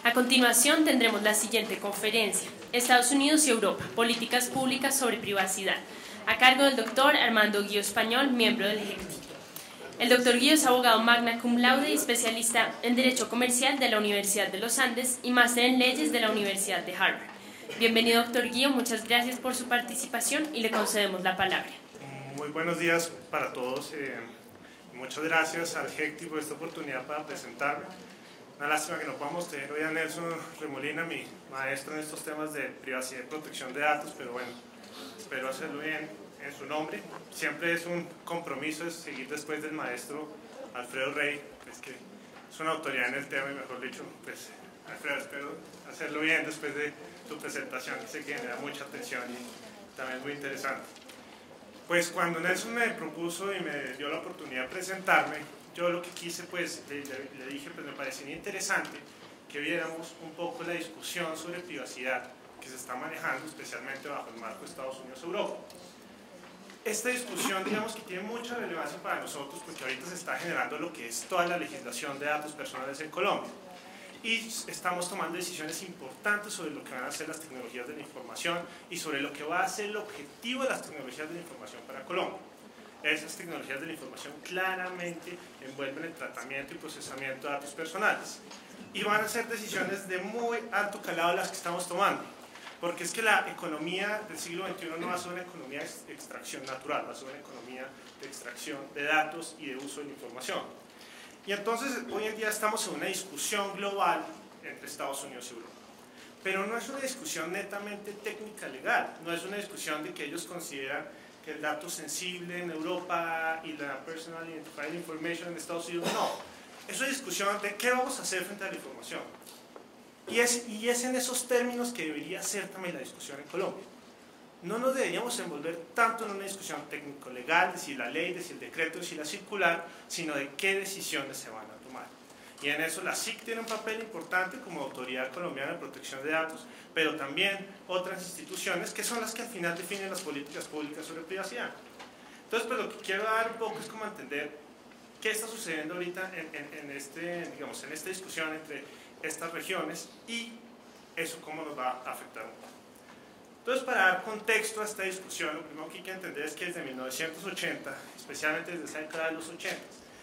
A continuación tendremos la siguiente conferencia, Estados Unidos y Europa, políticas públicas sobre privacidad, a cargo del doctor Armando Guío Español, miembro del HECTI. El doctor Guío es abogado magna cum laude y especialista en Derecho Comercial de la Universidad de los Andes y máster en Leyes de la Universidad de Harvard. Bienvenido, doctor Guío, muchas gracias por su participación y le concedemos la palabra. Muy buenos días para todos. Muchas gracias al HECTI por esta oportunidad para presentarme. Una lástima que no podamos tener hoy a Nelson Remolina, mi maestro en estos temas de privacidad y protección de datos, pero bueno, espero hacerlo bien en su nombre. Siempre es un compromiso seguir después del maestro Alfredo Rey, pues que es una autoridad en el tema y mejor dicho, pues Alfredo, espero hacerlo bien después de tu presentación, que sé que genera mucha atención y también es muy interesante. Pues cuando Nelson me propuso y me dio la oportunidad de presentarme, yo lo que quise, pues le dije, pues me parecía interesante que viéramos un poco la discusión sobre privacidad que se está manejando, especialmente bajo el marco de Estados Unidos-Europa. Esta discusión, digamos que tiene mucha relevancia para nosotros porque ahorita se está generando lo que es toda la legislación de datos personales en Colombia. Y estamos tomando decisiones importantes sobre lo que van a ser las tecnologías de la información y sobre lo que va a ser el objetivo de las tecnologías de la información para Colombia. Esas tecnologías de la información claramente envuelven el tratamiento y procesamiento de datos personales. Y van a ser decisiones de muy alto calado las que estamos tomando. Porque es que la economía del siglo XXI no va a ser una economía de extracción natural, va a ser una economía de extracción de datos y de uso de la información. Y entonces hoy en día estamos en una discusión global entre Estados Unidos y Europa. Pero no es una discusión netamente técnica legal, no es una discusión de que ellos consideran que el dato sensible en Europa y la Personal Identified Information en Estados Unidos, no. Es una discusión de qué vamos a hacer frente a la información. Y es en esos términos que debería ser también la discusión en Colombia. No nos deberíamos envolver tanto en una discusión técnico-legal, de si la ley, de si el decreto, de si la circular, sino de qué decisiones se van a tomar. Y en eso la SIC tiene un papel importante como Autoridad Colombiana de Protección de Datos, pero también otras instituciones que son las que al final definen las políticas públicas sobre privacidad. Entonces, pues lo que quiero dar un poco es como entender qué está sucediendo ahorita en esta discusión entre estas regiones y eso cómo nos va a afectar un poco. Entonces, para dar contexto a esta discusión, lo primero que hay que entender es que desde 1980, especialmente desde esa década de los 80,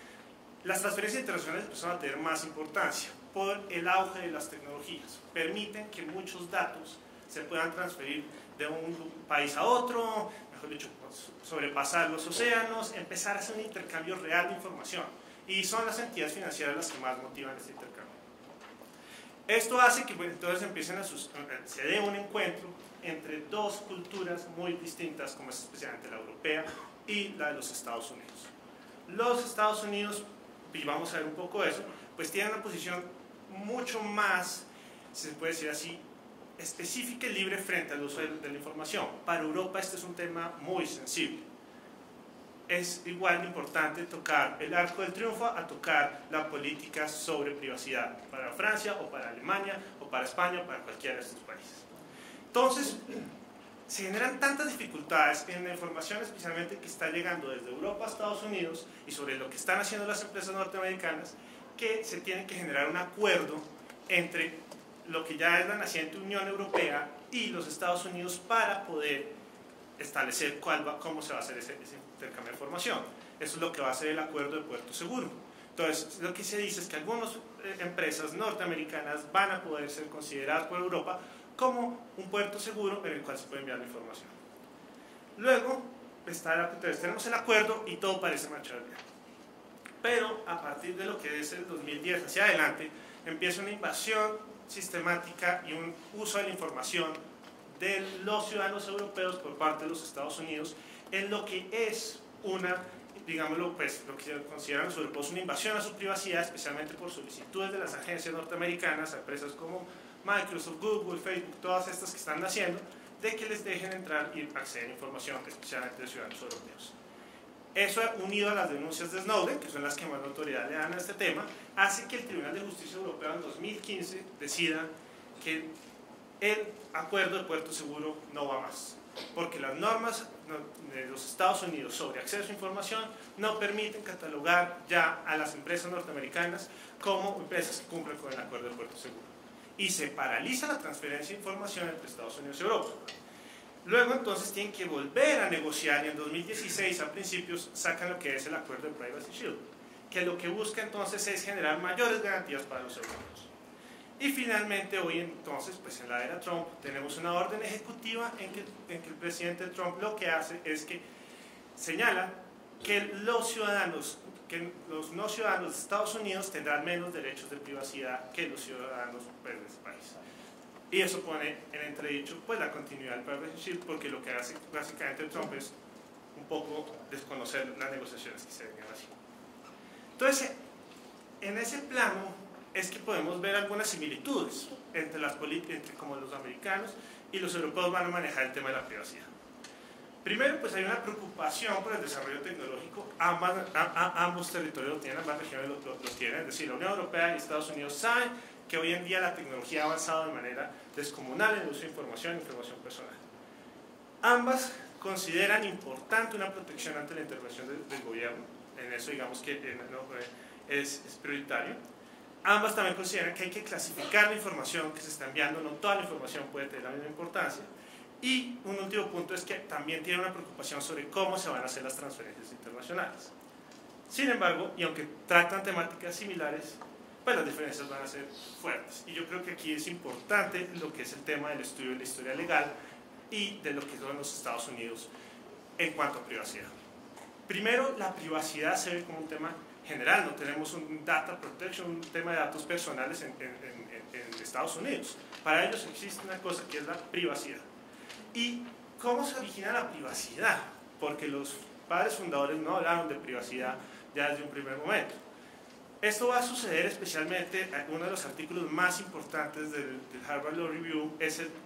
las transferencias internacionales empezaron a tener más importancia por el auge de las tecnologías. Permiten que muchos datos se puedan transferir de un país a otro, mejor dicho, sobrepasar los océanos, empezar a hacer un intercambio real de información. Y son las entidades financieras las que más motivan este intercambio. Esto hace que entonces se dé un encuentro entre dos culturas muy distintas, como es especialmente la europea y la de los Estados Unidos. Los Estados Unidos, y vamos a ver un poco eso, pues tienen una posición mucho más, se puede decir así, específica y libre frente al uso de la información. Para Europa este es un tema muy sensible. Es igual de importante tocar el arco del triunfo a tocar la política sobre privacidad para Francia o para Alemania o para España o para cualquiera de estos países. Entonces, se generan tantas dificultades en la información especialmente que está llegando desde Europa a Estados Unidos y sobre lo que están haciendo las empresas norteamericanas que se tiene que generar un acuerdo entre lo que ya es la naciente Unión Europea y los Estados Unidos para poder establecer cómo se va a hacer ese intercambio de información. Eso es lo que va a ser el acuerdo de puerto seguro. Entonces, lo que se dice es que algunas empresas norteamericanas van a poder ser consideradas por Europa como un puerto seguro en el cual se puede enviar la información. Luego, entonces tenemos el acuerdo y todo parece marchar bien. Pero a partir de lo que es el 2010 hacia adelante, empieza una invasión sistemática y un uso de la información de los ciudadanos europeos por parte de los Estados Unidos en lo que es una, digámoslo, pues lo que se consideran los europeos una invasión a su privacidad, especialmente por solicitudes de las agencias norteamericanas a empresas como Microsoft, Google, Facebook, todas estas que están haciendo, de que les dejen entrar y acceder a información, especialmente de ciudadanos europeos. Eso, unido a las denuncias de Snowden, que son las que más autoridad le dan a este tema, hace que el Tribunal de Justicia Europeo en 2015 decida que el acuerdo de puerto seguro no va más, porque las normas de los Estados Unidos sobre acceso a información no permiten catalogar ya a las empresas norteamericanas como empresas que cumplen con el acuerdo de puerto seguro. y se paraliza la transferencia de información entre Estados Unidos y Europa. Luego entonces tienen que volver a negociar y en 2016 a principios sacan lo que es el acuerdo de Privacy Shield, que lo que busca entonces es generar mayores garantías para los europeos. Y finalmente hoy entonces, pues en la era Trump, tenemos una orden ejecutiva en que el presidente Trump lo que hace es que señala que los no ciudadanos de Estados Unidos tendrán menos derechos de privacidad que los ciudadanos pues, de ese país. Y eso pone en entredicho pues, la continuidad del Privacy Shield, porque lo que hace básicamente Trump es un poco desconocer las negociaciones que se venían haciendo. Entonces, en ese plano es que podemos ver algunas similitudes entre cómo los americanos y los europeos van a manejar el tema de la privacidad. Primero, pues hay una preocupación por el desarrollo tecnológico. Ambos territorios lo tienen, ambas regiones lo tienen. Es decir, la Unión Europea y Estados Unidos saben que hoy en día la tecnología ha avanzado de manera descomunal en el uso de información personal. Ambas consideran importante una protección ante la intervención del gobierno. En eso digamos que es prioritario. Ambas también consideran que hay que clasificar la información que se está enviando. No toda la información puede tener la misma importancia. Y un último punto es que también tiene una preocupación sobre cómo se van a hacer las transferencias internacionales. Sin embargo, y aunque tratan temáticas similares, pues las diferencias van a ser fuertes. Y yo creo que aquí es importante lo que es el tema del estudio de la historia legal y de lo que son los Estados Unidos en cuanto a privacidad. Primero, la privacidad se ve como un tema general. No tenemos un data protection, un tema de datos personales en Estados Unidos. Para ellos existe una cosa que es la privacidad. ¿Y cómo se origina la privacidad? Porque los padres fundadores no hablaron de privacidad ya desde un primer momento. Esto va a suceder especialmente, uno de los artículos más importantes del Harvard Law Review es el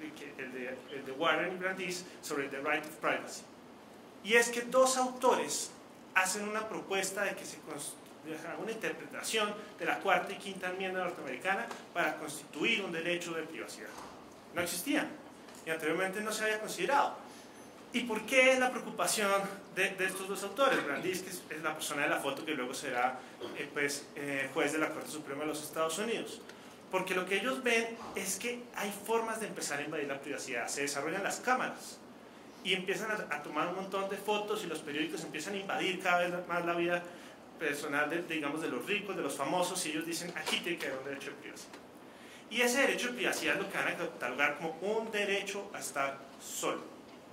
de Warren y Brandeis sobre The Right of Privacy. Y es que dos autores hacen una propuesta de que se haga una interpretación de la cuarta y quinta enmienda norteamericana para constituir un derecho de privacidad. No existían y anteriormente no se había considerado. ¿Y por qué es la preocupación de estos dos autores? Brandeis, que es la persona de la foto que luego será juez de la Corte Suprema de los Estados Unidos. Porque lo que ellos ven es que hay formas de empezar a invadir la privacidad. Se desarrollan las cámaras y empiezan a tomar un montón de fotos y los periódicos empiezan a invadir cada vez más la vida personal digamos, de los ricos, de los famosos, y ellos dicen, aquí tiene que haber un derecho de privacidad. Y ese derecho de privacidad es lo que van a catalogar como un derecho a estar solo.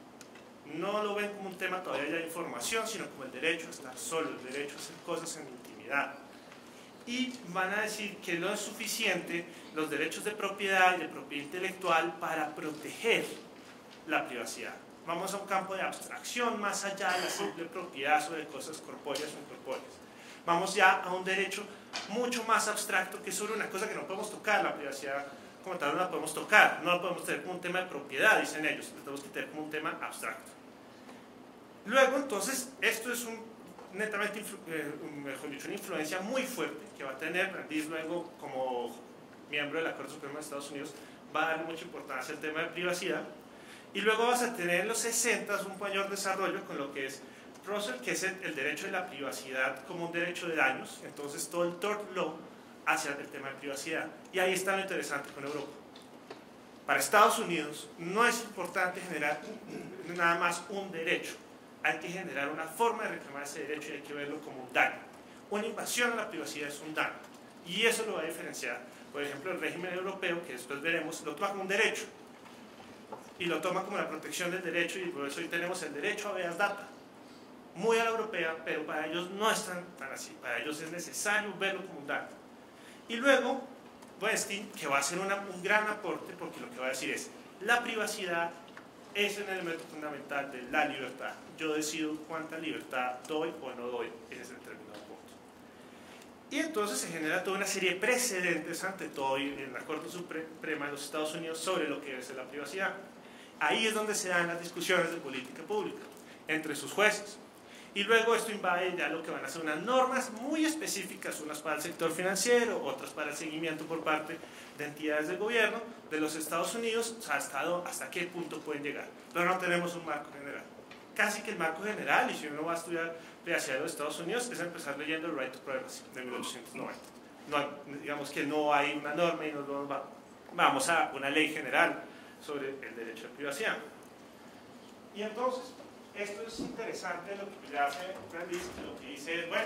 No lo ven como un tema todavía de información, sino como el derecho a estar solo, el derecho a hacer cosas en intimidad. Y van a decir que no es suficiente los derechos de propiedad y de propiedad intelectual para proteger la privacidad. Vamos a un campo de abstracción más allá de la simple propiedad sobre cosas corpóreas o incorpóreas. Vamos ya a un derecho mucho más abstracto que es sobre una cosa que no podemos tocar. La privacidad como tal no la podemos tocar, no la podemos tener como un tema de propiedad, dicen ellos, la tenemos que tener como un tema abstracto. Luego entonces esto es netamente, mejor dicho, una influencia muy fuerte que va a tener Brandeis luego como miembro de la Corte Suprema de Estados Unidos, va a dar mucha importancia al tema de privacidad. Y luego vas a tener en los 60 un mayor desarrollo con lo que es Russell, que es el derecho de la privacidad como un derecho de daños. Entonces todo el tort law hacia el tema de privacidad. Y ahí está lo interesante con Europa. Para Estados Unidos no es importante generar nada más un derecho. Hay que generar una forma de reclamar ese derecho y hay que verlo como un daño. Una invasión a la privacidad es un daño. Y eso lo va a diferenciar. Por ejemplo, el régimen europeo, que después veremos, lo toma como un derecho. Y lo toma como la protección del derecho, y por eso hoy tenemos el derecho a habeas data. Muy a la europea, pero para ellos no es tan así. Para ellos es necesario verlo como un daño. Y luego, Weinstein, que va a hacer un gran aporte, porque lo que va a decir es, la privacidad es un elemento fundamental de la libertad. Yo decido cuánta libertad doy o no doy en ese determinado punto. Y entonces se genera toda una serie de precedentes, ante todo en la Corte Suprema de los Estados Unidos, sobre lo que es la privacidad. Ahí es donde se dan las discusiones de política pública entre sus jueces. Y luego esto invade ya lo que van a ser unas normas muy específicas, unas para el sector financiero, otras para el seguimiento por parte de entidades del gobierno de los Estados Unidos, o sea, hasta qué punto pueden llegar. Pero no tenemos un marco general. Casi que el marco general, y si uno va a estudiar privacidad de los Estados Unidos, es empezar leyendo el Right to Privacy de 1890. No, digamos que no hay una norma y nos vamos vamos a una ley general sobre el derecho de privacidad. Y entonces, esto es interesante, lo que hace Brandeis, lo que dice es, bueno,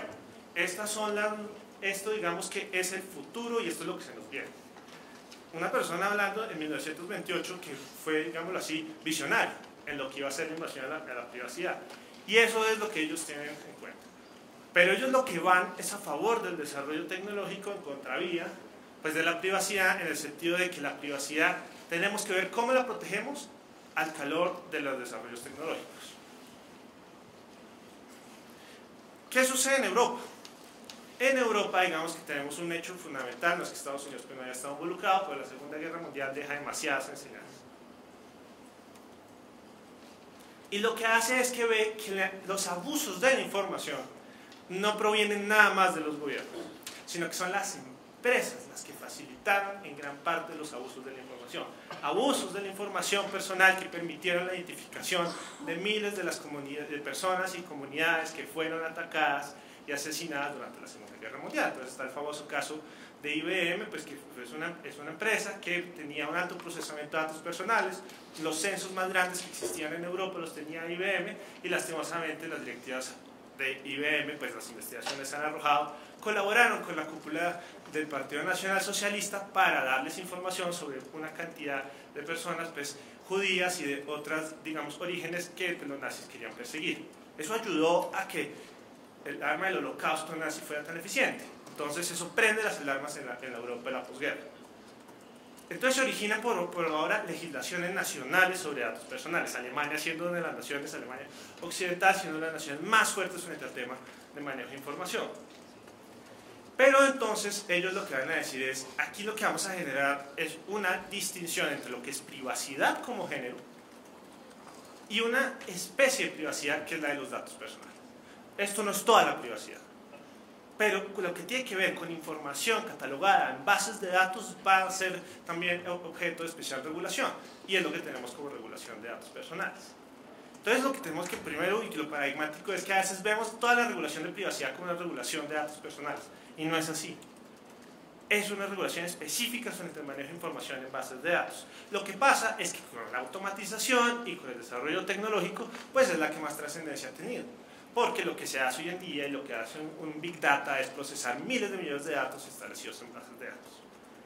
esto digamos que es el futuro y esto es lo que se nos viene. Una persona hablando en 1928 que fue, digámoslo así, visionario en lo que iba a ser la invasión a la privacidad. Y eso es lo que ellos tienen en cuenta. Pero ellos lo que van es a favor del desarrollo tecnológico en contravía pues de la privacidad, en el sentido de que la privacidad tenemos que ver cómo la protegemos al calor de los desarrollos tecnológicos. ¿Qué sucede en Europa? En Europa, digamos que tenemos un hecho fundamental, no es que Estados Unidos no haya estado involucrado, pero la Segunda Guerra Mundial deja demasiadas enseñanzas. Y lo que hace es que ve que los abusos de la información no provienen nada más de los gobiernos, sino que son las empresas las que facilitaron en gran parte los abusos de la información. Abusos de la información personal que permitieron la identificación de miles de personas y comunidades que fueron atacadas y asesinadas durante la Segunda Guerra Mundial. Entonces está el famoso caso de IBM, pues que es una empresa que tenía un alto procesamiento de datos personales. Los censos más grandes que existían en Europa los tenía IBM, y lastimosamente las directivas de IBM, pues las investigaciones han arrojado, colaboraron con la cúpula del Partido Nacional Socialista para darles información sobre una cantidad de personas pues judías y de otras, digamos, orígenes que los nazis querían perseguir. Eso ayudó a que el arma del holocausto nazi fuera tan eficiente. Entonces eso prende las alarmas en la Europa de la posguerra. Entonces se originan por ahora legislaciones nacionales sobre datos personales. Alemania siendo una de las naciones, Alemania occidental siendo una de las naciones más fuertes frente al tema de manejo de información. Pero entonces ellos lo que van a decir es, aquí lo que vamos a generar es una distinción entre lo que es privacidad como género y una especie de privacidad que es la de los datos personales. Esto no es toda la privacidad, pero lo que tiene que ver con información catalogada en bases de datos va a ser también objeto de especial regulación, y es lo que tenemos como regulación de datos personales. Entonces lo que tenemos que primero, y lo paradigmático, es que a veces vemos toda la regulación de privacidad como una regulación de datos personales, y no es así. Es una regulación específica frente al manejo de información en bases de datos. Lo que pasa es que con la automatización y con el desarrollo tecnológico, pues es la que más trascendencia ha tenido. Porque lo que se hace hoy en día y lo que hace un Big Data es procesar miles de millones de datos establecidos en bases de datos.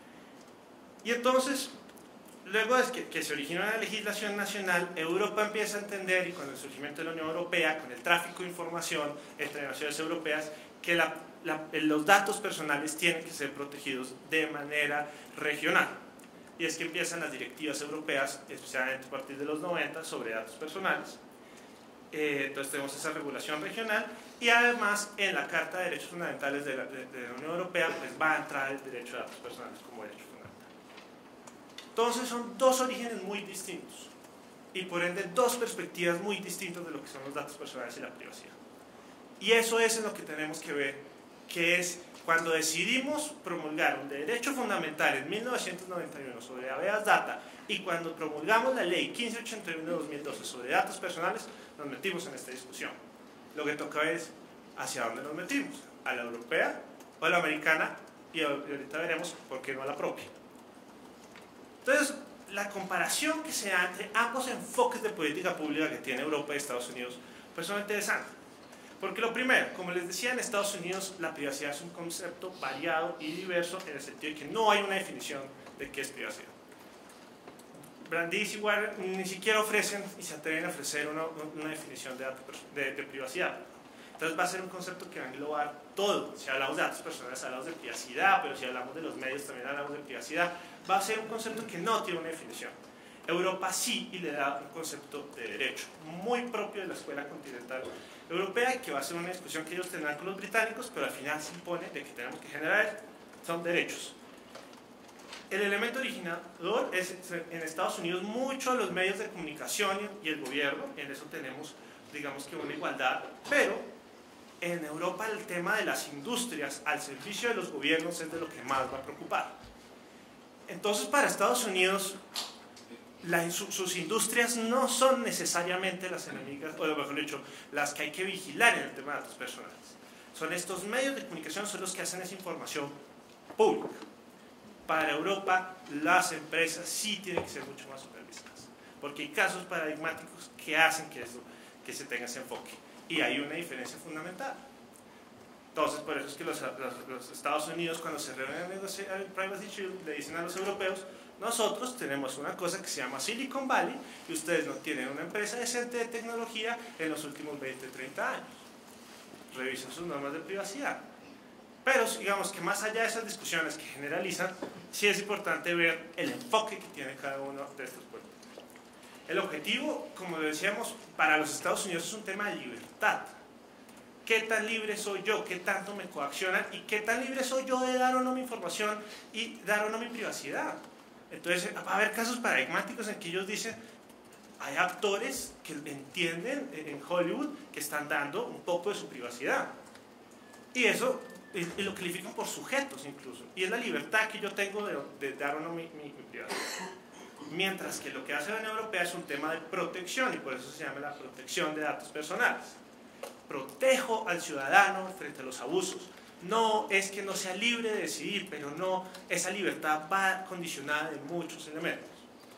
Y entonces, luego de que se origina una legislación nacional, Europa empieza a entender, y con el surgimiento de la Unión Europea, con el tráfico de información entre naciones europeas, que los datos personales tienen que ser protegidos de manera regional. Y es que empiezan las directivas europeas, especialmente a partir de los 90, sobre datos personales. Entonces tenemos esa regulación regional, y además en la Carta de Derechos Fundamentales de la Unión Europea pues va a entrar el derecho a datos personales como derecho fundamental. Entonces son dos orígenes muy distintos y por ende dos perspectivas muy distintas de lo que son los datos personales y la privacidad. Y eso es en lo que tenemos que ver, que es cuando decidimos promulgar un derecho fundamental en 1991 sobre habeas data, y cuando promulgamos la ley 1581 de 2012 sobre datos personales, nos metimos en esta discusión. Lo que toca es hacia dónde nos metimos, a la europea o a la americana, y ahorita veremos por qué no a la propia. Entonces, la comparación que se da entre ambos enfoques de política pública que tiene Europa y Estados Unidos pues son interesantes. Porque lo primero, como les decía, en Estados Unidos la privacidad es un concepto variado y diverso, en el sentido de que no hay una definición de qué es privacidad. Brandeis y Warren ni siquiera ofrecen y se atreven a ofrecer una definición de privacidad. Entonces va a ser un concepto que va a englobar todo. Si hablamos de datos personales hablamos de privacidad, pero si hablamos de los medios también hablamos de privacidad. Va a ser un concepto que no tiene una definición. Europa sí, y le da un concepto de derecho muy propio de la escuela continental europea, y que va a ser una discusión que ellos tendrán con los británicos, pero al final se impone de que tenemos que generar son derechos. El elemento originador es en Estados Unidos mucho los medios de comunicación y el gobierno, en eso tenemos, digamos que una igualdad, pero en Europa el tema de las industrias al servicio de los gobiernos es de lo que más va a preocupar. Entonces para Estados Unidos sus industrias no son necesariamente las enemigas, o mejor dicho, las que hay que vigilar en el tema de datos personales. Son estos medios de comunicación, son los que hacen esa información pública. para Europa las empresas sí tienen que ser mucho más supervisadas, porque hay casos paradigmáticos que hacen que se tenga ese enfoque, y hay una diferencia fundamental. Entonces, por eso es que los Estados Unidos, cuando se reúnen a negociar el Privacy Shield, le dicen a los europeos: nosotros tenemos una cosa que se llama Silicon Valley y ustedes no tienen una empresa decente de tecnología en los últimos 20, 30 años. Revisen sus normas de privacidad. Pero digamos que más allá de esas discusiones que generalizan, sí es importante ver el enfoque que tiene cada uno de estos pueblos. El objetivo, como decíamos, para los Estados Unidos es un tema de libertad. ¿Qué tan libre soy yo? ¿Qué tanto me coaccionan? ¿Y qué tan libre soy yo de dar o no mi información y dar o no mi privacidad? Entonces va a haber casos paradigmáticos en que ellos dicen: hay actores que entienden en Hollywood que están dando un poco de su privacidad. Y eso lo califican por sujetos incluso. Y es la libertad que yo tengo de dar o no mi privacidad. Mientras que lo que hace la Unión Europea es un tema de protección, y por eso se llama la protección de datos personales. Protejo al ciudadano frente a los abusos. No es que no sea libre de decidir, pero no, esa libertad va condicionada de muchos elementos.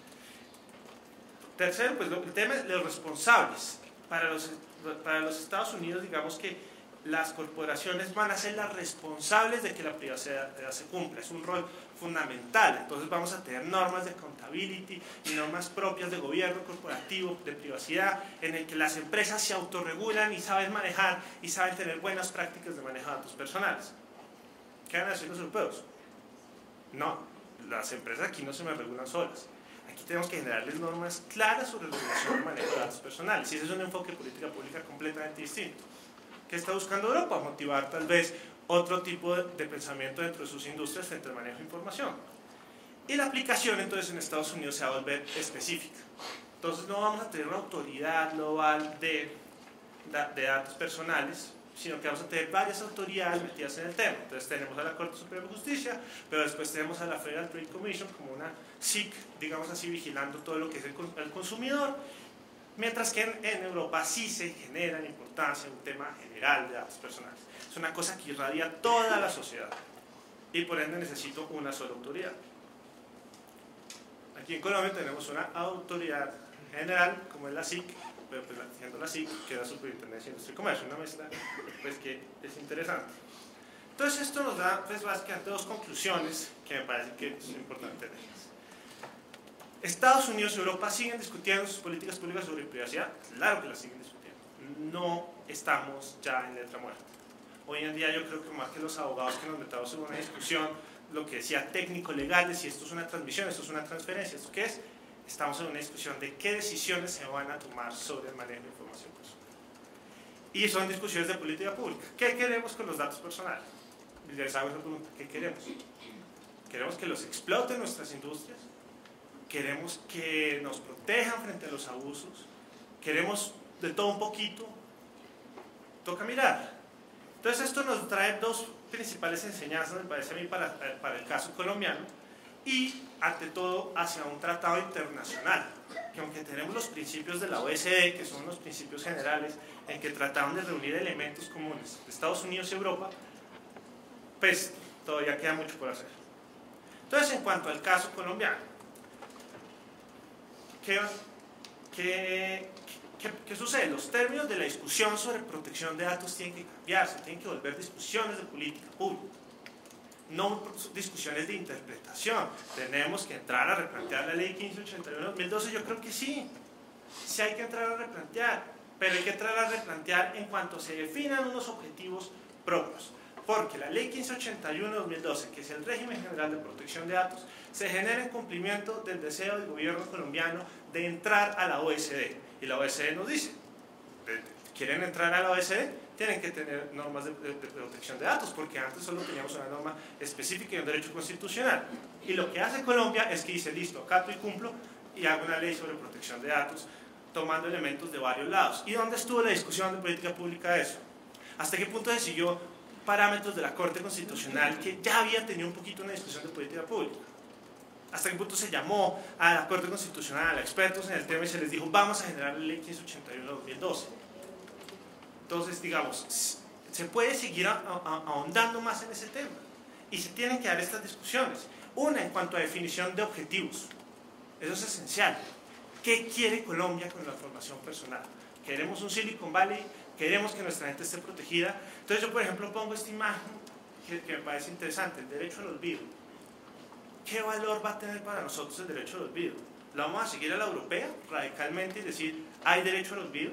Tercero, pues el tema de los responsables. Para los Estados Unidos, digamos que las corporaciones van a ser las responsables de que la privacidad se cumpla. Es un rol fundamental. Entonces vamos a tener normas de accountability y normas propias de gobierno corporativo, de privacidad, en el que las empresas se autorregulan y saben manejar y saben tener buenas prácticas de manejo de datos personales. ¿Qué van a hacer los europeos? No, las empresas aquí no se me regulan solas. Aquí tenemos que generarles normas claras sobre la regulación del manejo de datos personales. Y ese es un enfoque de política pública completamente distinto. ¿Qué está buscando Europa? Motivar tal vez otro tipo de pensamiento dentro de sus industrias frente al manejo de información. Y la aplicación entonces en Estados Unidos se va a volver específica. Entonces no vamos a tener una autoridad global de datos personales, sino que vamos a tener varias autoridades metidas en el tema. Entonces tenemos a la Corte Suprema de Justicia, pero después tenemos a la Federal Trade Commission como una SIC, digamos así, vigilando todo lo que es el consumidor. Mientras que en Europa sí se genera en importancia un tema general de datos personales. Es una cosa que irradia toda la sociedad y por ende necesito una sola autoridad. Aquí en Colombia tenemos una autoridad general como es la SIC, pero pues siendo la SIC queda Superintendencia de Industria y Comercio, una mezcla pues que es interesante. Entonces esto nos da pues básicamente dos conclusiones que me parece que es importante tener. ¿Estados Unidos y Europa siguen discutiendo sus políticas públicas sobre privacidad? Claro que las siguen discutiendo. No estamos ya en letra muerta. Hoy en día yo creo que más que los abogados que nos metamos en una discusión, lo que decía técnico-legal, de si esto es una transmisión, esto es una transferencia, ¿esto qué es? Estamos en una discusión de qué decisiones se van a tomar sobre el manejo de información personal. Y son discusiones de política pública. ¿Qué queremos con los datos personales? Les hago esa pregunta. ¿Qué queremos? ¿Queremos que los exploten nuestras industrias? ¿Queremos que nos protejan frente a los abusos? ¿Queremos de todo un poquito? Toca mirar. Entonces esto nos trae dos principales enseñanzas, me parece a mí, para el caso colombiano, y ante todo hacia un tratado internacional, que aunque tenemos los principios de la OECD, que son los principios generales en que trataron de reunir elementos comunes de Estados Unidos y Europa, pues todavía queda mucho por hacer. Entonces, en cuanto al caso colombiano, ¿Qué sucede? Los términos de la discusión sobre protección de datos tienen que cambiarse, tienen que volver discusiones de política pública, no discusiones de interpretación. Tenemos que entrar a replantear la ley 1581-2012, yo creo que sí hay que entrar a replantear, pero hay que entrar a replantear en cuanto se definan unos objetivos propios. Porque la ley 1581-2012, que es el régimen general de protección de datos, se genera en cumplimiento del deseo del gobierno colombiano de entrar a la OECD. Y la OECD nos dice, ¿quieren entrar a la OECD? Tienen que tener normas de protección de datos, porque antes solo teníamos una norma específica y un derecho constitucional. Y lo que hace Colombia es que dice, listo, acato y cumplo, y hago una ley sobre protección de datos, tomando elementos de varios lados. ¿Y dónde estuvo la discusión de política pública de eso? ¿Hasta qué punto se siguió parámetros de la Corte Constitucional que ya había tenido un poquito una discusión de política pública? ¿Hasta qué punto se llamó a la Corte Constitucional, a expertos en el tema y se les dijo, vamos a generar la ley 1581-2012? Entonces, digamos, se puede seguir ahondando más en ese tema y se tienen que dar estas discusiones. Una, en cuanto a definición de objetivos. Eso es esencial. ¿Qué quiere Colombia con la información personal? ¿Queremos un Silicon Valley? ¿Queremos que nuestra gente esté protegida? Entonces yo, por ejemplo, pongo esta imagen que me parece interesante, el derecho al olvido. ¿Qué valor va a tener para nosotros el derecho al olvido? ¿Lo vamos a seguir a la europea radicalmente y decir, hay derecho al olvido?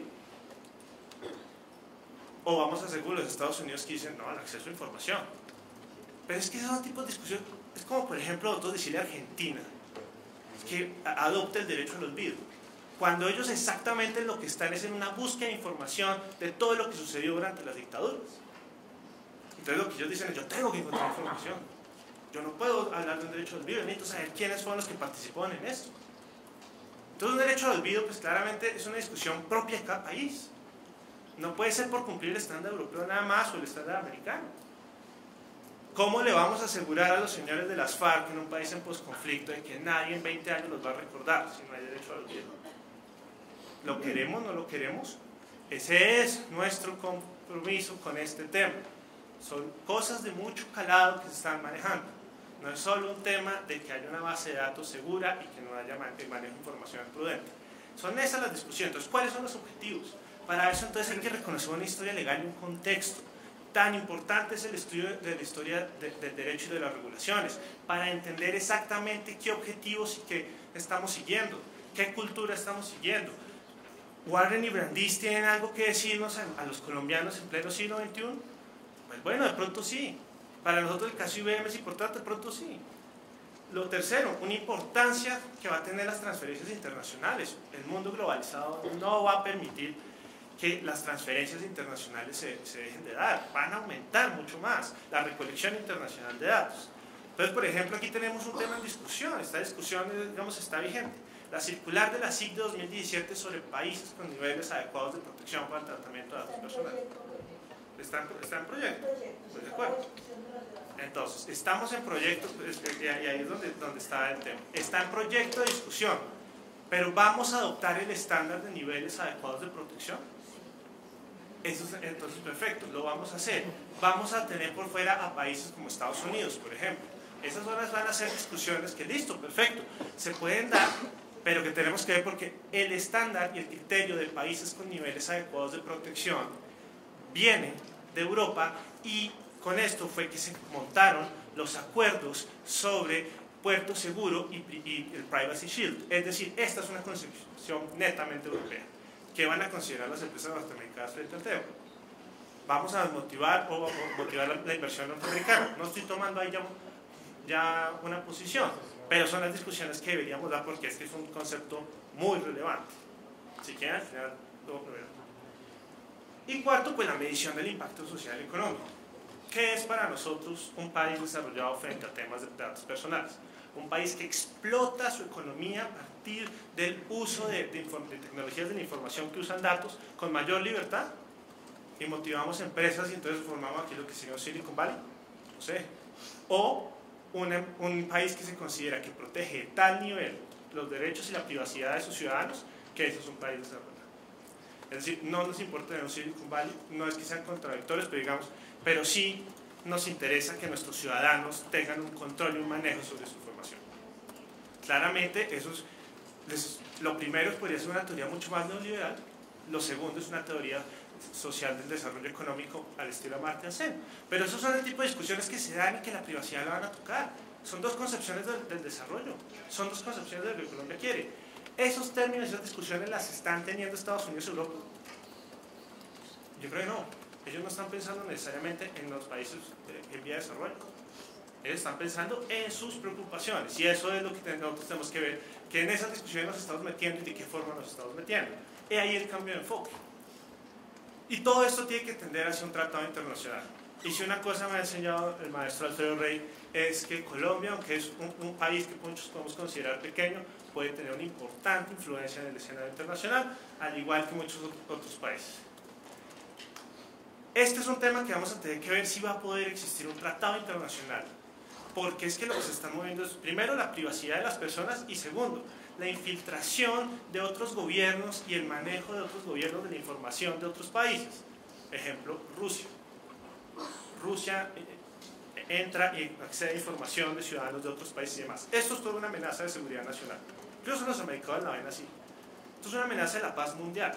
¿O vamos a hacer como los Estados Unidos que dicen, no, el acceso a información? Pero es que esos tipos de discusión, es como, por ejemplo, nosotros decirle a Argentina que adopte el derecho al olvido, cuando ellos exactamente lo que están es en una búsqueda de información de todo lo que sucedió durante las dictaduras. Entonces lo que ellos dicen es, yo tengo que encontrar información, yo no puedo hablar de un derecho al olvido, necesito saber quiénes fueron los que participaron en esto. Entonces un derecho al olvido, pues claramente es una discusión propia de cada país, no puede ser por cumplir el estándar europeo nada más o el estándar americano. ¿Cómo le vamos a asegurar a los señores de las FARC en un país en posconflicto de que nadie en 20 años los va a recordar si no hay derecho al olvido? ¿Lo queremos? ¿No lo queremos? Ese es nuestro compromiso con este tema. Son cosas de mucho calado que se están manejando. No es solo un tema de que haya una base de datos segura y que no haya manejo de información prudente. Son esas las discusiones. Entonces, ¿cuáles son los objetivos? Para eso entonces hay que reconocer una historia legal y un contexto. Tan importante es el estudio de la historia del derecho y de las regulaciones, para entender exactamente qué objetivos y qué estamos siguiendo, qué cultura estamos siguiendo. ¿Warren y Brandeis tienen algo que decirnos a los colombianos en pleno siglo XXI? Pues bueno, de pronto sí. Para nosotros el caso IBM es importante, de pronto sí. Lo tercero, una importancia que va a tener las transferencias internacionales. El mundo globalizado no va a permitir que las transferencias internacionales se dejen de dar, van a aumentar mucho más la recolección internacional de datos. Entonces, por ejemplo, aquí tenemos un tema en discusión, esta discusión, digamos, está vigente. La circular de la SIC de 2017 sobre países con niveles adecuados de protección para el tratamiento de datos personales. ¿Está en proyecto? Pues de acuerdo. Entonces, estamos en proyecto, y ahí es donde está el tema. Está en proyecto de discusión, pero ¿vamos a adoptar el estándar de niveles adecuados de protección? Eso es, entonces, perfecto, lo vamos a hacer. Vamos a tener por fuera a países como Estados Unidos, por ejemplo. Esas zonas van a ser discusiones que, listo, perfecto, se pueden dar, pero que tenemos que ver porque el estándar y el criterio de países con niveles adecuados de protección viene de Europa, y con esto fue que se montaron los acuerdos sobre puerto seguro y el Privacy Shield. Es decir, esta es una concepción netamente europea. ¿Qué van a considerar las empresas norteamericanas frente al tema? Vamos a motivar la inversión norteamericana. No estoy tomando ahí ya una posición, pero son las discusiones que deberíamos dar porque es un concepto muy relevante. Si quieren, al final lo voy a ver. Y cuarto, pues la medición del impacto social y económico. ¿Qué es para nosotros un país desarrollado frente a temas de datos personales? Un país que explota su economía a partir del uso de tecnologías de la información que usan datos con mayor libertad, y motivamos empresas y entonces formamos aquí lo que se llama Silicon Valley, no sé. O un país que se considera que protege de tal nivel los derechos y la privacidad de sus ciudadanos, que eso es un país desarrollado. Es decir, no nos importa tener un Silicon Valley, no es que sean contradictorios, pero sí nos interesa que nuestros ciudadanos tengan un control y un manejo sobre su información. Claramente, lo primero podría ser una teoría mucho más neoliberal, lo segundo es una teoría social del desarrollo económico al estilo Amartya Sen. Pero esos son el tipo de discusiones que se dan y que la privacidad la van a tocar. Son dos concepciones del desarrollo, son dos concepciones de lo que Colombia quiere. Esos términos, esas discusiones las están teniendo Estados Unidos y Europa. Yo creo que no. Ellos no están pensando necesariamente en los países en vía de desarrollo. Ellos están pensando en sus preocupaciones. Y eso es lo que nosotros tenemos que ver, que en esas discusiones nos estamos metiendo y de qué forma nos estamos metiendo. Y ahí el cambio de enfoque. Y todo esto tiene que tender hacia un tratado internacional. Y si una cosa me ha enseñado el maestro Alfredo Rey, es que Colombia, aunque es un país que muchos podemos considerar pequeño, puede tener una importante influencia en el escenario internacional, al igual que muchos otros países. Este es un tema que vamos a tener que ver si va a poder existir un tratado internacional, porque es que lo que se está moviendo es, primero, la privacidad de las personas, y segundo, la infiltración de otros gobiernos y el manejo de otros gobiernos de la información de otros países. Ejemplo, Rusia. Rusia entra y accede a información de ciudadanos de otros países y demás. Esto es toda una amenaza de seguridad nacional. Incluso los americanos la ven así. Esto es una amenaza de la paz mundial.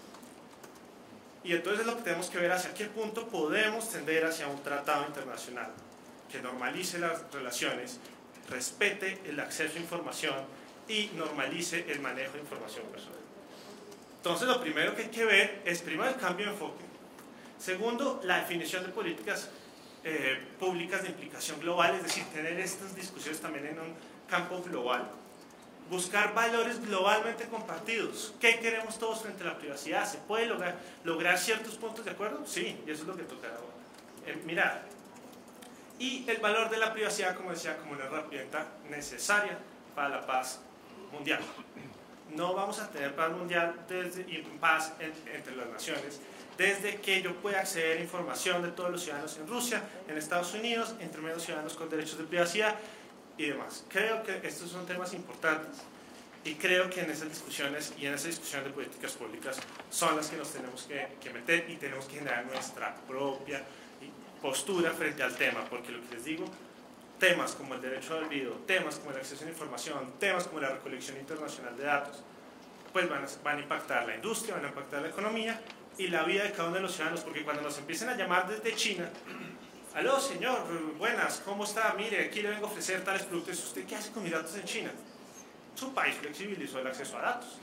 Y entonces es lo que tenemos que ver hacia qué punto podemos tender hacia un tratado internacional que normalice las relaciones, respete el acceso a información y normalice el manejo de información personal. Entonces lo primero que hay que ver es primero el cambio de enfoque, segundo la definición de políticas públicas de implicación global, es decir, tener estas discusiones también en un campo global, buscar valores globalmente compartidos. ¿Qué queremos todos frente a la privacidad? ¿Se puede lograr ciertos puntos de acuerdo? Sí, y eso es lo que tocará mirar. Y el valor de la privacidad, como decía, como una herramienta necesaria para la paz mundial. No vamos a tener paz mundial y paz entre las naciones desde que yo pueda acceder a información de todos los ciudadanos en Rusia, en Estados Unidos, entre menos ciudadanos con derechos de privacidad y demás. Creo que estos son temas importantes y creo que en esas discusiones y en esa discusión de políticas públicas son las que nos tenemos que meter y tenemos que generar nuestra propia postura frente al tema, porque lo que les digo, temas como el derecho al olvido, temas como el acceso a la información, temas como la recolección internacional de datos, pues van a impactar la industria, van a impactar la economía y la vida de cada uno de los ciudadanos, porque cuando nos empiecen a llamar desde China, aló señor, buenas, ¿cómo está? Mire, aquí le vengo a ofrecer tales productos. ¿Usted qué hace con mis datos en China? Su país flexibilizó el acceso a datos.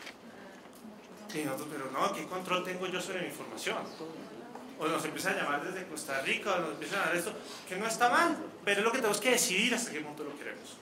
Y nosotros, pero no, ¿qué control tengo yo sobre mi información? O nos empiezan a llamar desde Costa Rica, o nos empiezan a dar esto, que no está mal, pero es lo que tenemos que decidir hasta qué punto lo queremos.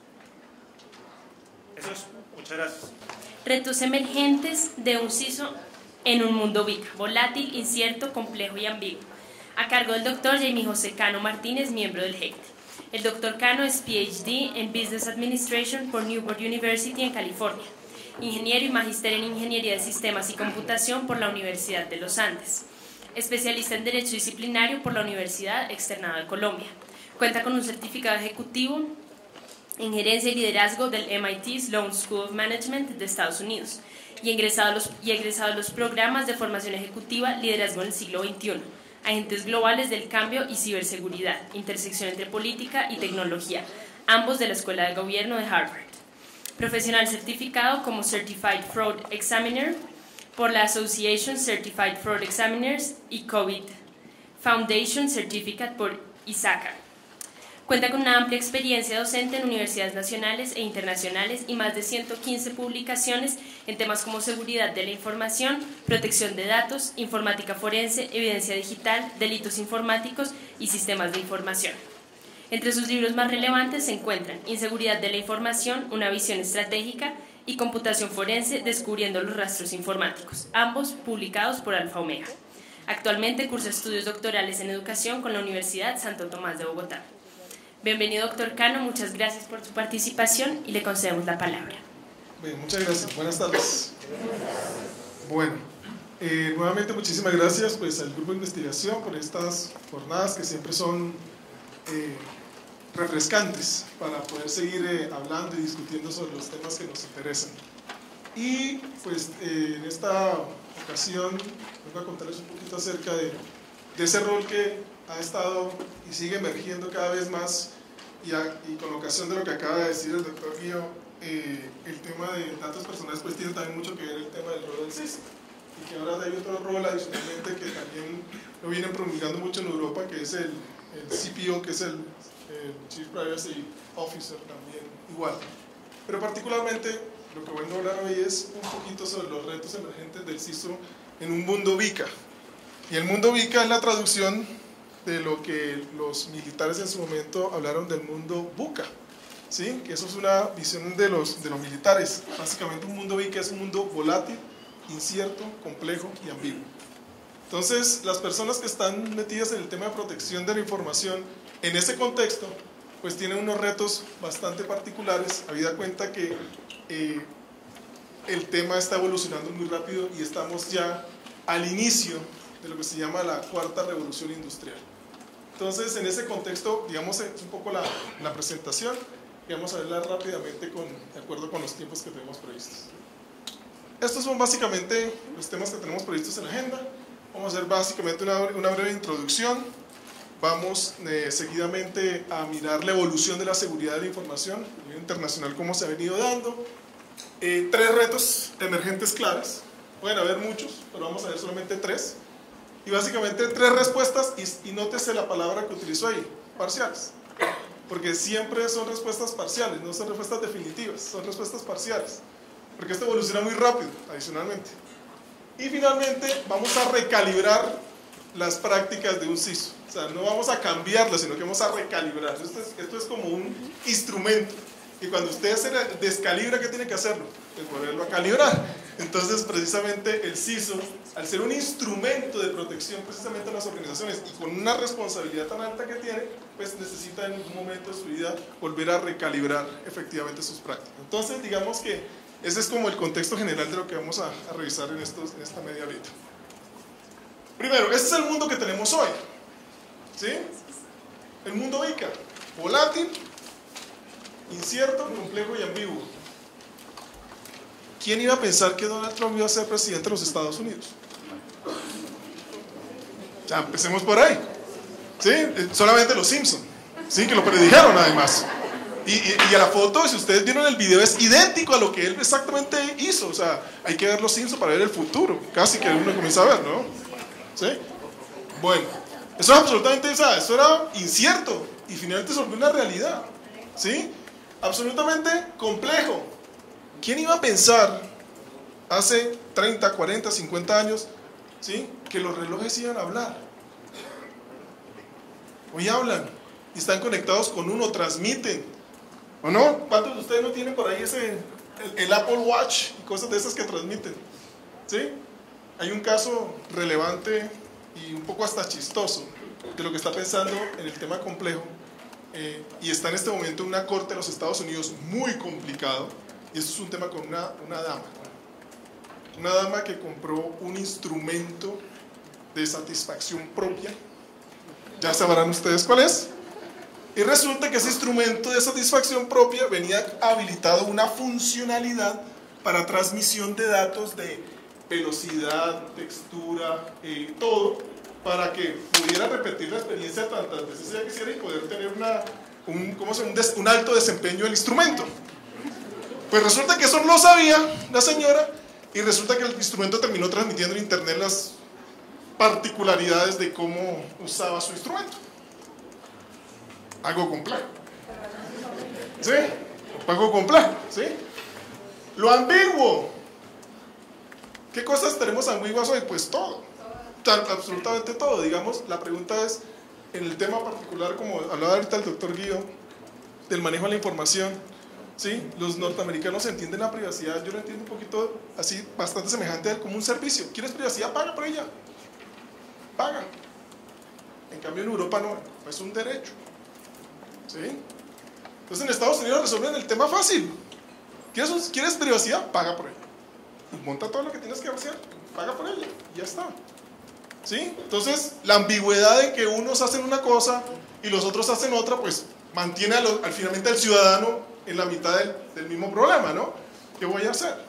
Eso es. Muchas gracias. Retos emergentes de un CISO en un mundo VICA, volátil, incierto, complejo y ambiguo. A cargo del Dr. Jaime José Cano Martínez, miembro del HECTI. El Dr. Cano es PhD en Business Administration por Newport University en California, ingeniero y magíster en Ingeniería de Sistemas y Computación por la Universidad de los Andes, especialista en Derecho Disciplinario por la Universidad Externado de Colombia. Cuenta con un certificado ejecutivo en Gerencia y Liderazgo del MIT Sloan School of Management de Estados Unidos y egresado a los programas de formación ejecutiva Liderazgo en el siglo XXI, Agentes Globales del Cambio y Ciberseguridad, intersección entre política y tecnología, ambos de la Escuela de Gobierno de Harvard. Profesional certificado como Certified Fraud Examiner por la Association Certified Fraud Examiners y COVID Foundation Certificate por ISACA. Cuenta con una amplia experiencia docente en universidades nacionales e internacionales y más de 115 publicaciones en temas como seguridad de la información, protección de datos, informática forense, evidencia digital, delitos informáticos y sistemas de información. Entre sus libros más relevantes se encuentran Inseguridad de la información, una visión estratégica y Computación forense, descubriendo los rastros informáticos, ambos publicados por Alfa Omega. Actualmente cursa estudios doctorales en educación con la Universidad Santo Tomás de Bogotá. Bienvenido, doctor Cano, muchas gracias por su participación y le concedemos la palabra. Bien, muchas gracias, buenas tardes. Bueno, nuevamente muchísimas gracias pues, al Grupo de Investigación por estas jornadas que siempre son refrescantes para poder seguir hablando y discutiendo sobre los temas que nos interesan. Y pues en esta ocasión vengo a contarles un poquito acerca de ese rol que ha estado y sigue emergiendo cada vez más y con ocasión de lo que acaba de decir el doctor Guío, el tema de datos personales pues tiene también mucho que ver el tema del rol del CISO y que ahora hay otro rol adicionalmente que también lo vienen promulgando mucho en Europa, que es el CPO, que es el Chief Privacy Officer también igual. Pero particularmente lo que vengo a hablar hoy es un poquito sobre los retos emergentes del CISO en un mundo VICA. Y el mundo VICA es la traducción de lo que los militares en su momento hablaron del mundo VUCA, ¿sí? Que eso es una visión de los militares. Básicamente un mundo VICA es un mundo volátil, incierto, complejo y ambiguo. Entonces, las personas que están metidas en el tema de protección de la información en ese contexto, pues tienen unos retos bastante particulares, habida cuenta que el tema está evolucionando muy rápido y estamos ya al inicio de lo que se llama la cuarta revolución industrial. Entonces, en ese contexto, digamos, es un poco la presentación y vamos a verla rápidamente de acuerdo con los tiempos que tenemos previstos. Estos son básicamente los temas que tenemos previstos en la agenda. Vamos a hacer básicamente una breve introducción. vamos seguidamente a mirar la evolución de la seguridad de la información a nivel internacional, cómo se ha venido dando. 3 retos emergentes claves, pueden haber muchos, pero vamos a ver solamente 3. Y básicamente 3 respuestas, y nótese la palabra que utilizó ahí, parciales. Porque siempre son respuestas parciales, no son respuestas definitivas, son respuestas parciales. Porque esto evoluciona muy rápido, adicionalmente. Y finalmente vamos a recalibrar las prácticas de un CISO. O sea, no vamos a cambiarlas, sino que vamos a recalibrar. Esto es como un instrumento. Y cuando usted se descalibra, ¿qué tiene que hacerlo? Pues volverlo a calibrar. Entonces, precisamente el CISO, al ser un instrumento de protección precisamente a las organizaciones y con una responsabilidad tan alta que tiene, pues necesita en algún momento de su vida volver a recalibrar efectivamente sus prácticas. Entonces, digamos que ese es como el contexto general de lo que vamos a revisar en esta media horita. Primero, este es el mundo que tenemos hoy. ¿Sí? El mundo ICA, volátil, incierto, complejo y ambiguo. ¿Quién iba a pensar que Donald Trump iba a ser presidente de los Estados Unidos? Ya, empecemos por ahí. ¿Sí? Solamente los Simpson, ¿sí? Que lo predijeron además. Y a la foto, si ustedes vieron el video, es idéntico a lo que él exactamente hizo. O sea, hay que ver los Simpson para ver el futuro. Casi que uno comienza a ver, ¿no? ¿Sí? Bueno, eso es absolutamente, o sea, eso era incierto y finalmente se volvió una realidad. ¿Sí? Absolutamente complejo. ¿Quién iba a pensar hace 30, 40, 50 años, ¿sí?, que los relojes iban a hablar? Hoy hablan y están conectados con uno, transmiten. ¿O no? ¿Cuántos de ustedes no tienen por ahí el Apple Watch y cosas de esas que transmiten? ¿Sí? Hay un caso relevante y un poco hasta chistoso de lo que está pensando en el tema complejo. Y está en este momento en una corte de los Estados Unidos muy complicado, y esto es un tema con una dama que compró un instrumento de satisfacción propia, ya sabrán ustedes cuál es, y resulta que ese instrumento de satisfacción propia venía habilitado una funcionalidad para transmisión de datos de velocidad, textura, todo, para que pudiera repetir la experiencia tantas veces ella quisiera y poder tener un alto desempeño del instrumento. Pues resulta que eso no lo sabía la señora, y resulta que el instrumento terminó transmitiendo en internet las particularidades de cómo usaba su instrumento. Algo complejo. ¿Sí? Algo complejo. ¿Sí? Lo ambiguo. ¿Qué cosas tenemos ambiguas hoy? Pues todo. Absolutamente todo. Digamos, la pregunta es, en el tema particular, como hablaba ahorita el doctor Guido, del manejo de la información, ¿sí? Los norteamericanos entienden la privacidad, yo lo entiendo un poquito así, bastante semejante a él, como un servicio. ¿Quieres privacidad? Paga por ella. Paga. En cambio en Europa no, es un derecho. ¿Sí? Entonces en Estados Unidos resuelven el tema fácil. ¿Quieres privacidad? Paga por ella. Y monta todo lo que tienes que hacer, paga por ella, y ya está. ¿Sí? Entonces la ambigüedad de que unos hacen una cosa y los otros hacen otra, pues mantiene finalmente al ciudadano en la mitad del mismo problema, ¿no? ¿Qué voy a hacer?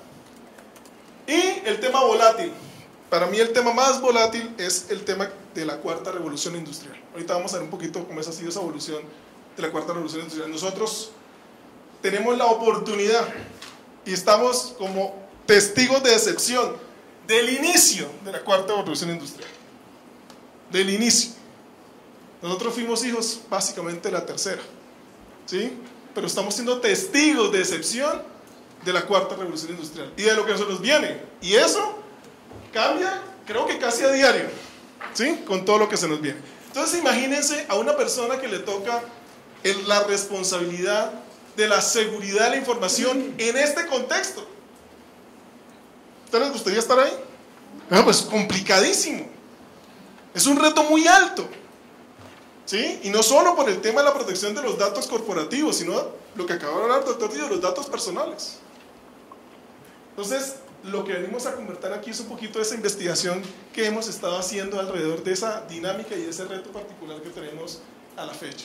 Y el tema volátil. Para mí el tema más volátil es el tema de la cuarta revolución industrial. Ahorita vamos a ver un poquito cómo ha sido esa evolución de la cuarta revolución industrial. Nosotros tenemos la oportunidad y estamos como testigos de excepción del inicio de la cuarta revolución industrial. Del inicio. Nosotros fuimos hijos básicamente de la tercera, ¿sí? Pero estamos siendo testigos de excepción de la cuarta revolución industrial y de lo que se nos viene. Y eso cambia, creo que casi a diario, ¿sí? Con todo lo que se nos viene. Entonces imagínense a una persona que le toca la responsabilidad de la seguridad de la información en este contexto. ¿Ustedes les gustaría estar ahí? No, pues complicadísimo. Es un reto muy alto. ¿Sí? Y no solo por el tema de la protección de los datos corporativos, sino lo que acaba de hablar el doctor Díaz, de los datos personales. Entonces, lo que venimos a convertir aquí es un poquito de esa investigación que hemos estado haciendo alrededor de esa dinámica y de ese reto particular que tenemos a la fecha.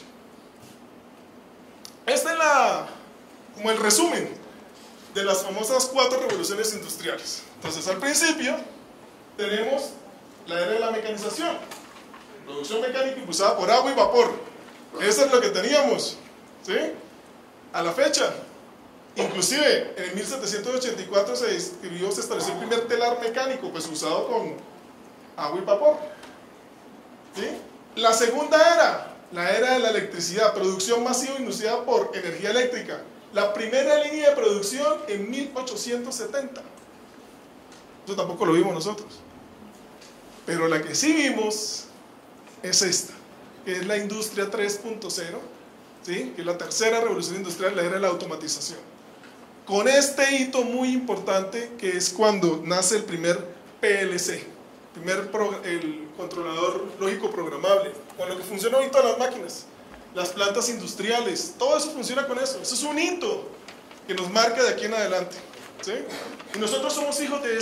Este es como el resumen de las famosas 4 revoluciones industriales. Entonces, al principio tenemos la era de la mecanización. Producción mecánica impulsada por agua y vapor. Eso es lo que teníamos, ¿sí? A la fecha. Inclusive, en 1784 se estableció el primer telar mecánico, pues usado con agua y vapor, ¿sí? La segunda era, la era de la electricidad, producción masiva inducida por energía eléctrica. La primera línea de producción en 1870. Eso tampoco lo vimos nosotros. Pero la que sí vimos es esta, que es la industria 3.0, ¿sí? Que es la tercera revolución industrial, la era de la automatización. Con este hito muy importante, que es cuando nace el primer PLC, el controlador lógico programable, con lo que funciona hoy todas las máquinas, las plantas industriales, todo eso funciona con eso. Eso es un hito que nos marca de aquí en adelante, ¿sí? Y nosotros somos hijos de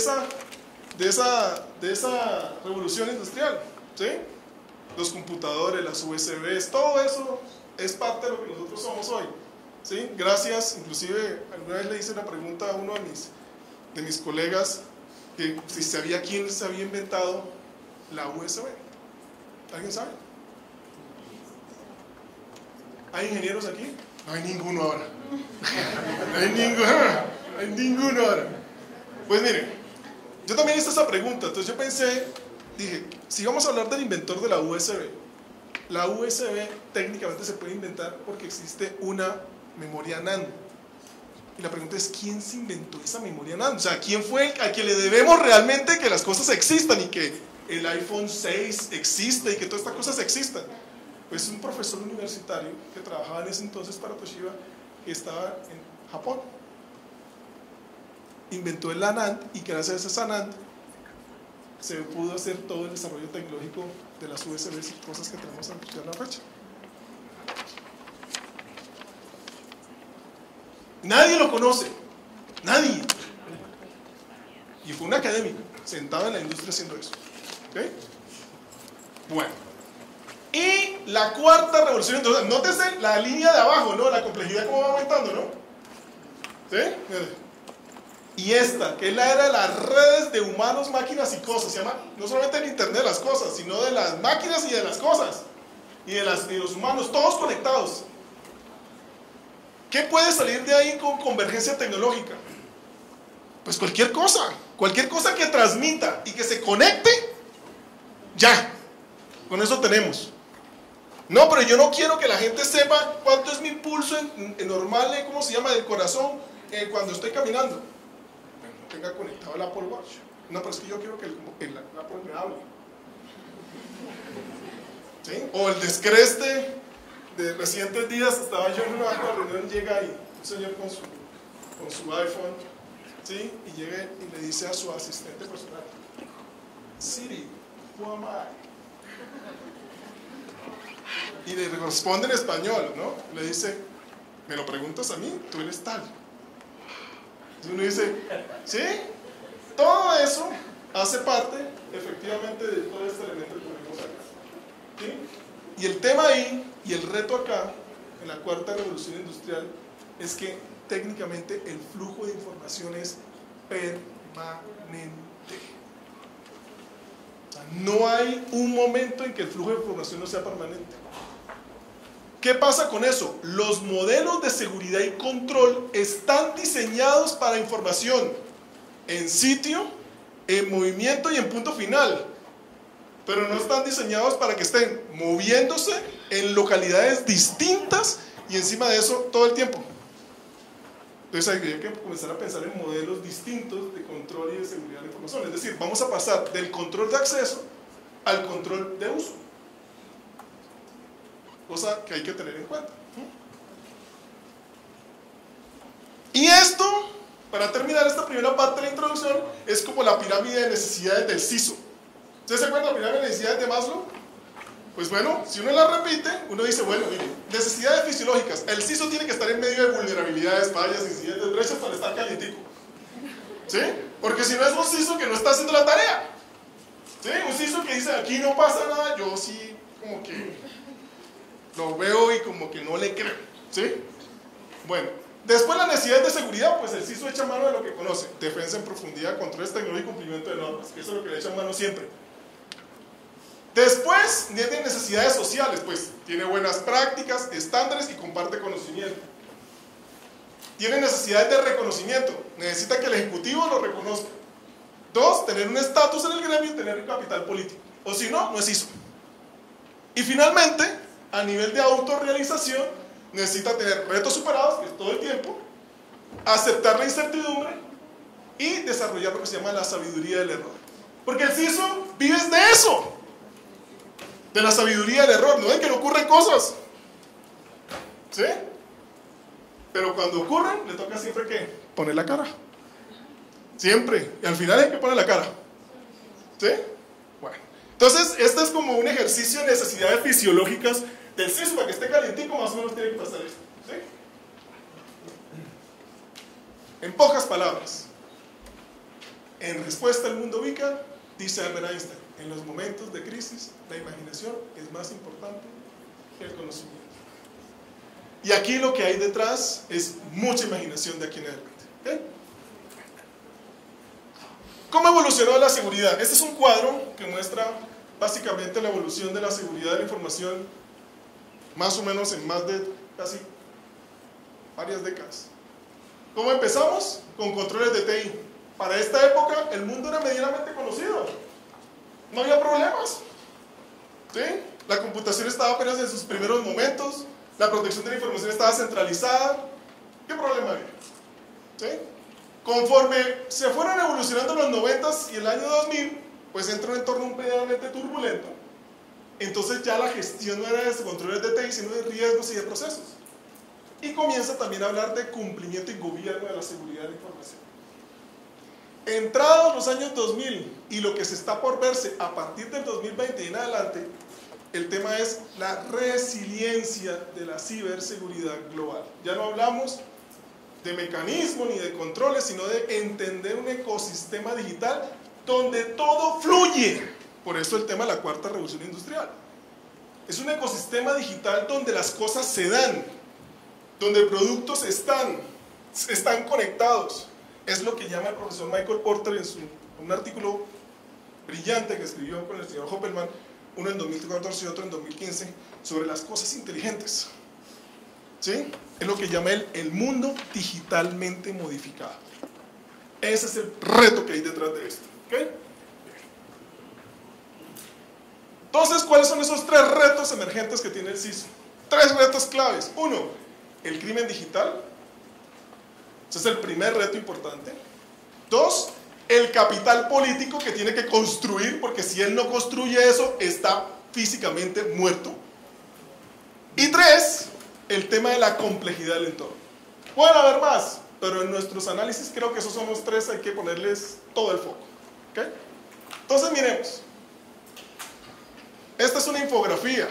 esa revolución industrial, ¿sí? Los computadores, las USBs, todo eso es parte de lo que nosotros somos hoy, ¿sí? Gracias, inclusive alguna vez le hice una pregunta a uno de mis colegas, que si sabía quién se había inventado la USB. ¿Alguien sabe? ¿Hay ingenieros aquí? No hay ninguno ahora. No hay ninguno ahora. Pues miren, yo también hice esa pregunta, entonces yo dije, si vamos a hablar del inventor de la USB técnicamente se puede inventar porque existe una memoria NAND. Y la pregunta es, ¿quién se inventó esa memoria NAND? O sea, ¿quién fue a quien le debemos realmente que las cosas existan y que el iPhone 6 existe y que todas estas cosas existan? Pues un profesor universitario que trabajaba en ese entonces para Toshiba, que estaba en Japón. Inventó la NAND y gracias a esa NAND se pudo hacer todo el desarrollo tecnológico de las USBs y cosas que tenemos a la fecha. Nadie lo conoce, nadie. Y fue un académico sentado en la industria haciendo eso. ¿Okay? Bueno, y la cuarta revolución industrial, nótese la línea de abajo, ¿no? La complejidad como va aumentando, ¿no? ¿Sí? Y esta, que es la era de las redes de humanos, máquinas y cosas. Se llama no solamente el Internet de las cosas, sino de las máquinas y de las cosas. Y de los humanos, todos conectados. ¿Qué puede salir de ahí con convergencia tecnológica? Pues cualquier cosa que transmita y que se conecte, ya, con eso tenemos. No, pero yo no quiero que la gente sepa cuánto es mi pulso normal, ¿cómo se llama?, del corazón cuando estoy caminando. Bueno, no tenga conectado el Apple Watch. No, pero es que yo quiero que el Apple me hable. ¿Sí? O el descreste de recientes días, estaba yo en una reunión, llega ahí un señor con su iPhone, ¿sí? Y llega y le dice a su asistente personal, Siri, who am I? Y le responde en español, ¿no? Le dice, ¿me lo preguntas a mí? Tú eres tal. Y uno dice, ¿sí? Todo eso hace parte, efectivamente, de todo este elemento que tenemos acá, ¿sí? Y el tema ahí, y el reto acá, en la cuarta revolución industrial, es que técnicamente el flujo de información es permanente. O sea, no hay un momento en que el flujo de información no sea permanente. ¿Qué pasa con eso? Los modelos de seguridad y control están diseñados para información en sitio, en movimiento y en punto final, pero no están diseñados para que estén moviéndose en localidades distintas y encima de eso todo el tiempo. Entonces hay que comenzar a pensar en modelos distintos de control y de seguridad de la información. Es decir, vamos a pasar del control de acceso al control de uso, cosa que hay que tener en cuenta. Y esto, para terminar esta primera parte de la introducción, es como la pirámide de necesidades del CISO. ¿Ustedes se acuerdan de la pirámide de necesidades de Maslow? Pues bueno, si uno la repite, uno dice, bueno, mire, necesidades fisiológicas. El CISO tiene que estar en medio de vulnerabilidades, fallas, incidentes, brechas para estar calientico. ¿Sí? Porque si no es un CISO que no está haciendo la tarea. ¿Sí? Un CISO que dice, aquí no pasa nada, yo sí como que lo veo y como que no le creo. ¿Sí? Bueno, después la necesidad de seguridad, pues el CISO echa mano de lo que conoce. Defensa en profundidad, controles tecnológicos y cumplimiento de normas. Que eso es lo que le echa mano siempre. Después, tiene necesidades sociales, pues tiene buenas prácticas, estándares y comparte conocimiento. Tiene necesidades de reconocimiento, necesita que el ejecutivo lo reconozca. 2, tener un estatus en el gremio y tener un capital político. O si no, no es ISO. Y finalmente, a nivel de autorrealización, necesita tener retos superados, que es todo el tiempo, aceptar la incertidumbre y desarrollar lo que se llama la sabiduría del error. Porque el CISO vive de eso, de la sabiduría del error. No ven que le ocurren cosas, ¿sí? Pero cuando ocurren, le toca siempre que poner la cara. Siempre. Y al final hay que poner la cara, ¿sí? Bueno, entonces este es como un ejercicio de necesidades fisiológicas del CISO. Para que esté calientico, más o menos tiene que pasar esto, ¿sí? En pocas palabras, en respuesta al mundo ubica, dice Albert Einstein, en los momentos de crisis, la imaginación es más importante que el conocimiento. Y aquí lo que hay detrás es mucha imaginación de aquí en adelante, ¿okay? ¿Cómo evolucionó la seguridad? Este es un cuadro que muestra básicamente la evolución de la seguridad de la información, más o menos en más de casi varias décadas. ¿Cómo empezamos? Con controles de TI. Para esta época el mundo era medianamente conocido, no había problemas, ¿sí? La computación estaba apenas en sus primeros momentos, la protección de la información estaba centralizada. ¿Qué problema había? ¿Sí? Conforme se fueron evolucionando los 90s y el año 2000, pues entra un entorno medianamente turbulento. Entonces ya la gestión no era de controles de TI, sino de riesgos y de procesos. Y comienza también a hablar de cumplimiento y gobierno de la seguridad de la información. Entrados los años 2000 y lo que se está por verse a partir del 2020 y en adelante, el tema es la resiliencia de la ciberseguridad global. Ya no hablamos de mecanismos ni de controles, sino de entender un ecosistema digital donde todo fluye. Por eso el tema de la cuarta revolución industrial. Es un ecosistema digital donde las cosas se dan, donde productos están conectados. Es lo que llama el profesor Michael Porter en un artículo brillante que escribió con el señor Hoppelman, uno en 2014 y otro en 2015, sobre las cosas inteligentes. ¿Sí? Es lo que llama el mundo digitalmente modificado. Ese es el reto que hay detrás de esto. ¿Okay? Entonces, ¿cuáles son esos 3 retos emergentes que tiene el CISO? 3 retos claves. 1, el crimen digital. Ese es el primer reto importante. 2, el capital político que tiene que construir, porque si él no construye eso, está físicamente muerto. Y 3, el tema de la complejidad del entorno. Pueden haber más, pero en nuestros análisis creo que esos son los 3, hay que ponerles todo el foco. ¿Okay? Entonces miremos. Esta es una infografía.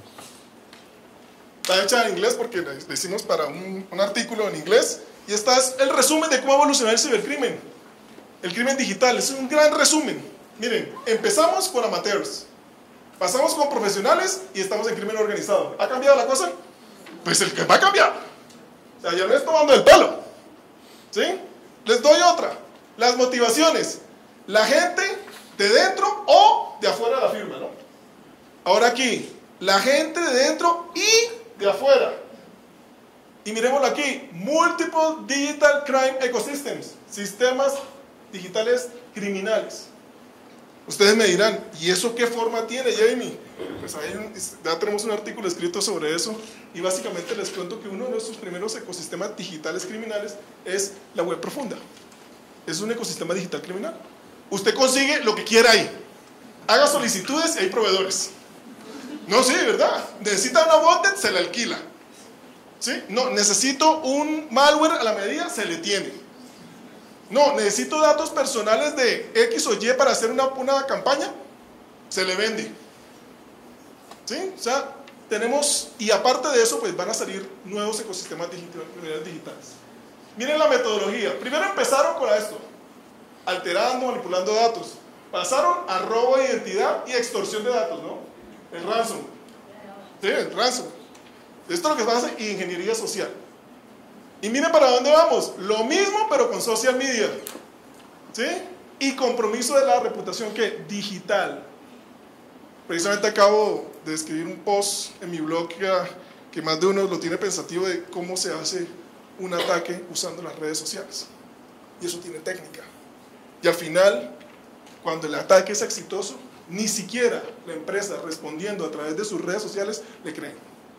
Está hecha en inglés porque la hicimos para un artículo en inglés. Y este es el resumen de cómo evolucionar el cibercrimen. El crimen digital, es un gran resumen. Miren, empezamos con amateurs, pasamos con profesionales y estamos en crimen organizado. ¿Ha cambiado la cosa? Pues el que va a cambiar. O sea, ya no es tomando el pelo. ¿Sí? Les doy otra. Las motivaciones. La gente de dentro o de afuera de la firma, ¿no? Ahora aquí, la gente de dentro y de afuera. Y miremoslo aquí, Multiple Digital Crime Ecosystems, sistemas digitales criminales. Ustedes me dirán, ¿y eso qué forma tiene, Jamie? Pues ahí ya tenemos un artículo escrito sobre eso y básicamente les cuento que uno de nuestros primeros ecosistemas digitales criminales es la web profunda. Es un ecosistema digital criminal. Usted consigue lo que quiera ahí. Haga solicitudes y hay proveedores. No, sí, ¿verdad? Necesita una botnet, se la alquila. ¿Sí? No, necesito un malware a la medida, se le tiene. No, necesito datos personales de X o Y para hacer una campaña, se le vende. ¿Sí? O sea, tenemos, y aparte de eso, pues van a salir nuevos ecosistemas digitales. Miren la metodología. Primero empezaron con esto, alterando, manipulando datos. Pasaron a robo de identidad y extorsión de datos, ¿no? El ransom. Sí, el ransom. Esto es lo que se hace en ingeniería social. Y miren para dónde vamos. Lo mismo, pero con social media. ¿Sí? Y compromiso de la reputación, ¿qué? Digital. Precisamente acabo de escribir un post en mi blog que más de uno lo tiene pensativo de cómo se hace un ataque usando las redes sociales. Y eso tiene técnica. Y al final, cuando el ataque es exitoso, ni siquiera la empresa respondiendo a través de sus redes sociales le creen.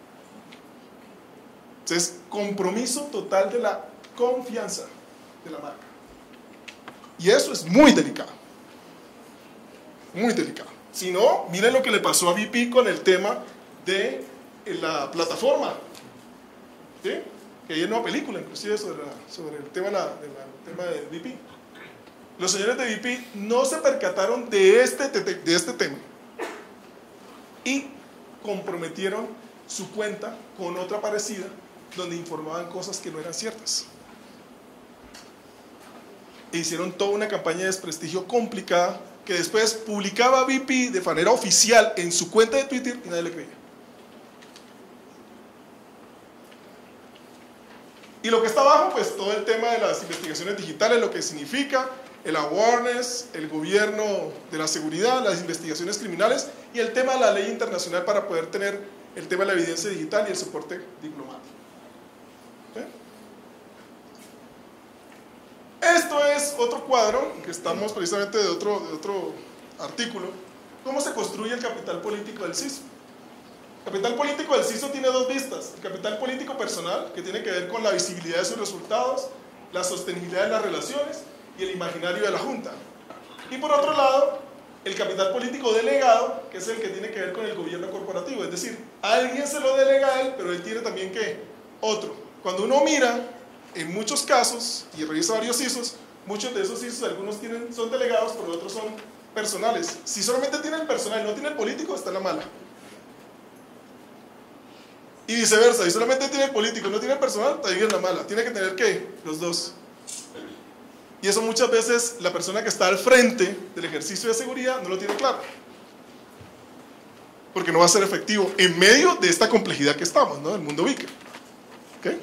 Entonces, compromiso total de la confianza de la marca. Y eso es muy delicado. Muy delicado. Si no, miren lo que le pasó a BP con el tema de la plataforma. ¿Sí? Que hay una nueva película, inclusive, sobre el tema de BP. Los señores de BP no se percataron de este tema y comprometieron su cuenta con otra parecida donde informaban cosas que no eran ciertas. E hicieron toda una campaña de desprestigio complicada que después publicaba BP de manera oficial en su cuenta de Twitter y nadie le creía. Y lo que está abajo, pues todo el tema de las investigaciones digitales, lo que significa el awareness, el gobierno de la seguridad, las investigaciones criminales y el tema de la ley internacional para poder tener el tema de la evidencia digital y el soporte diplomático. ¿Sí? Esto es otro cuadro, que estamos precisamente de otro artículo, cómo se construye el capital político del CISO. El capital político del CISO tiene dos vistas: el capital político personal, que tiene que ver con la visibilidad de sus resultados, la sostenibilidad de las relaciones y el imaginario de la Junta. Y por otro lado, el capital político delegado, que es el que tiene que ver con el gobierno corporativo, es decir, alguien se lo delega a él, pero él tiene también que otro. Cuando uno mira, en muchos casos, y revisa varios CISOs, muchos de esos CISOs, algunos son delegados, pero otros son personales. Si solamente tiene el personal y no tiene el político, está en la mala. Y viceversa, si solamente tiene el político y no tiene el personal, también es la mala. Tiene que tener, ¿qué? Los dos. Y eso muchas veces la persona que está al frente del ejercicio de seguridad no lo tiene claro. Porque no va a ser efectivo en medio de esta complejidad que estamos, ¿no? El mundo VIC. ¿Okay?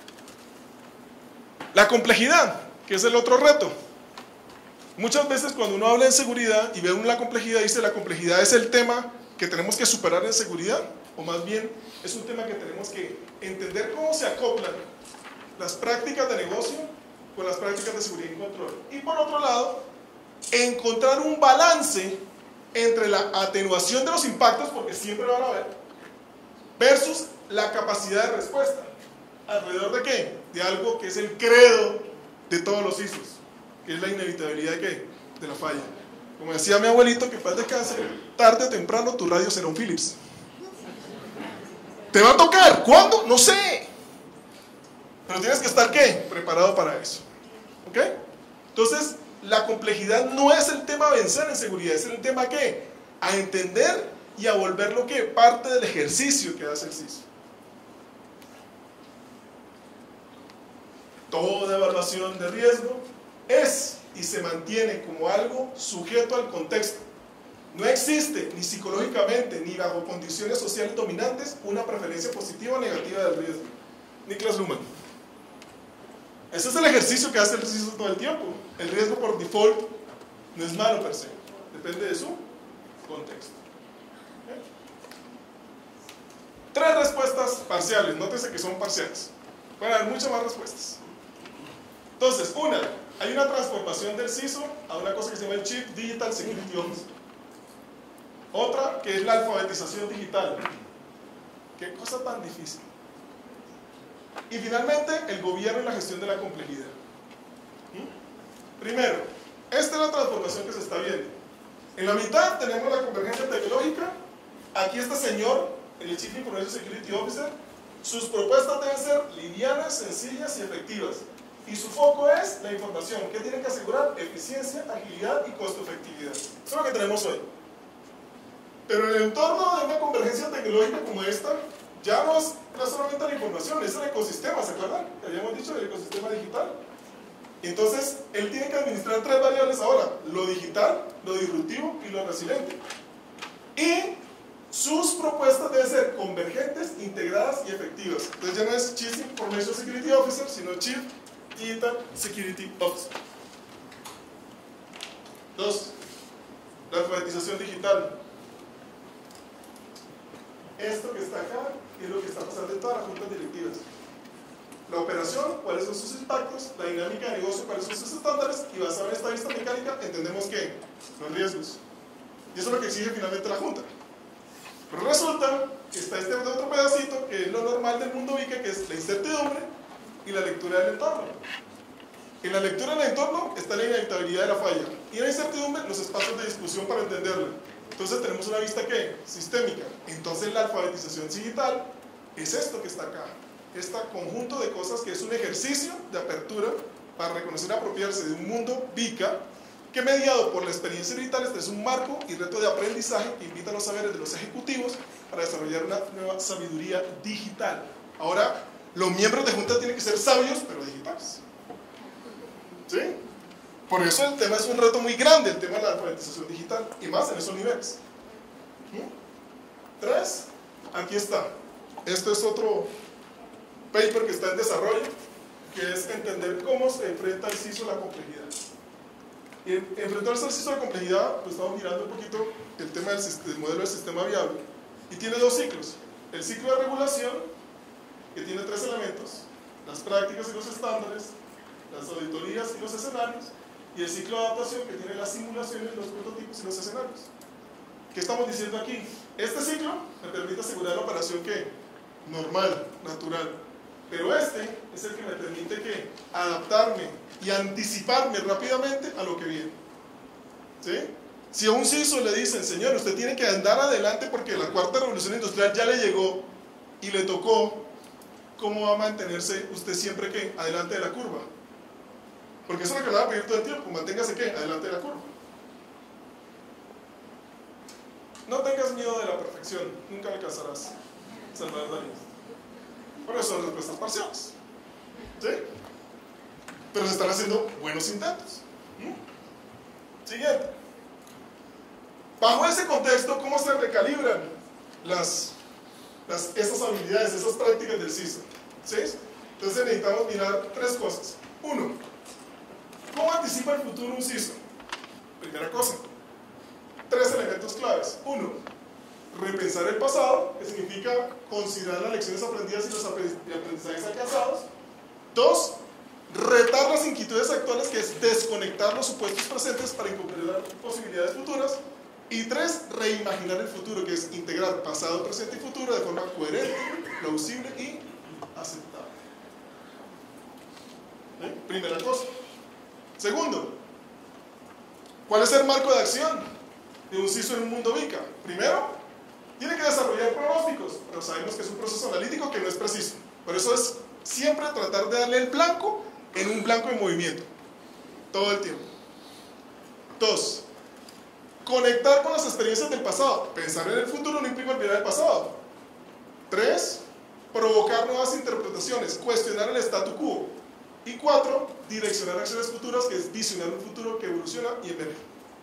La complejidad, que es el otro reto. Muchas veces cuando uno habla de seguridad y ve la complejidad, dice la complejidad es el tema que tenemos que superar en seguridad, o más bien es un tema que tenemos que entender cómo se acoplan las prácticas de negocio con las prácticas de seguridad y control. Y por otro lado, encontrar un balance entre la atenuación de los impactos, porque siempre lo van a haber, versus la capacidad de respuesta. ¿Alrededor de qué? De algo que es el credo de todos los ISOs, que es la inevitabilidad de la falla. Como decía mi abuelito, que paz descanse, tarde o temprano tu radio será un Philips. ¿Te va a tocar? ¿Cuándo? No sé. Pero tienes que estar, ¿qué? Preparado para eso. ¿Ok? Entonces, la complejidad no es el tema a vencer en seguridad, es el tema, ¿qué? A entender y a volverlo, ¿qué? Parte del ejercicio que hace el CISO. Toda evaluación de riesgo es y se mantiene como algo sujeto al contexto. No existe, ni psicológicamente, ni bajo condiciones sociales dominantes, una preferencia positiva o negativa del riesgo. Niklas Luhmann. Ese es el ejercicio que hace el CISO todo el tiempo. El riesgo por default no es malo per se, depende de su contexto. ¿Okay? 3 respuestas parciales, nótese que son parciales. Pueden haber muchas más respuestas. Entonces, hay una transformación del CISO a una cosa que se llama el Chief Digital Security Officer. Otra, que es la alfabetización digital. Qué cosa tan difícil. Y finalmente, el gobierno y la gestión de la complejidad. Primero, esta es la transformación que se está viendo. En la mitad tenemos la convergencia tecnológica. Aquí este señor, el Chief Information Security Officer, sus propuestas deben ser livianas, sencillas y efectivas. Y su foco es la información. ¿Qué tienen que asegurar? Eficiencia, agilidad y costo efectividad. Eso es lo que tenemos hoy. Pero en el entorno de una convergencia tecnológica como esta, ya no es solamente la información, es el ecosistema, ¿se acuerdan? Que habíamos dicho del ecosistema digital. Y entonces, él tiene que administrar 3 variables ahora: lo digital, lo disruptivo y lo resiliente. Y sus propuestas deben ser convergentes, integradas y efectivas. Entonces ya no es Chief Information Security Officer, sino Chief Digital Security Officer. 2. La alfabetización digital. esto que está acá es lo que está pasando en todas las juntas directivas. La operación, cuáles son sus impactos, la dinámica de negocio, cuáles son sus estándares, y basado en esta vista mecánica entendemos que los riesgos. Y eso es lo que exige finalmente la junta. Pero resulta que está este otro pedacito que es lo normal del mundo VICA, que es la incertidumbre y la lectura del entorno. En la lectura del entorno está la inevitabilidad de la falla, y en la incertidumbre los espacios de discusión para entenderla. Entonces tenemos una vista ¿qué? Sistémica. Entonces la alfabetización digital es esto que está acá, este conjunto de cosas que es un ejercicio de apertura para reconocer y apropiarse de un mundo VICA que, mediado por la experiencia digital, este es un marco y reto de aprendizaje que invita a los saberes de los ejecutivos para desarrollar una nueva sabiduría digital. Ahora, los miembros de junta tienen que ser sabios, pero digitales. ¿Sí? Por eso el tema es un reto muy grande, el tema de la alfabetización digital, y más en esos niveles. 3, aquí está. Esto es otro paper que está en desarrollo, que es entender cómo se enfrenta el CISO a la complejidad. Y enfrentarse al CISO a la complejidad, pues estamos mirando un poquito el tema del modelo del sistema viable, y tiene 2 ciclos. El ciclo de regulación, que tiene 3 elementos: las prácticas y los estándares, las auditorías y los escenarios, y el ciclo de adaptación, que tiene las simulaciones, los prototipos y los escenarios. ¿Qué estamos diciendo aquí? Este ciclo me permite asegurar la operación que normal, natural, pero este es el que me permite que adaptarme y anticiparme rápidamente a lo que viene. ¿Sí? Si a un CISO le dicen, señor, usted tiene que andar adelante porque la 4ª revolución industrial ya le llegó y le tocó, ¿cómo va a mantenerse usted siempre que adelante de la curva? Porque eso es lo que le va a pedir todo el tiempo: manténgase ¿qué? Adelante de la curva. No tengas miedo de la perfección, nunca la alcanzarás. Salvador Dalí. Por eso son respuestas parciales. ¿Sí? Pero se están haciendo buenos intentos. Siguiente. Bajo ese contexto, ¿cómo se recalibran esas habilidades, esas prácticas del CISO? ¿Sí? Entonces necesitamos mirar 3 cosas. 1. ¿Cómo anticipa el futuro un CISO? Primera cosa. 3 elementos claves. 1. Repensar el pasado, que significa considerar las lecciones aprendidas y los aprendizajes alcanzados. 2. Retar las inquietudes actuales, que es desconectar los supuestos presentes para incorporar posibilidades futuras. Y 3. Reimaginar el futuro, que es integrar pasado, presente y futuro de forma coherente, plausible y aceptable. ¿Sí? Primera cosa. Segundo, ¿cuál es el marco de acción de un CISO en un mundo VICA? Primero, tiene que desarrollar pronósticos, pero sabemos que es un proceso analítico que no es preciso. Por eso es siempre tratar de darle el blanco en un blanco en movimiento, todo el tiempo. 2. Conectar con las experiencias del pasado. Pensar en el futuro no implica olvidar el pasado. 3. Provocar nuevas interpretaciones, cuestionar el statu quo. Y 4. Direccionar acciones futuras, que es visionar un futuro que evoluciona y emerge.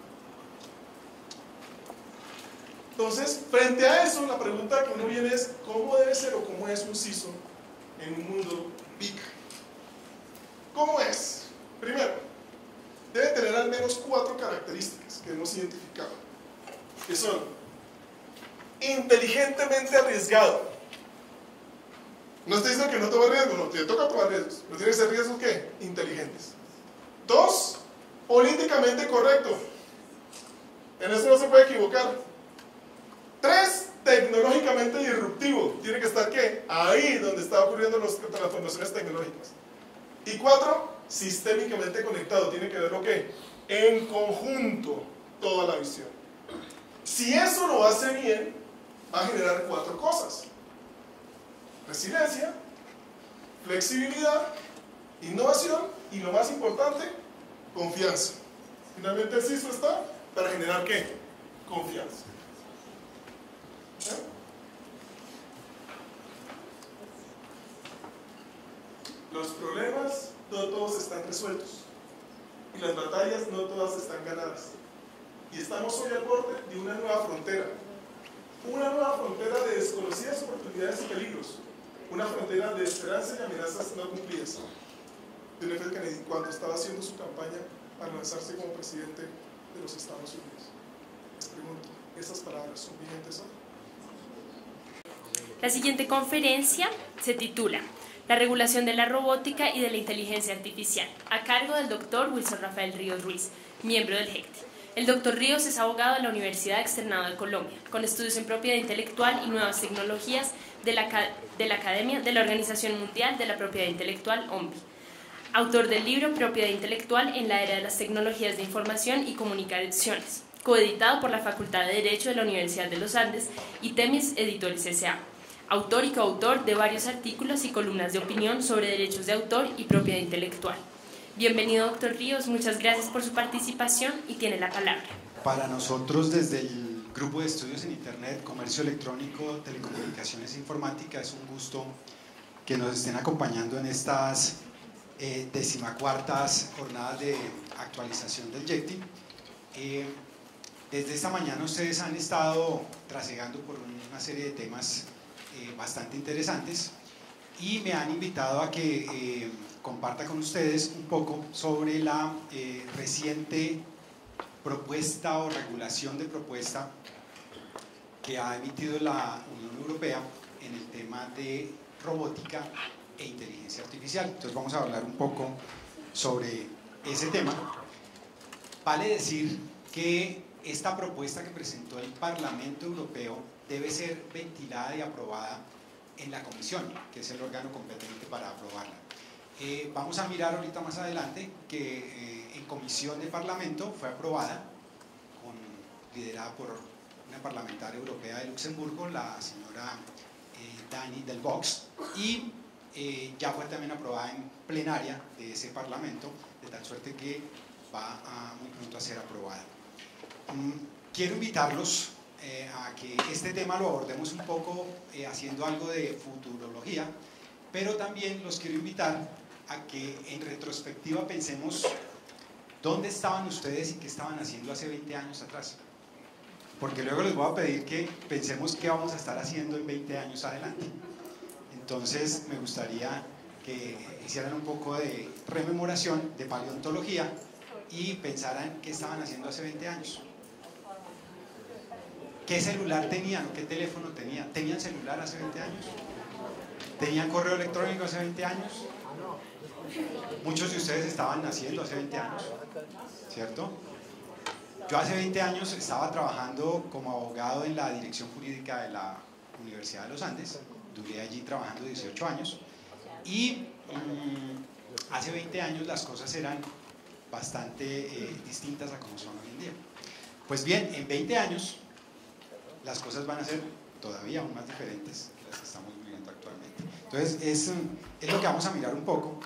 Entonces, frente a eso, la pregunta que uno viene es: ¿cómo debe ser o cómo es un CISO en un mundo VICA? ¿Cómo es? Primero, debe tener al menos 4 características que hemos identificado, que son: inteligentemente arriesgado. No estoy diciendo que no tome riesgos, no, te toca tomar riesgos, pero tiene que ser riesgos ¿qué? Inteligentes. 2. Políticamente correcto. En eso no se puede equivocar. 3. Tecnológicamente disruptivo. Tiene que estar ¿qué? Ahí donde están ocurriendo las transformaciones tecnológicas. Y 4. Sistémicamente conectado. Tiene que ver lo que en conjunto toda la visión. Si eso lo hace bien, va a generar 4 cosas: resiliencia, flexibilidad, innovación y, lo más importante, confianza. Finalmente el CISO está para generar ¿qué? Confianza. ¿Eh? Los problemas no todos están resueltos y las batallas no todas están ganadas, y estamos hoy al borde de una nueva frontera de desconocidas oportunidades y peligros, una frontera de esperanza y amenazas no cumplidas. John F. Kennedy, cuando estaba haciendo su campaña para lanzarse como presidente de los Estados Unidos, les pregunto: ¿esas palabras son vigentes hoy? La siguiente conferencia se titula La regulación de la robótica y de la inteligencia artificial, a cargo del doctor Wilson Rafael Ríos Ruiz, miembro del HECTI. El doctor Ríos es abogado de la Universidad Externado de Colombia, con estudios en propiedad intelectual y nuevas tecnologías de la Academia de la Organización Mundial de la Propiedad Intelectual, OMPI. Autor del libro Propiedad Intelectual en la Era de las Tecnologías de Información y Comunicaciones, coeditado por la Facultad de Derecho de la Universidad de los Andes y Temis Editores S.A. Autor y coautor de varios artículos y columnas de opinión sobre derechos de autor y propiedad intelectual. Bienvenido, doctor Ríos, muchas gracias por su participación y tiene la palabra. Para nosotros, desde el Grupo de Estudios en Internet, Comercio Electrónico, Telecomunicaciones e Informática, es un gusto que nos estén acompañando en estas 14ª jornadas de actualización del YECTI. Desde esta mañana ustedes han estado trasegando por una serie de temas bastante interesantes y me han invitado a que comparta con ustedes un poco sobre la reciente propuesta o regulación de propuesta que ha emitido la Unión Europea en el tema de robótica e inteligencia artificial. Entonces vamos a hablar un poco sobre ese tema. Vale decir que esta propuesta que presentó el Parlamento Europeo debe ser ventilada y aprobada en la Comisión, que es el órgano competente para aprobarla. Vamos a mirar ahorita más adelante que en Comisión de Parlamento fue aprobada, liderada por una parlamentaria europea de Luxemburgo, la señora Dani del Vox, y ya fue también aprobada en plenaria de ese Parlamento, de tal suerte que va muy pronto a ser aprobada. Quiero invitarlos a que este tema lo abordemos un poco haciendo algo de futurología, pero también los quiero invitar a que en retrospectiva pensemos dónde estaban ustedes y qué estaban haciendo hace 20 años atrás, porque luego les voy a pedir que pensemos qué vamos a estar haciendo en 20 años adelante. Entonces me gustaría que hicieran un poco de rememoración, de paleontología, y pensaran qué estaban haciendo hace 20 años. ¿Qué celular tenían o qué teléfono tenían? ¿Tenían celular hace 20 años? ¿Tenían correo electrónico hace 20 años? Muchos de ustedes estaban naciendo hace 20 años, ¿cierto? Yo hace 20 años estaba trabajando como abogado en la dirección jurídica de la Universidad de los Andes. Duré allí trabajando 18 años y hace 20 años las cosas eran bastante distintas a como son hoy en día. Pues bien, en 20 años las cosas van a ser todavía aún más diferentes que las que estamos viviendo actualmente. Entonces es lo que vamos a mirar un poco.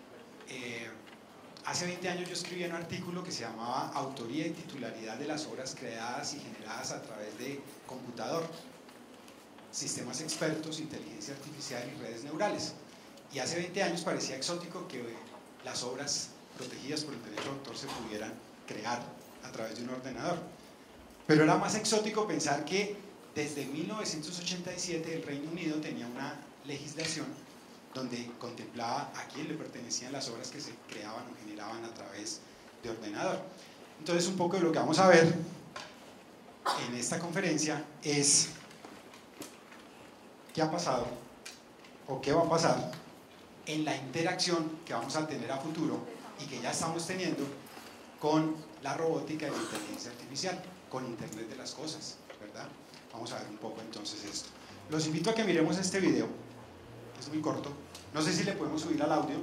Hace 20 años yo escribí un artículo que se llamaba Autoría y titularidad de las obras creadas y generadas a través de computador, sistemas expertos, inteligencia artificial y redes neurales. Y hace 20 años parecía exótico que las obras protegidas por el derecho de autor se pudieran crear a través de un ordenador. Pero era más exótico pensar que desde 1987 el Reino Unido tenía una legislación donde contemplaba a quién le pertenecían las obras que se creaban o generaban a través de ordenador. Entonces un poco de lo que vamos a ver en esta conferencia es qué ha pasado o qué va a pasar en la interacción que vamos a tener a futuro y que ya estamos teniendo con la robótica y la inteligencia artificial, con Internet de las cosas, ¿verdad? Vamos a ver un poco entonces esto. Los invito a que miremos este video, que es muy corto. No sé si le podemos subir al audio.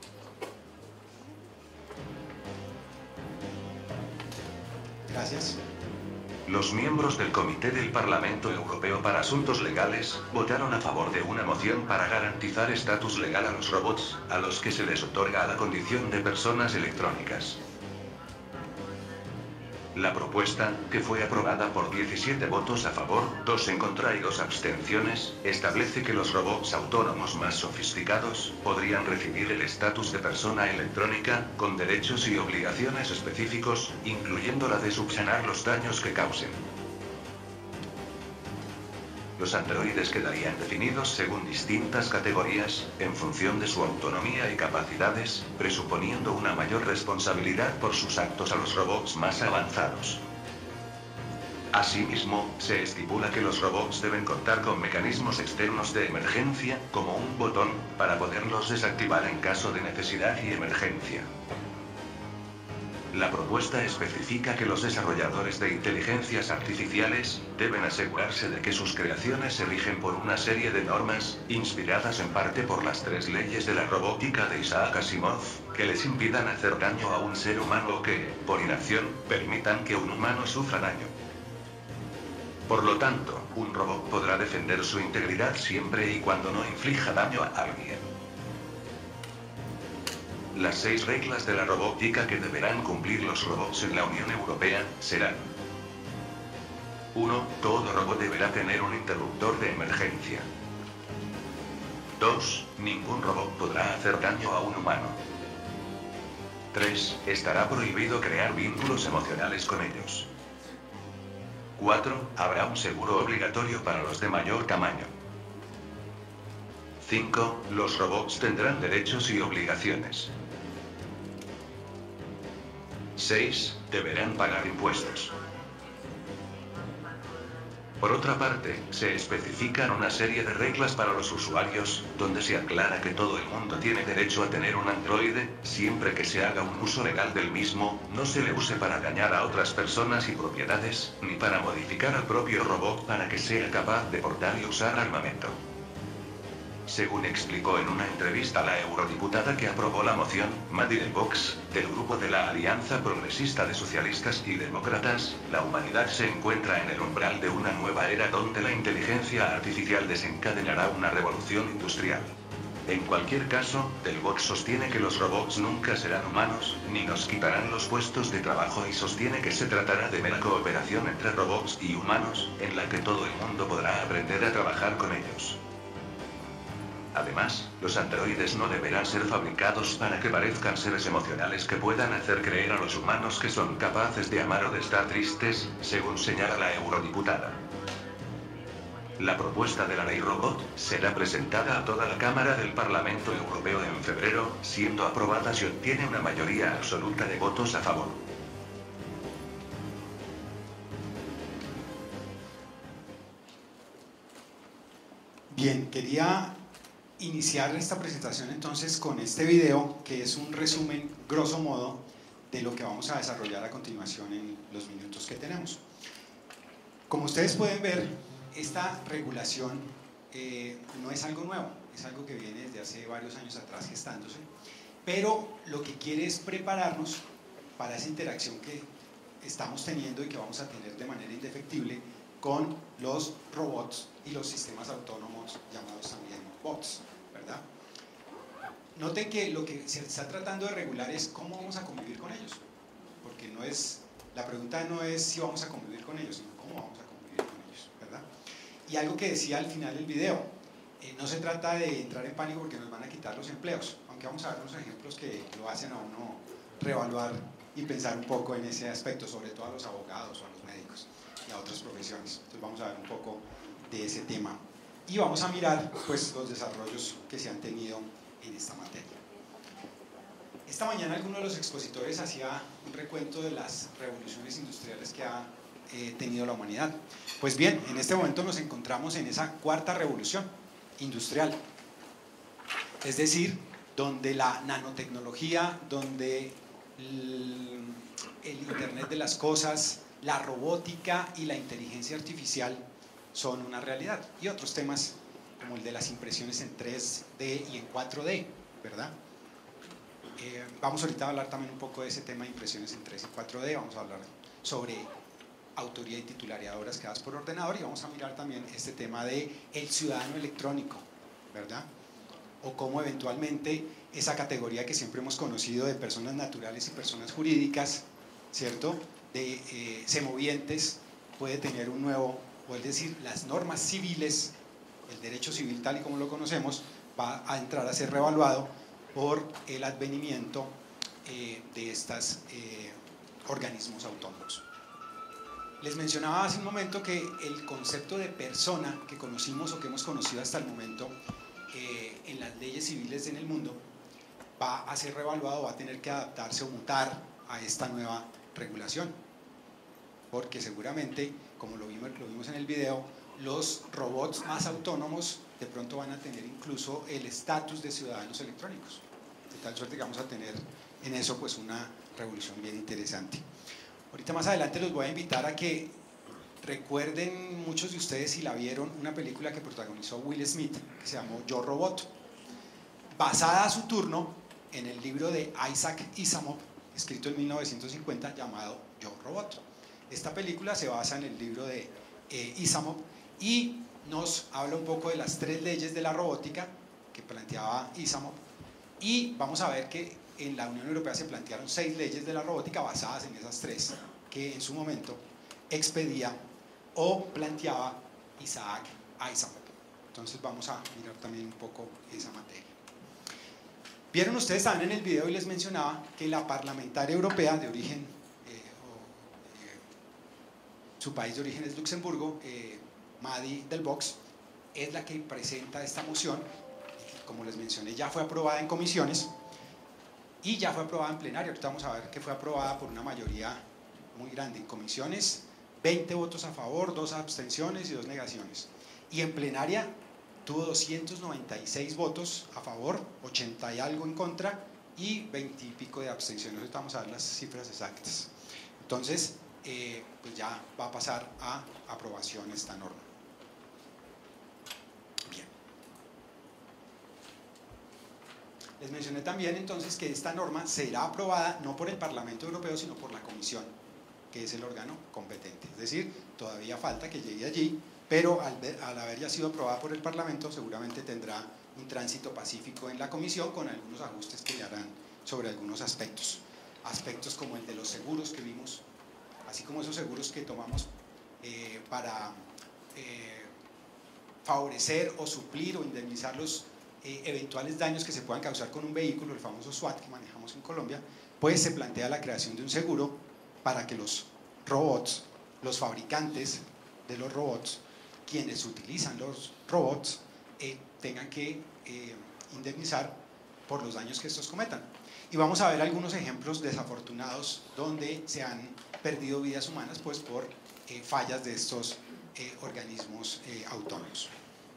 Gracias. Los miembros del Comité del Parlamento Europeo para Asuntos Legales votaron a favor de una moción para garantizar estatus legal a los robots, a los que se les otorga la condición de personas electrónicas. La propuesta, que fue aprobada por 17 votos a favor, 2 en contra y 2 abstenciones, establece que los robots autónomos más sofisticados podrían recibir el estatus de persona electrónica, con derechos y obligaciones específicos, incluyendo la de subsanar los daños que causen. Los androides quedarían definidos según distintas categorías, en función de su autonomía y capacidades, presuponiendo una mayor responsabilidad por sus actos a los robots más avanzados. Asimismo, se estipula que los robots deben contar con mecanismos externos de emergencia, como un botón, para poderlos desactivar en caso de necesidad y emergencia. La propuesta especifica que los desarrolladores de inteligencias artificiales deben asegurarse de que sus creaciones se rigen por una serie de normas, inspiradas en parte por las 3 leyes de la robótica de Isaac Asimov, que les impidan hacer daño a un ser humano o que, por inacción, permitan que un humano sufra daño. Por lo tanto, un robot podrá defender su integridad siempre y cuando no inflija daño a alguien. Las 6 reglas de la robótica que deberán cumplir los robots en la Unión Europea serán: 1. Todo robot deberá tener un interruptor de emergencia. 2. Ningún robot podrá hacer daño a un humano. 3. Estará prohibido crear vínculos emocionales con ellos. 4. Habrá un seguro obligatorio para los de mayor tamaño. 5. Los robots tendrán derechos y obligaciones. 6. Deberán pagar impuestos. Por otra parte, se especifican una serie de reglas para los usuarios, donde se aclara que todo el mundo tiene derecho a tener un androide, siempre que se haga un uso legal del mismo, no se le use para dañar a otras personas y propiedades, ni para modificar al propio robot para que sea capaz de portar y usar armamento. Según explicó en una entrevista la eurodiputada que aprobó la moción, Maddie de Vox, del grupo de la Alianza Progresista de Socialistas y Demócratas, la humanidad se encuentra en el umbral de una nueva era donde la inteligencia artificial desencadenará una revolución industrial. En cualquier caso, Del Vox sostiene que los robots nunca serán humanos, ni nos quitarán los puestos de trabajo y sostiene que se tratará de mera cooperación entre robots y humanos, en la que todo el mundo podrá aprender a trabajar con ellos. Además, los androides no deberán ser fabricados para que parezcan seres emocionales que puedan hacer creer a los humanos que son capaces de amar o de estar tristes, según señala la eurodiputada. La propuesta de la ley robot será presentada a toda la Cámara del Parlamento Europeo en febrero, siendo aprobada si obtiene una mayoría absoluta de votos a favor. Bien, quería iniciar esta presentación entonces con este video, que es un resumen, grosso modo, de lo que vamos a desarrollar a continuación en los minutos que tenemos. Como ustedes pueden ver, esta regulación no es algo nuevo, es algo que viene desde hace varios años atrás gestándose, pero lo que quiere es prepararnos para esa interacción que estamos teniendo y que vamos a tener de manera indefectible con los robots y los sistemas autónomos llamados también bots, ¿verdad? Noten que lo que se está tratando de regular es cómo vamos a convivir con ellos, porque la pregunta no es si vamos a convivir con ellos, sino cómo vamos a convivir con ellos, ¿verdad? Y algo que decía al final del video, no se trata de entrar en pánico porque nos van a quitar los empleos, aunque vamos a ver unos ejemplos que lo hacen a uno reevaluar y pensar un poco en ese aspecto, sobre todo a los abogados o a los médicos y a otras profesiones. Entonces vamos a ver un poco de ese tema y vamos a mirar pues los desarrollos que se han tenido en esta materia. Esta mañana alguno de los expositores hacía un recuento de las revoluciones industriales que ha tenido la humanidad. Pues bien, en este momento nos encontramos en esa cuarta revolución industrial, es decir, donde la nanotecnología, donde el Internet de las cosas, la robótica y la inteligencia artificial son una realidad, y otros temas como el de las impresiones en 3D y en 4D, ¿verdad? Vamos ahorita a hablar también un poco de ese tema de impresiones en 3 y 4D, vamos a hablar sobre autoría y titularidad de obras creadas por ordenador, y vamos a mirar también este tema de el ciudadano electrónico, ¿verdad? O cómo eventualmente esa categoría que siempre hemos conocido de personas naturales y personas jurídicas, ¿cierto?, de semovientes, puede tener un nuevo, o es decir, las normas civiles, el derecho civil tal y como lo conocemos, va a entrar a ser reevaluado por el advenimiento de estos organismos autónomos. Les mencionaba hace un momento que el concepto de persona que conocimos o que hemos conocido hasta el momento en las leyes civiles en el mundo va a ser reevaluado, va a tener que adaptarse o mutar a esta nueva regulación. porque seguramente, como lo vimos en el video, los robots más autónomos de pronto van a tener incluso el estatus de ciudadanos electrónicos, de tal suerte que vamos a tener en eso pues una revolución bien interesante. Ahorita más adelante los voy a invitar a que recuerden, muchos de ustedes si la vieron, una película que protagonizó Will Smith que se llamó Yo Robot, basada a su turno en el libro de Isaac Asimov, escrito en 1950, llamado Yo Robot. Esta película se basa en el libro de Asimov y nos habla un poco de las 3 leyes de la robótica que planteaba Asimov, y vamos a ver que en la Unión Europea se plantearon 6 leyes de la robótica basadas en esas 3 que en su momento expedía o planteaba Isaac Asimov. Entonces vamos a mirar también un poco esa materia. Vieron ustedes también en el video y les mencionaba que la parlamentaria europea de origen, su país de origen es Luxemburgo, Madi Del Box, es la que presenta esta moción. Como les mencioné, ya fue aprobada en comisiones y ya fue aprobada en plenario. Ahorita vamos a ver que fue aprobada por una mayoría muy grande. En comisiones, 20 votos a favor, 2 abstenciones y 2 negaciones. Y en plenaria tuvo 296 votos a favor, 80 y algo en contra y 20 y pico de abstenciones. Ahorita vamos a ver las cifras exactas. Entonces, pues ya va a pasar a aprobación esta norma. Bien. Les mencioné también entonces que esta norma será aprobada no por el Parlamento Europeo, sino por la Comisión, que es el órgano competente. Es decir, todavía falta que llegue allí, pero al haber ya sido aprobada por el Parlamento, seguramente tendrá un tránsito pacífico en la Comisión con algunos ajustes que le harán sobre algunos aspectos. Aspectos como el de los seguros que vimos, así como esos seguros que tomamos para favorecer o suplir o indemnizar los eventuales daños que se puedan causar con un vehículo, el famoso SWAT que manejamos en Colombia, pues se plantea la creación de un seguro para que los robots, los fabricantes de los robots, quienes utilizan los robots, tengan que indemnizar por los daños que estos cometan. Y vamos a ver algunos ejemplos desafortunados donde se han perdido vidas humanas pues por fallas de estos organismos autónomos.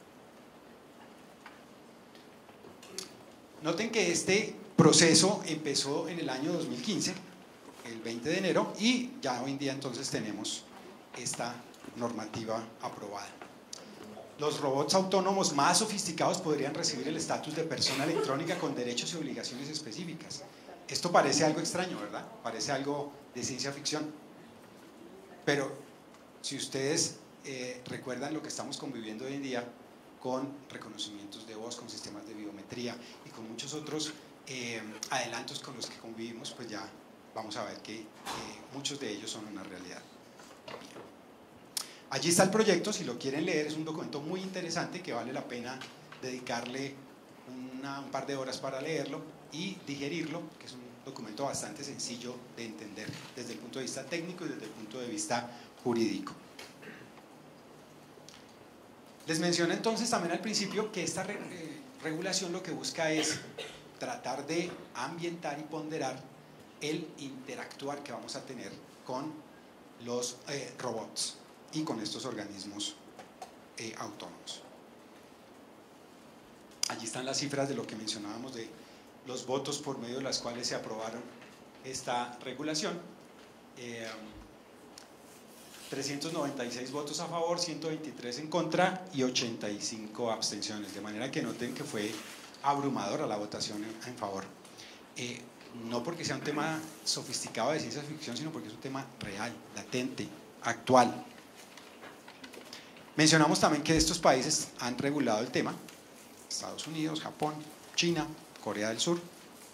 Noten que este proceso empezó en el año 2015, el 20 de enero, y ya hoy en día entonces tenemos esta normativa aprobada. Los robots autónomos más sofisticados podrían recibir el estatus de persona electrónica con derechos y obligaciones específicas. Esto parece algo extraño, ¿verdad? Parece algo de ciencia ficción. Pero si ustedes recuerdan lo que estamos conviviendo hoy en día con reconocimientos de voz, con sistemas de biometría y con muchos otros adelantos con los que convivimos, pues ya vamos a ver que muchos de ellos son una realidad. Allí está el proyecto, si lo quieren leer, es un documento muy interesante que vale la pena dedicarle un par de horas para leerlo y digerirlo, que es un documento bastante sencillo de entender desde el punto de vista técnico y desde el punto de vista jurídico. Les mencioné entonces también al principio que esta regulación lo que busca es tratar de ambientar y ponderar el interactuar que vamos a tener con los robots y con estos organismos autónomos. Allí están las cifras de lo que mencionábamos de los votos por medio de las cuales se aprobaron esta regulación. 396 votos a favor, 123 en contra y 85 abstenciones, de manera que noten que fue abrumadora la votación en favor. No porque sea un tema sofisticado de ciencia ficción, sino porque es un tema real, latente, actual. Mencionamos también que estos países han regulado el tema: Estados Unidos, Japón, China, Corea del Sur.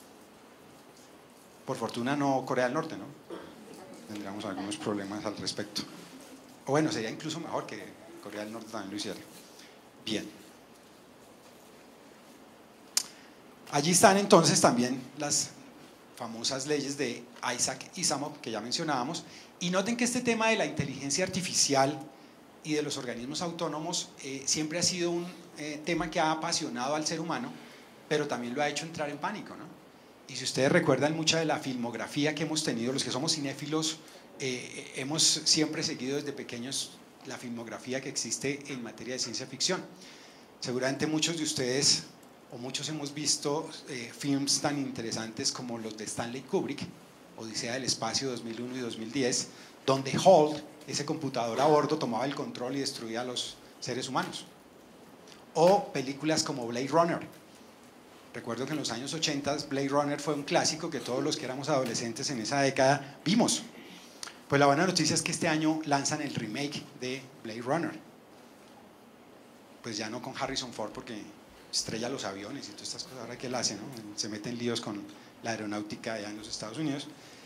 Por fortuna no Corea del Norte, ¿no? Tendríamos algunos problemas al respecto. O bueno, sería incluso mejor que Corea del Norte también lo hiciera. Bien. Allí están entonces también las famosas leyes de Isaac Asimov que ya mencionábamos. Y noten que este tema de la inteligencia artificial y de los organismos autónomos siempre ha sido un tema que ha apasionado al ser humano, pero también lo ha hecho entrar en pánico, ¿no? Y si ustedes recuerdan mucha de la filmografía que hemos tenido, los que somos cinéfilos hemos siempre seguido desde pequeños la filmografía que existe en materia de ciencia ficción. Seguramente muchos de ustedes o muchos hemos visto films tan interesantes como los de Stanley Kubrick, Odisea del Espacio 2001 y 2010, donde HAL, ese computador a bordo, tomaba el control y destruía a los seres humanos. O películas como Blade Runner. Recuerdo que en los años 80 Blade Runner fue un clásico que todos los que éramos adolescentes en esa década vimos. Pues la buena noticia es que este año lanzan el remake de Blade Runner. Pues ya no con Harrison Ford porque estrella los aviones y todas estas cosas. Ahora que él hace, ¿no? Se mete en líos con la aeronáutica allá en los Estados Unidos.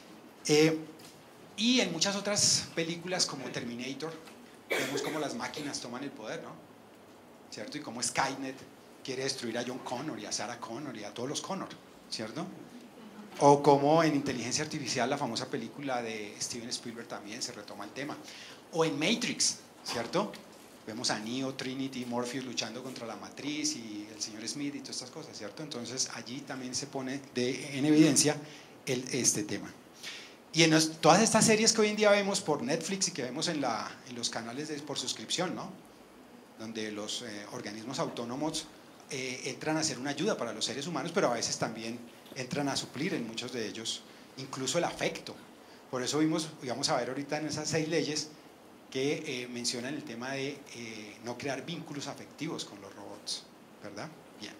Y en muchas otras películas como Terminator, vemos cómo las máquinas toman el poder, ¿no? ¿Cierto? Y cómo Skynet quiere destruir a John Connor y a Sarah Connor y a todos los Connor, ¿cierto? O como en Inteligencia Artificial, la famosa película de Steven Spielberg, también se retoma el tema. O en Matrix, ¿cierto? Vemos a Neo, Trinity, Morpheus luchando contra la matriz y el señor Smith y todas estas cosas, ¿cierto? Entonces allí también se pone en evidencia este tema. Y en todas estas series que hoy en día vemos por Netflix y que vemos en los canales por suscripción, ¿no? Donde los organismos autónomos entran a ser una ayuda para los seres humanos, pero a veces también entran a suplir en muchos de ellos, incluso el afecto. Por eso vamos a ver ahorita en esas 6 leyes que mencionan el tema de no crear vínculos afectivos con los robots, ¿verdad? Bien.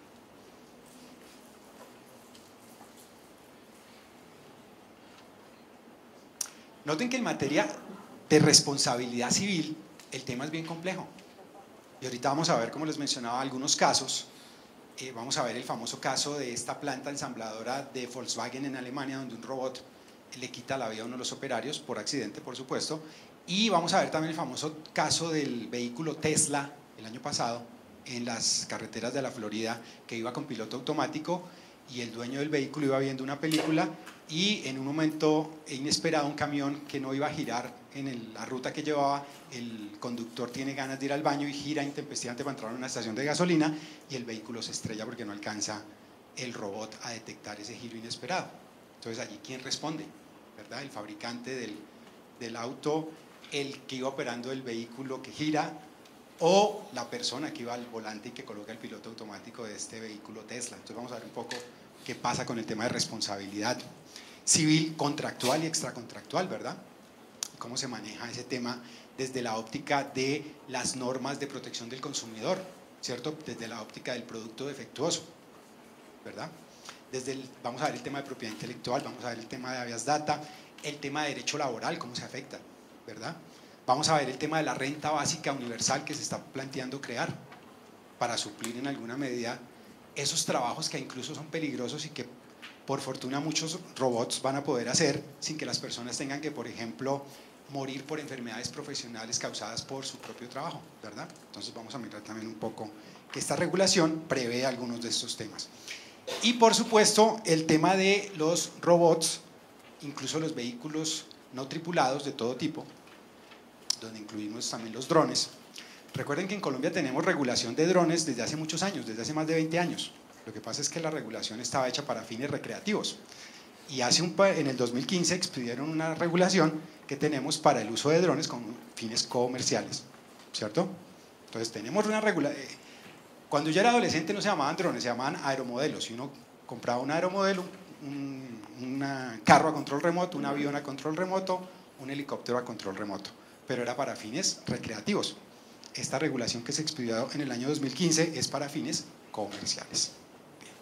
Noten que en materia de responsabilidad civil el tema es bien complejo. Y ahorita vamos a ver, como les mencionaba, algunos casos. Vamos a ver el famoso caso de esta planta ensambladora de Volkswagen en Alemania, donde un robot le quita la vida a uno de los operarios, por accidente, por supuesto. Y vamos a ver también el famoso caso del vehículo Tesla el año pasado en las carreteras de la Florida, que iba con piloto automático y el dueño del vehículo iba viendo una película y en un momento inesperado un camión que no iba a girar en la ruta que llevaba, el conductor tiene ganas de ir al baño y gira intempestivamente para entrar a una estación de gasolina y el vehículo se estrella porque no alcanza el robot a detectar ese giro inesperado. Entonces allí, ¿quién responde? ¿Verdad? El fabricante del auto, el que iba operando el vehículo que gira, o la persona que iba al volante y que coloca el piloto automático de este vehículo Tesla. Entonces vamos a ver un poco qué pasa con el tema de responsabilidad civil, contractual y extracontractual, ¿verdad? Cómo se maneja ese tema desde la óptica de las normas de protección del consumidor, ¿cierto? Desde la óptica del producto defectuoso, ¿verdad? Vamos a ver el tema de propiedad intelectual, vamos a ver el tema de habeas data, el tema de derecho laboral, cómo se afecta, ¿verdad? Vamos a ver el tema de la renta básica universal que se está planteando crear para suplir en alguna medida esos trabajos que incluso son peligrosos y que por fortuna muchos robots van a poder hacer sin que las personas tengan que, por ejemplo, morir por enfermedades profesionales causadas por su propio trabajo, ¿verdad? Entonces vamos a mirar también un poco que esta regulación prevé algunos de estos temas. Y por supuesto el tema de los robots, incluso los vehículos no tripulados de todo tipo, donde incluimos también los drones. Recuerden que en Colombia tenemos regulación de drones desde hace muchos años, desde hace más de 20 años. Lo que pasa es que la regulación estaba hecha para fines recreativos. Y en el 2015 expidieron una regulación que tenemos para el uso de drones con fines comerciales, ¿cierto? Entonces tenemos una regulación. Cuando yo era adolescente no se llamaban drones, se llamaban aeromodelos. Si uno compraba un aeromodelo, un carro a control remoto, un avión a control remoto, un helicóptero a control remoto, pero era para fines recreativos. Esta regulación que se expidió en el año 2015 es para fines comerciales. Bien.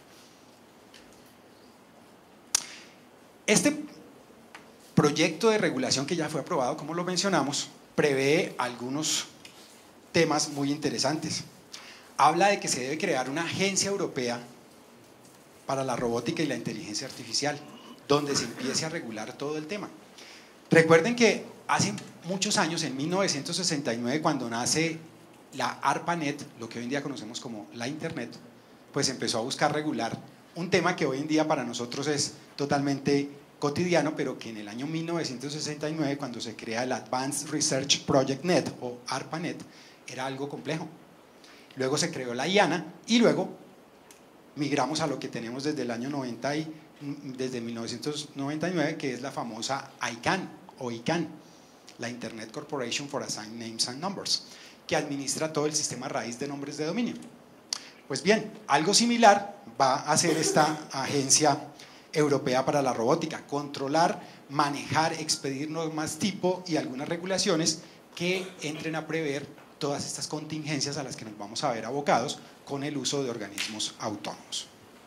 Este proyecto de regulación que ya fue aprobado, como lo mencionamos, prevé algunos temas muy interesantes. Habla de que se debe crear una agencia europea para la robótica y la inteligencia artificial, donde se empiece a regular todo el tema. Recuerden que hace muchos años, en 1969, cuando nace la ARPANET, lo que hoy en día conocemos como la Internet, pues empezó a buscar regular un tema que hoy en día para nosotros es totalmente cotidiano, pero que en el año 1969, cuando se crea el Advanced Research Project Net o ARPANET, era algo complejo. Luego se creó la IANA y luego migramos a lo que tenemos desde el año desde 1999, que es la famosa ICANN o ICANN, la Internet Corporation for Assigned Names and Numbers, que administra todo el sistema raíz de nombres de dominio. Pues bien, algo similar va a hacer esta agencia europea para la robótica: controlar, manejar, expedir normas tipo y algunas regulaciones que entren a prever todas estas contingencias a las que nos vamos a ver abocados con el uso de organismos autónomos.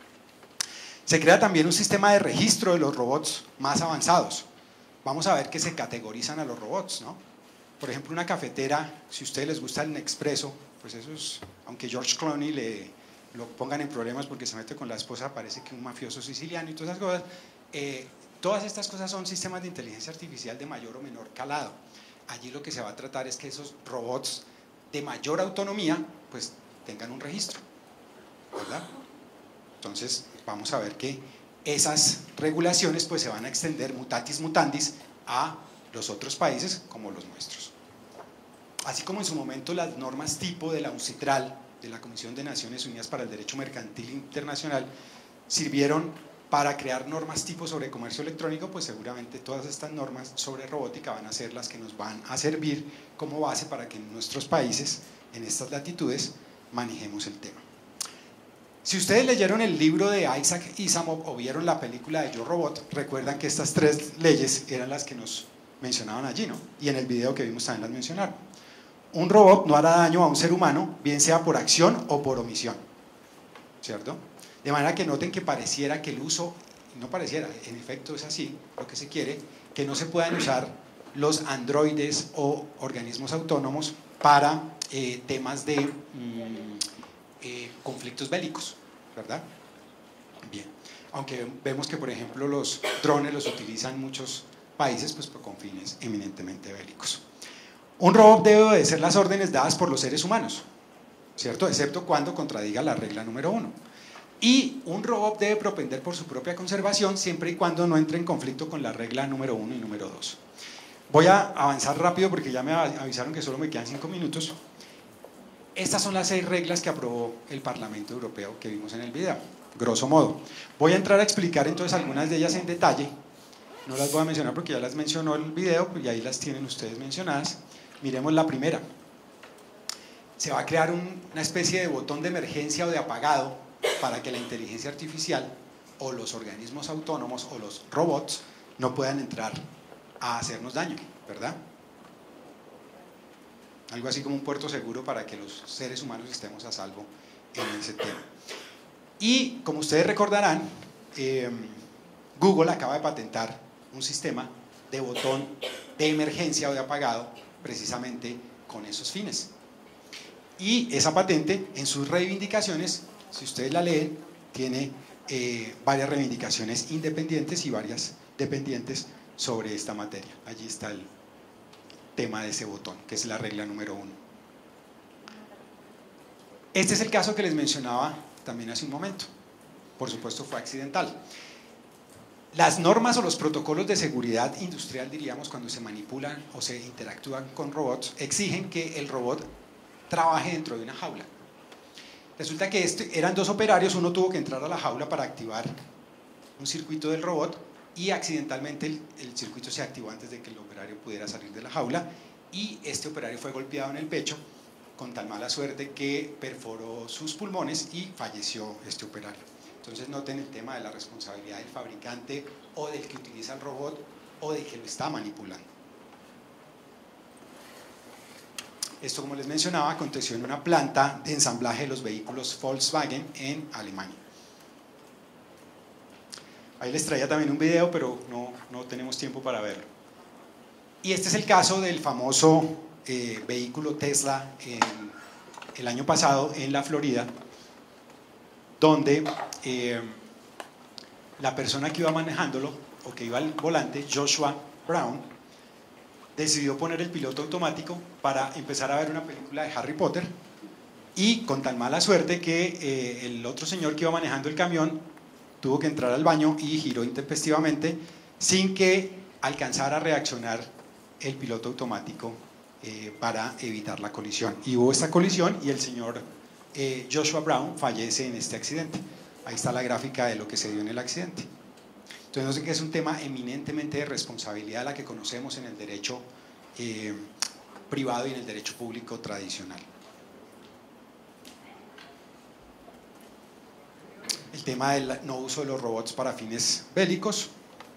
Se crea también un sistema de registro de los robots más avanzados. Vamos a ver que se categorizan a los robots, ¿no? Por ejemplo, una cafetera, si a ustedes les gusta el Nespresso, pues eso es, aunque George Clooney lo pongan en problemas porque se mete con la esposa, parece que un mafioso siciliano y todas esas cosas, todas estas cosas son sistemas de inteligencia artificial de mayor o menor calado. Allí lo que se va a tratar es que esos robots de mayor autonomía pues tengan un registro, ¿verdad? Entonces vamos a ver que esas regulaciones pues se van a extender mutatis mutandis a los otros países como los nuestros. Así como en su momento las normas tipo de la UNCITRAL, de la Comisión de Naciones Unidas para el Derecho Mercantil Internacional, sirvieron para crear normas tipo sobre comercio electrónico, pues seguramente todas estas normas sobre robótica van a ser las que nos van a servir como base para que en nuestros países, en estas latitudes, manejemos el tema. Si ustedes leyeron el libro de Isaac Asimov o vieron la película de Yo Robot, recuerdan que estas tres leyes eran las que nos mencionaban allí, ¿no? Y en el video que vimos también las mencionaron. Un robot no hará daño a un ser humano, bien sea por acción o por omisión, ¿cierto? De manera que noten que pareciera que el uso, no pareciera, en efecto es así, lo que se quiere, que no se puedan usar los androides o organismos autónomos para temas de conflictos bélicos, ¿verdad? Bien, aunque vemos que por ejemplo los drones los utilizan muchos países pues con fines eminentemente bélicos. Un robot debe obedecer las órdenes dadas por los seres humanos, ¿cierto? Excepto cuando contradiga la regla número 1. Y un robot debe propender por su propia conservación siempre y cuando no entre en conflicto con la regla número 1 y número 2. Voy a avanzar rápido porque ya me avisaron que solo me quedan 5 minutos. Estas son las 6 reglas que aprobó el Parlamento Europeo que vimos en el video, grosso modo. Voy a entrar a explicar entonces algunas de ellas en detalle. No las voy a mencionar porque ya las mencionó el video y ahí las tienen ustedes mencionadas. Miremos la primera. Se va a crear una especie de botón de emergencia o de apagado para que la inteligencia artificial o los organismos autónomos o los robots no puedan entrar a hacernos daño, ¿verdad? Algo así como un puerto seguro para que los seres humanos estemos a salvo en ese tema. Y como ustedes recordarán, Google acaba de patentar un sistema de botón de emergencia o de apagado precisamente con esos fines. Y esa patente, en sus reivindicaciones, si ustedes la leen, tiene varias reivindicaciones independientes y varias dependientes sobre esta materia. Allí está el tema de ese botón, que es la regla número 1. Este es el caso que les mencionaba también hace un momento. Por supuesto fue accidental. Las normas o los protocolos de seguridad industrial, diríamos, cuando se manipulan o se interactúan con robots, exigen que el robot trabaje dentro de una jaula. Resulta que eran 2 operarios, uno tuvo que entrar a la jaula para activar un circuito del robot y accidentalmente el circuito se activó antes de que el operario pudiera salir de la jaula y este operario fue golpeado en el pecho con tan mala suerte que perforó sus pulmones y falleció este operario. Entonces noten el tema de la responsabilidad del fabricante o del que utiliza el robot o del que lo está manipulando. Esto, como les mencionaba, aconteció en una planta de ensamblaje de los vehículos Volkswagen en Alemania. Ahí les traía también un video, pero no tenemos tiempo para verlo. Y este es el caso del famoso vehículo Tesla el año pasado en la Florida, donde la persona que iba manejándolo, o que iba al volante, Joshua Brown, decidió poner el piloto automático para empezar a ver una película de Harry Potter y con tan mala suerte que el otro señor que iba manejando el camión tuvo que entrar al baño y giró intempestivamente sin que alcanzara a reaccionar el piloto automático para evitar la colisión. Y hubo esta colisión y el señor Joshua Brown fallece en este accidente. Ahí está la gráfica de lo que se dio en el accidente. Entonces no sé, que es un tema eminentemente de responsabilidad, la que conocemos en el derecho privado y en el derecho público tradicional. El tema del no uso de los robots para fines bélicos.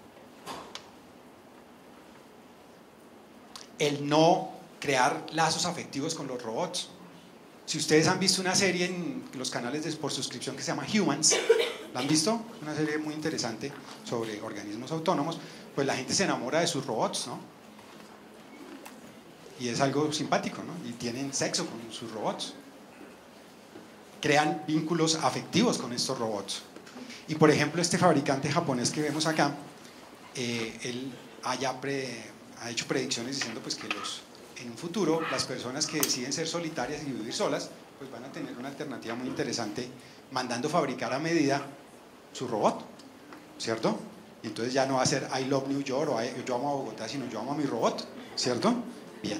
El no crear lazos afectivos con los robots. Si ustedes han visto una serie en los canales por suscripción que se llama Humans, ¿la han visto? Una serie muy interesante sobre organismos autónomos. Pues la gente se enamora de sus robots, ¿no? Y es algo simpático, ¿no? Y tienen sexo con sus robots. Crean vínculos afectivos con estos robots. Y por ejemplo, este fabricante japonés que vemos acá, él ha hecho predicciones diciendo pues que en un futuro las personas que deciden ser solitarias y vivir solas pues van a tener una alternativa muy interesante, mandando fabricar a medida su robot, ¿cierto? Y entonces ya no va a ser I love New York o yo amo a Bogotá, sino yo amo a mi robot, ¿cierto? Bien.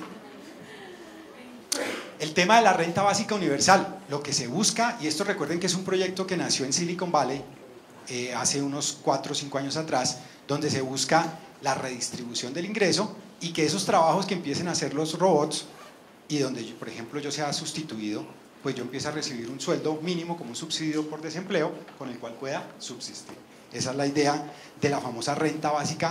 El tema de la renta básica universal, lo que se busca, y esto recuerden que es un proyecto que nació en Silicon Valley hace unos 4 o 5 años atrás, donde se busca la redistribución del ingreso y que esos trabajos que empiecen a hacer los robots y donde, por ejemplo, yo sea sustituido, pues yo empiezo a recibir un sueldo mínimo como un subsidio por desempleo con el cual pueda subsistir. Esa es la idea de la famosa renta básica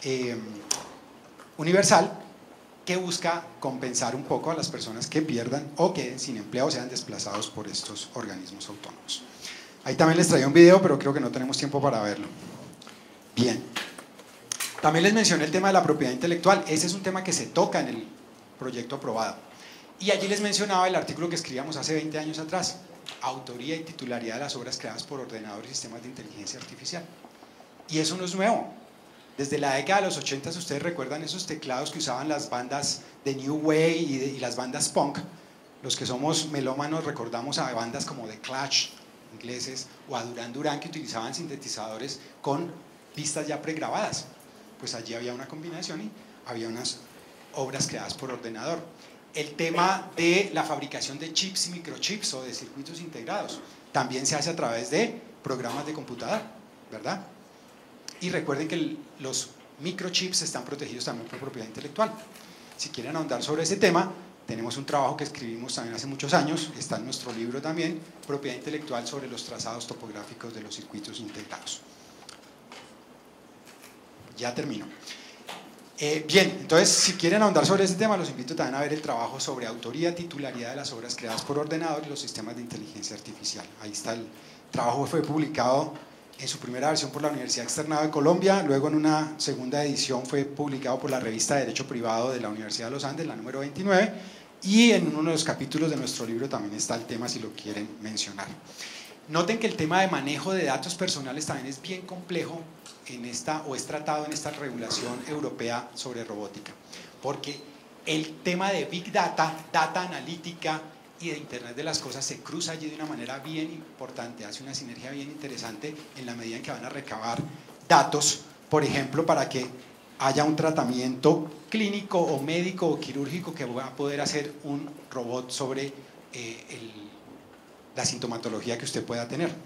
universal, que busca compensar un poco a las personas que pierdan o queden sin empleo o sean desplazados por estos organismos autónomos. Ahí también les traía un video, pero creo que no tenemos tiempo para verlo. Bien. También les mencioné el tema de la propiedad intelectual. Ese es un tema que se toca en el proyecto aprobado. Y allí les mencionaba el artículo que escribíamos hace 20 años atrás: autoría y titularidad de las obras creadas por ordenadores y sistemas de inteligencia artificial. Y eso no es nuevo. Desde la década de los 80, ustedes recuerdan esos teclados que usaban las bandas de New Wave y las bandas punk. Los que somos melómanos recordamos a bandas como The Clash, ingleses, o a Duran Duran, que utilizaban sintetizadores con pistas ya pregrabadas. Pues allí había una combinación y había unas obras creadas por ordenador. El tema de la fabricación de chips y microchips o de circuitos integrados también se hace a través de programas de computador, ¿verdad? Y recuerden que los microchips están protegidos también por propiedad intelectual. Si quieren ahondar sobre ese tema, tenemos un trabajo que escribimos también hace muchos años, está en nuestro libro también, Propiedad intelectual sobre los trazados topográficos de los circuitos integrados. Ya termino. Bien, entonces si quieren ahondar sobre ese tema, los invito también a ver el trabajo sobre autoría, titularidad de las obras creadas por ordenador y los sistemas de inteligencia artificial. Ahí está, el trabajo fue publicado en su primera versión por la Universidad Externado de Colombia, luego en una segunda edición fue publicado por la revista de Derecho Privado de la Universidad de los Andes, la número 29, y en uno de los capítulos de nuestro libro también está el tema si lo quieren mencionar. Noten que el tema de manejo de datos personales también es bien complejo es tratado en esta regulación europea sobre robótica, porque el tema de Big Data, data analítica y de Internet de las cosas se cruza allí de una manera bien importante, hace una sinergia bien interesante en la medida en que van a recabar datos, por ejemplo, para que haya un tratamiento clínico o médico o quirúrgico que va a poder hacer un robot sobre la sintomatología que usted pueda tener.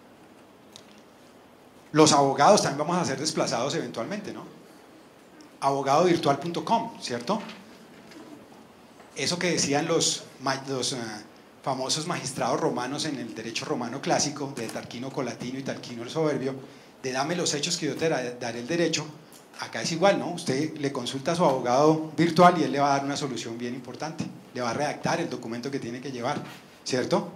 Los abogados también vamos a ser desplazados eventualmente, ¿no? Abogadovirtual.com, ¿cierto? Eso que decían los famosos magistrados romanos en el derecho romano clásico, de Tarquino Colatino y Tarquino el Soberbio, de dame los hechos que yo te daré el derecho. Acá es igual, ¿no? Usted le consulta a su abogado virtual y él le va a dar una solución bien importante, le va a redactar el documento que tiene que llevar, ¿cierto?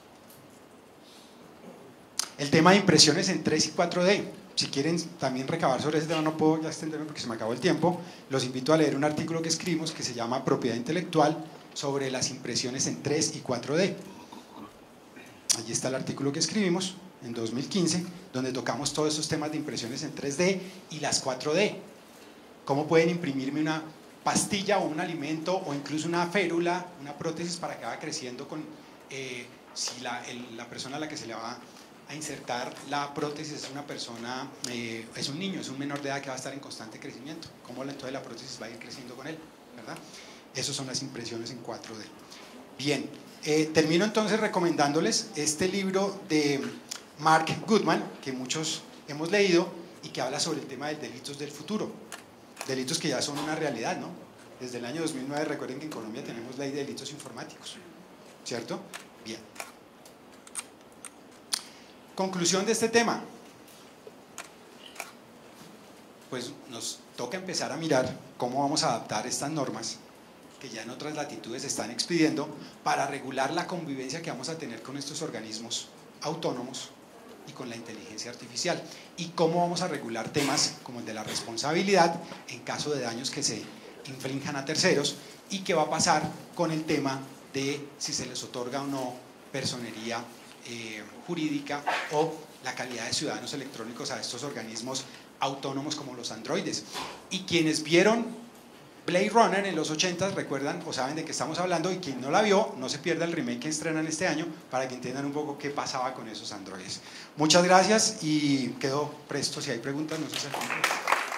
El tema de impresiones en 3 y 4D. Si quieren también recabar sobre ese tema, no puedo ya extenderme porque se me acabó el tiempo. Los invito a leer un artículo que escribimos que se llama Propiedad intelectual sobre las impresiones en 3 y 4D. Allí está el artículo que escribimos en 2015, donde tocamos todos esos temas de impresiones en 3D y las 4D. Cómo pueden imprimirme una pastilla o un alimento o incluso una férula, una prótesis para que vaya creciendo con si la persona a la que se le va a insertar la prótesis es una persona, es un niño, es un menor de edad que va a estar en constante crecimiento. ¿Cómo entonces la prótesis va a ir creciendo con él? ¿Verdad? Esas son las impresiones en 4D. Bien, termino entonces recomendándoles este libro de Mark Goodman, que muchos hemos leído, y que habla sobre el tema de delitos del futuro, delitos que ya son una realidad, ¿no? Desde el año 2009, recuerden que en Colombia tenemos ley de delitos informáticos, ¿cierto? Bien. Conclusión de este tema. Pues nos toca empezar a mirar cómo vamos a adaptar estas normas que ya en otras latitudes se están expidiendo para regular la convivencia que vamos a tener con estos organismos autónomos y con la inteligencia artificial, y cómo vamos a regular temas como el de la responsabilidad en caso de daños que se infrinjan a terceros, y qué va a pasar con el tema de si se les otorga o no personería jurídica o la calidad de ciudadanos electrónicos a estos organismos autónomos como los androides. Y quienes vieron Blade Runner en los 80 recuerdan o saben de qué estamos hablando, y quien no la vio, no se pierda el remake que estrenan este año para que entiendan un poco qué pasaba con esos androides. Muchas gracias y quedo presto si hay preguntas, no sé si hay preguntas.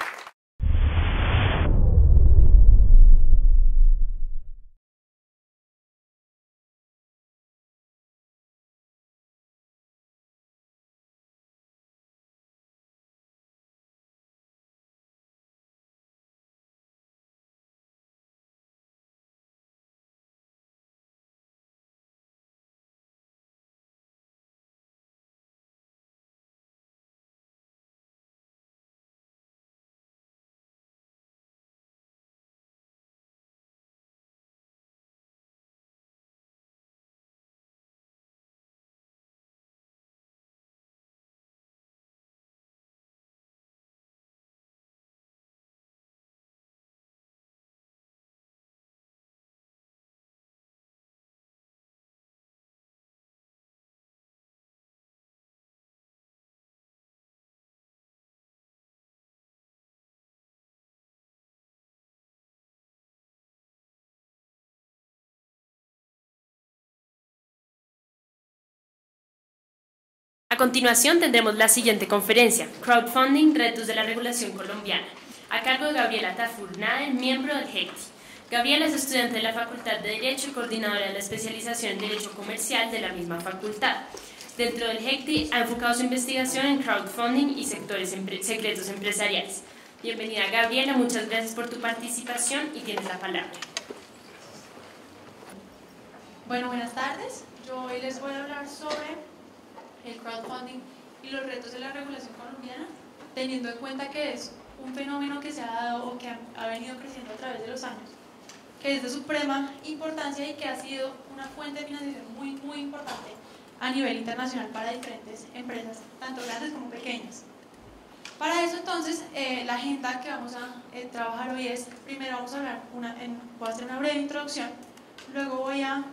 A continuación tendremos la siguiente conferencia, Crowdfunding, retos de la regulación colombiana, a cargo de Gabriela Tafur-Nader, miembro del HECTI. Gabriela es estudiante de la Facultad de Derecho y coordinadora de la especialización en Derecho Comercial de la misma facultad. Dentro del HECTI ha enfocado su investigación en crowdfunding y secretos empresariales. Bienvenida Gabriela, muchas gracias por tu participación y tienes la palabra. Bueno, buenas tardes. Yo hoy les voy a hablar sobre el crowdfunding y los retos de la regulación colombiana, teniendo en cuenta que es un fenómeno que se ha dado o que ha venido creciendo a través de los años, que es de suprema importancia y que ha sido una fuente de financiación muy importante a nivel internacional para diferentes empresas, tanto grandes como pequeñas. Para eso entonces, la agenda que vamos a trabajar hoy es, primero vamos a hablar, voy a hacer una breve introducción, luego voy a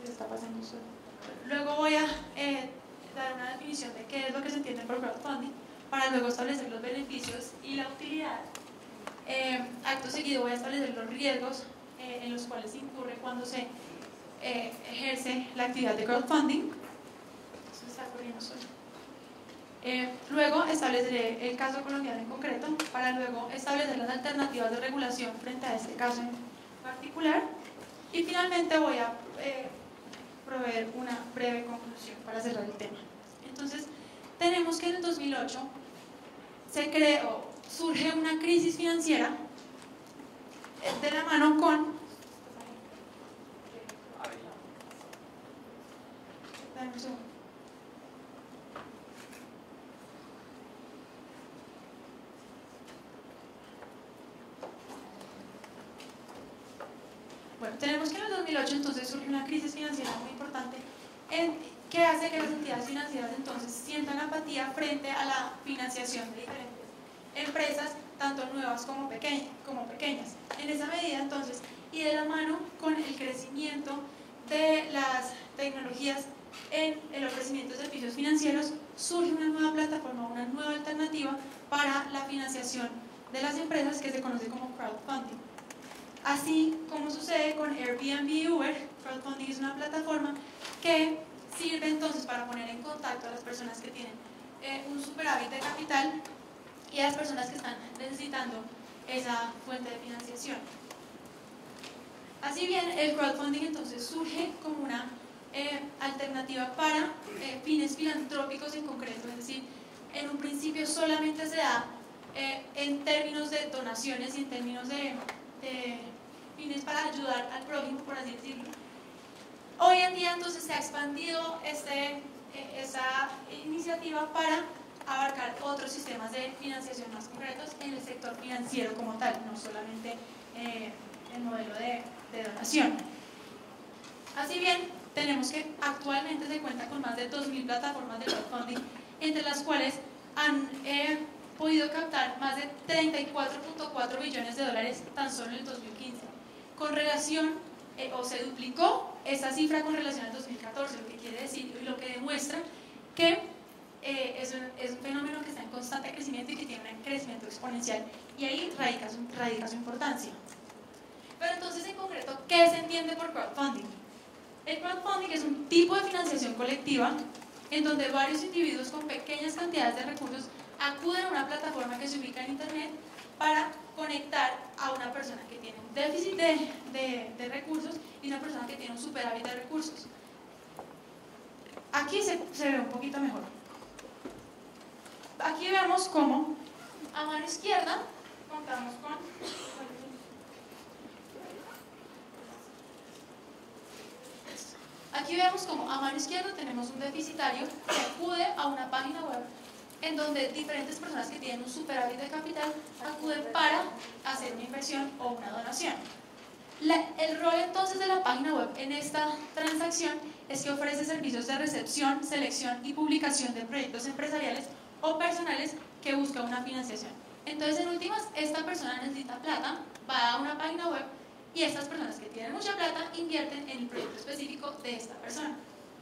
dar una definición de qué es lo que se entiende por crowdfunding, para luego establecer los beneficios y la utilidad. Acto seguido voy a establecer los riesgos en los cuales se incurre cuando se ejerce la actividad de crowdfunding. Eso está corriendo solo. Luego estableceré el caso colombiano en concreto, para luego establecer las alternativas de regulación frente a este caso en particular, y finalmente voy a proveer una breve conclusión para cerrar el tema. Entonces, tenemos que en el 2008 surge una crisis financiera de la mano con tenemos que en el 2008 entonces surge una crisis financiera muy importante que hace que las entidades financieras entonces sientan apatía frente a la financiación de diferentes empresas, tanto nuevas como pequeñas. En esa medida entonces, y de la mano con el crecimiento de las tecnologías en el ofrecimiento de servicios financieros, surge una nueva plataforma, una nueva alternativa para la financiación de las empresas que se conoce como crowdfunding. Así como sucede con Airbnb y Uber, crowdfunding es una plataforma que sirve entonces para poner en contacto a las personas que tienen un superávit de capital y a las personas que están necesitando esa fuente de financiación. Así bien, el crowdfunding entonces surge como una alternativa para fines filantrópicos en concreto, es decir, en un principio solamente se da en términos de donaciones y en términos de fines para ayudar al prójimo, por así decirlo. Hoy en día entonces se ha expandido esa iniciativa para abarcar otros sistemas de financiación más concretos en el sector financiero como tal, no solamente el modelo de donación. Así bien, tenemos que actualmente se cuenta con más de 2.000 plataformas de crowdfunding, entre las cuales han podido captar más de 34.4 billones de dólares tan solo en el 2015, con relación, o se duplicó esta cifra con relación al 2014, lo que quiere decir y lo que demuestra que es un fenómeno que está en constante crecimiento y que tiene un crecimiento exponencial, y ahí radica su importancia. Pero entonces, en concreto, ¿qué se entiende por crowdfunding? El crowdfunding es un tipo de financiación colectiva en donde varios individuos con pequeñas cantidades de recursos acuden a una plataforma que se ubica en internet para conectar a una persona que tiene un déficit de recursos y una persona que tiene un superávit de recursos. Aquí se ve un poquito mejor. Aquí vemos cómo a mano izquierda contamos con tenemos un deficitario que acude a una página web en donde diferentes personas que tienen un superávit de capital acuden para hacer una inversión o una donación. El rol entonces de la página web en esta transacción es que ofrece servicios de recepción, selección y publicación de proyectos empresariales o personales que buscan una financiación. Entonces, en últimas, esta persona necesita plata, va a una página web y estas personas que tienen mucha plata invierten en el proyecto específico de esta persona.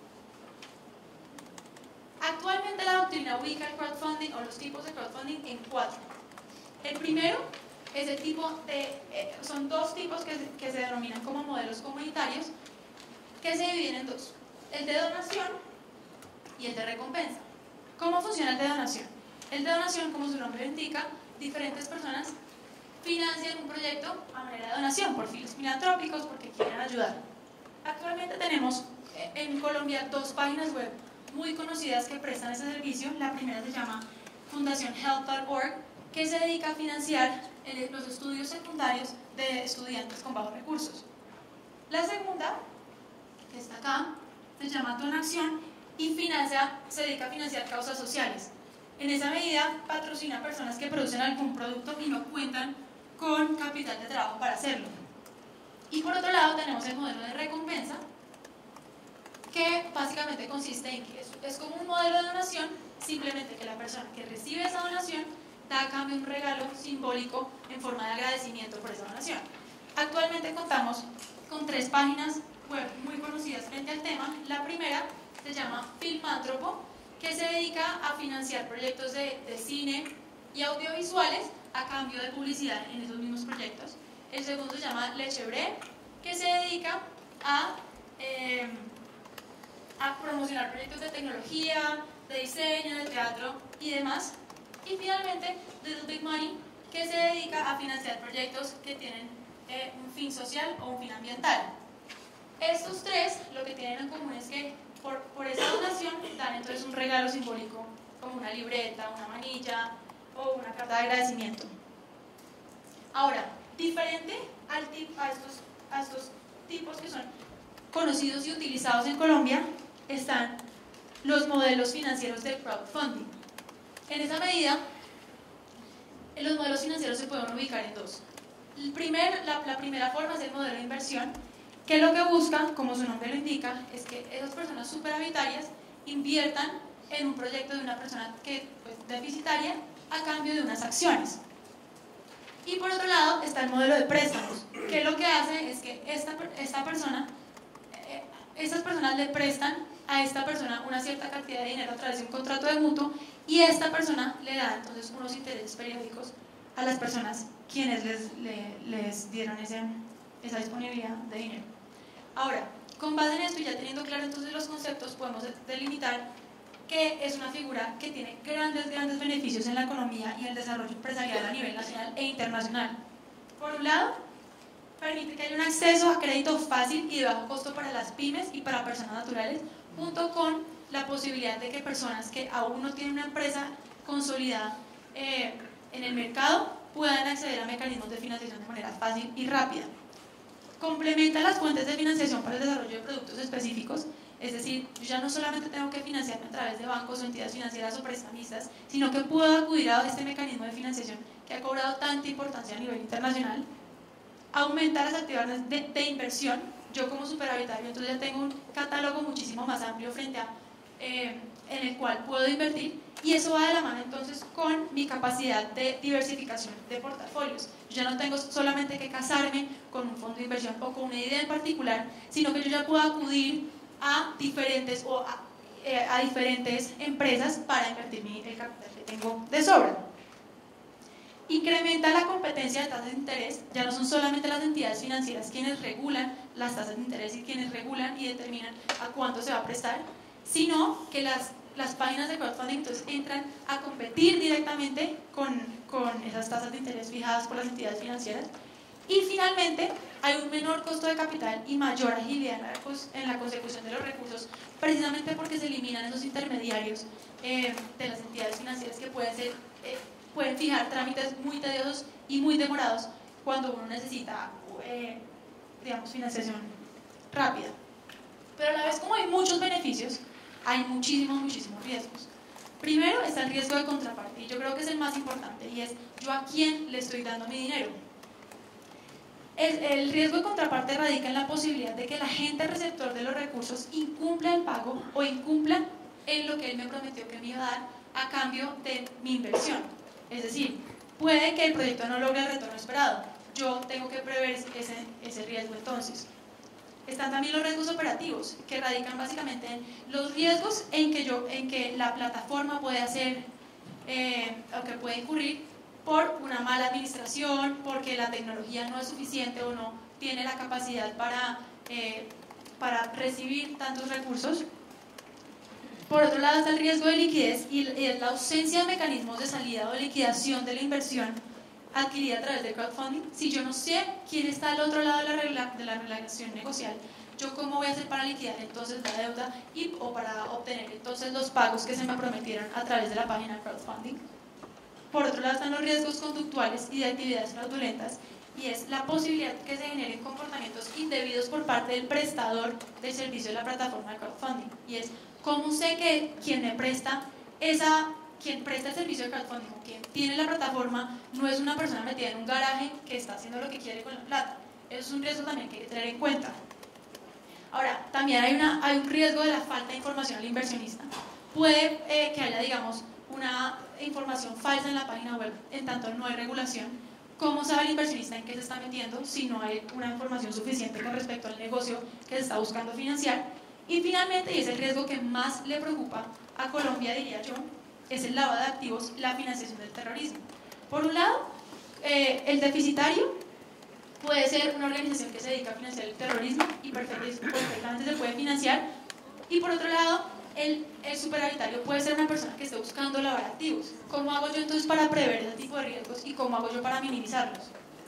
Actualmente la doctrina ubica el crowdfunding o los tipos de crowdfunding en 4. El primero es el tipo son 2 tipos que se denominan como modelos comunitarios, que se dividen en 2, el de donación y el de recompensa. ¿Cómo funciona el de donación? El de donación, como su nombre lo indica, diferentes personas financian un proyecto a manera de donación por fines filantrópicos, porque quieren ayudar. Actualmente tenemos en Colombia 2 páginas web muy conocidas que prestan ese servicio. La primera se llama fundacionhealth.org, que se dedica a financiar los estudios secundarios de estudiantes con bajos recursos. La segunda, que está acá, se llama Donación y se dedica a financiar causas sociales. En esa medida patrocina personas que producen algún producto y no cuentan con capital de trabajo para hacerlo. Y por otro lado tenemos el modelo de recompensa, que básicamente consiste en que es como un modelo de donación, simplemente que la persona que recibe esa donación da a cambio un regalo simbólico en forma de agradecimiento por esa donación. Actualmente contamos con 3 páginas web muy conocidas frente al tema. La primera se llama Filmántropo, que se dedica a financiar proyectos de cine y audiovisuales a cambio de publicidad en esos mismos proyectos. El segundo se llama Lechebré, que se dedica a promocionar proyectos de tecnología, de diseño, de teatro y demás. Y finalmente, Little Big Money, que se dedica a financiar proyectos que tienen un fin social o un fin ambiental. Estos 3 lo que tienen en común es que por esa donación dan entonces un regalo simbólico, como una libreta, una manilla o una carta de agradecimiento. Ahora, diferente a estos tipos que son conocidos y utilizados en Colombia, están los modelos financieros del crowdfunding. En esa medida, los modelos financieros se pueden ubicar en 2. La primera forma es el modelo de inversión, que lo que busca, como su nombre lo indica, es que esas personas superavitarias inviertan en un proyecto de una persona que pues, deficitaria a cambio de unas acciones. Y por otro lado está el modelo de préstamos, que lo que hace es que estas personas le prestan a esta persona una cierta cantidad de dinero a través de un contrato de mutuo, y esta persona le da entonces unos intereses periódicos a las personas quienes les dieron esa disponibilidad de dinero. Ahora, con base en esto y ya teniendo claro entonces los conceptos, podemos delimitar que es una figura que tiene grandes beneficios en la economía y el desarrollo empresarial a nivel nacional e internacional. Por un lado, permite que haya un acceso a crédito fácil y de bajo costo para las pymes y para personas naturales, junto con la posibilidad de que personas que aún no tienen una empresa consolidada en el mercado puedan acceder a mecanismos de financiación de manera fácil y rápida. Complementa las fuentes de financiación para el desarrollo de productos específicos, es decir, yo ya no solamente tengo que financiarme a través de bancos o entidades financieras o prestamistas, sino que puedo acudir a este mecanismo de financiación que ha cobrado tanta importancia a nivel internacional. Aumenta las actividades de inversión. Yo como superavitario entonces ya tengo un catálogo muchísimo más amplio frente a en el cual puedo invertir, y eso va de la mano entonces con mi capacidad de diversificación de portafolios. Yo ya no tengo solamente que casarme con un fondo de inversión o con una idea en particular, sino que yo ya puedo acudir a diferentes empresas para invertir el capital que tengo de sobra. Incrementa la competencia de tasas de interés. Ya no son solamente las entidades financieras quienes regulan las tasas de interés y quienes regulan y determinan a cuánto se va a prestar, sino que las páginas de crowdfunding entonces entran a competir directamente con esas tasas de interés fijadas por las entidades financieras. Y finalmente hay un menor costo de capital y mayor agilidad en la consecución de los recursos, precisamente porque se eliminan esos intermediarios de las entidades financieras que pueden fijar trámites muy tediosos y muy demorados cuando uno necesita digamos, financiación rápida. Pero a la vez, como hay muchos beneficios, hay muchísimos riesgos. Primero está el riesgo de contraparte, y yo creo que es el más importante, y es yo a quién le estoy dando mi dinero. El riesgo de contraparte radica en la posibilidad de que el agente receptor de los recursos incumpla el pago o incumpla en lo que él me prometió que me iba a dar a cambio de mi inversión. Es decir, puede que el proyecto no logre el retorno esperado. Yo tengo que prever ese riesgo entonces. Están también los riesgos operativos, que radican básicamente en los riesgos en que la plataforma puede hacer o que puede incurrir por una mala administración, porque la tecnología no es suficiente o no tiene la capacidad para recibir tantos recursos. Por otro lado está el riesgo de liquidez y la ausencia de mecanismos de salida o liquidación de la inversión adquirida a través del crowdfunding. Si yo no sé quién está al otro lado de la relación negocial, yo cómo voy a hacer para liquidar entonces la deuda o para obtener entonces los pagos que se me prometieron a través de la página de crowdfunding. Por otro lado están los riesgos conductuales y de actividades fraudulentas, y es la posibilidad que se generen comportamientos indebidos por parte del prestador del servicio de la plataforma de crowdfunding. Y es cómo sé que quien presta el servicio de crowdfunding o quien tiene la plataforma no es una persona metida en un garaje que está haciendo lo que quiere con la plata. Eso es un riesgo también que hay que tener en cuenta. Ahora, también hay un riesgo de la falta de información al inversionista. Puede que haya, digamos, una información falsa en la página web, en tanto no hay regulación. ¿Cómo sabe el inversionista en qué se está metiendo si no hay una información suficiente con respecto al negocio que se está buscando financiar? Y finalmente, y es el riesgo que más le preocupa a Colombia, diría yo, es el lavado de activos, la financiación del terrorismo. Por un lado, el deficitario puede ser una organización que se dedica a financiar el terrorismo y perfectamente se puede financiar. Y por otro lado, el superavitario puede ser una persona que esté buscando lavar activos. ¿Cómo hago yo entonces para prever ese tipo de riesgos y cómo hago yo para minimizarlos?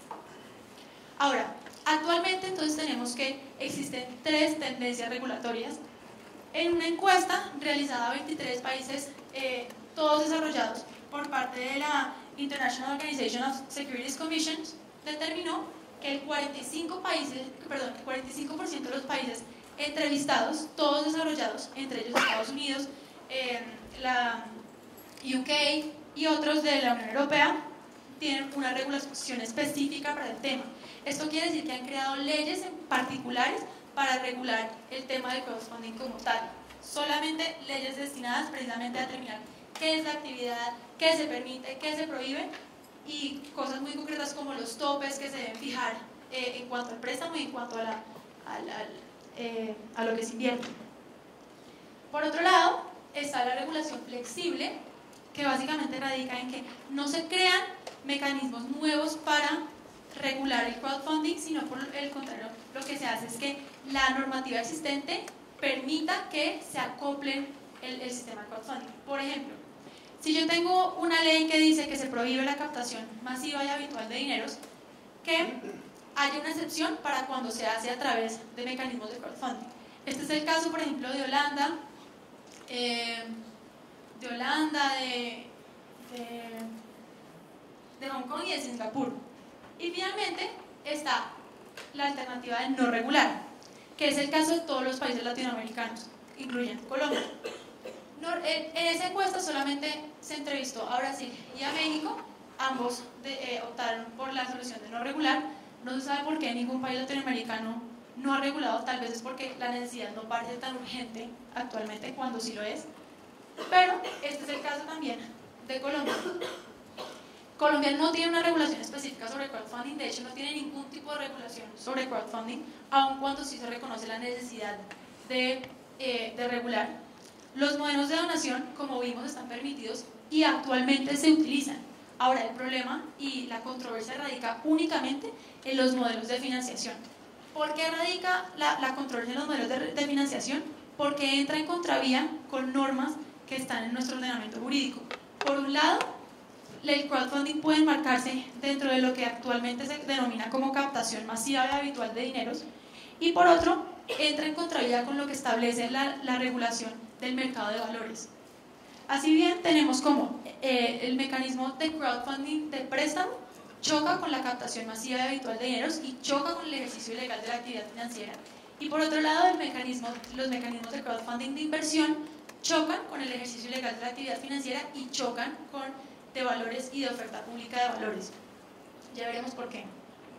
Ahora, actualmente entonces tenemos que existen 3 tendencias regulatorias. En una encuesta realizada a 23 países, todos desarrollados por parte de la International Organization of Securities Commissions, determinó que el 45% de los países entrevistados, todos desarrollados, entre ellos Estados Unidos, la UK y otros de la Unión Europea, tienen una regulación específica para el tema. Esto quiere decir que han creado leyes en particulares para regular el tema del crowdfunding como tal. Solamente leyes destinadas precisamente a determinar qué es la actividad, qué se permite, qué se prohíbe, y cosas muy concretas como los topes que se deben fijar en cuanto al préstamo y en cuanto a lo que se invierte. Por otro lado, está la regulación flexible, que básicamente radica en que no se crean mecanismos nuevos para regular el crowdfunding, sino por el contrario, lo que se hace es que la normativa existente permita que se acoplen el sistema de crowdfunding. Por ejemplo, si yo tengo una ley que dice que se prohíbe la captación masiva y habitual de dineros, que haya una excepción para cuando se hace a través de mecanismos de crowdfunding. Este es el caso, por ejemplo, de Holanda, de Hong Kong y de Singapur. Y finalmente está la alternativa de no regular, que es el caso de todos los países latinoamericanos, incluyendo Colombia. En esa encuesta solamente se entrevistó a Brasil y a México, ambos optaron por la solución de no regular. No se sabe por qué ningún país latinoamericano no ha regulado, tal vez es porque la necesidad no parece tan urgente actualmente, cuando sí lo es. Pero este es el caso también de Colombia. Colombia no tiene una regulación específica sobre crowdfunding, de hecho no tiene ningún tipo de regulación sobre crowdfunding, aun cuando sí se reconoce la necesidad de regular. Los modelos de donación, como vimos, están permitidos y actualmente se utilizan. Ahora el problema y la controversia radica únicamente en los modelos de financiación. ¿Por qué radica la controversia en los modelos de financiación? Porque entra en contravía con normas que están en nuestro ordenamiento jurídico. Por un lado, el crowdfunding puede enmarcarse dentro de lo que actualmente se denomina como captación masiva y habitual de dineros, y por otro, entra en contravía con lo que establece la regulación del mercado de valores. Así bien, tenemos como el mecanismo de crowdfunding de préstamo choca con la captación masiva y habitual de dineros y choca con el ejercicio ilegal de la actividad financiera. Y por otro lado, los mecanismos de crowdfunding de inversión chocan con el ejercicio ilegal de la actividad financiera y chocan con de valores y de oferta pública de valores. Ya veremos por qué.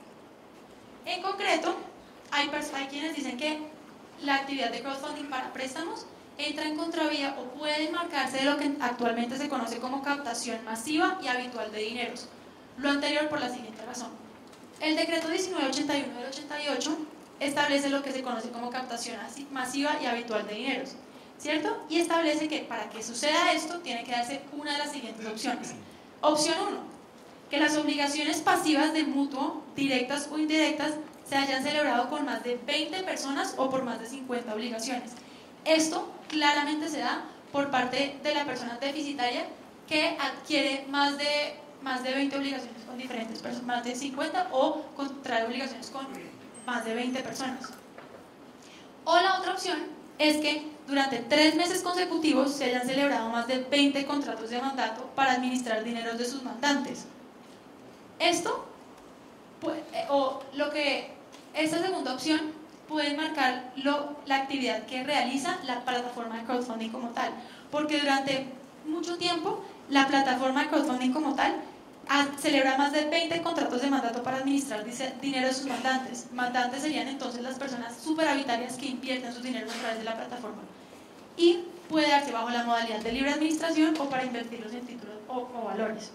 En concreto, hay quienes dicen que la actividad de crowdfunding para préstamos entra en contravía o puede enmarcarse de lo que actualmente se conoce como captación masiva y habitual de dineros. Lo anterior por la siguiente razón. El decreto 1981 del 88 establece lo que se conoce como captación masiva y habitual de dineros, ¿cierto? Y establece que para que suceda esto tiene que darse una de las siguientes opciones. Opción 1, que las obligaciones pasivas de mutuo, directas o indirectas, se hayan celebrado con más de 20 personas o por más de 50 obligaciones. Esto claramente se da por parte de la persona deficitaria que adquiere más de 20 obligaciones con diferentes personas, más de 50, o contrae obligaciones con más de 20 personas. O la otra opción es que durante 3 meses consecutivos se hayan celebrado más de 20 contratos de mandato para administrar dineros de sus mandantes. Esto, esta segunda opción puede marcar la actividad que realiza la plataforma de crowdfunding como tal, porque durante mucho tiempo la plataforma de crowdfunding como tal celebra más de 20 contratos de mandato para administrar dinero de sus mandantes. Mandantes serían entonces las personas superavitarias que invierten sus dineros a través de la plataforma. Y puede darse bajo la modalidad de libre administración o para invertirlos en títulos o valores.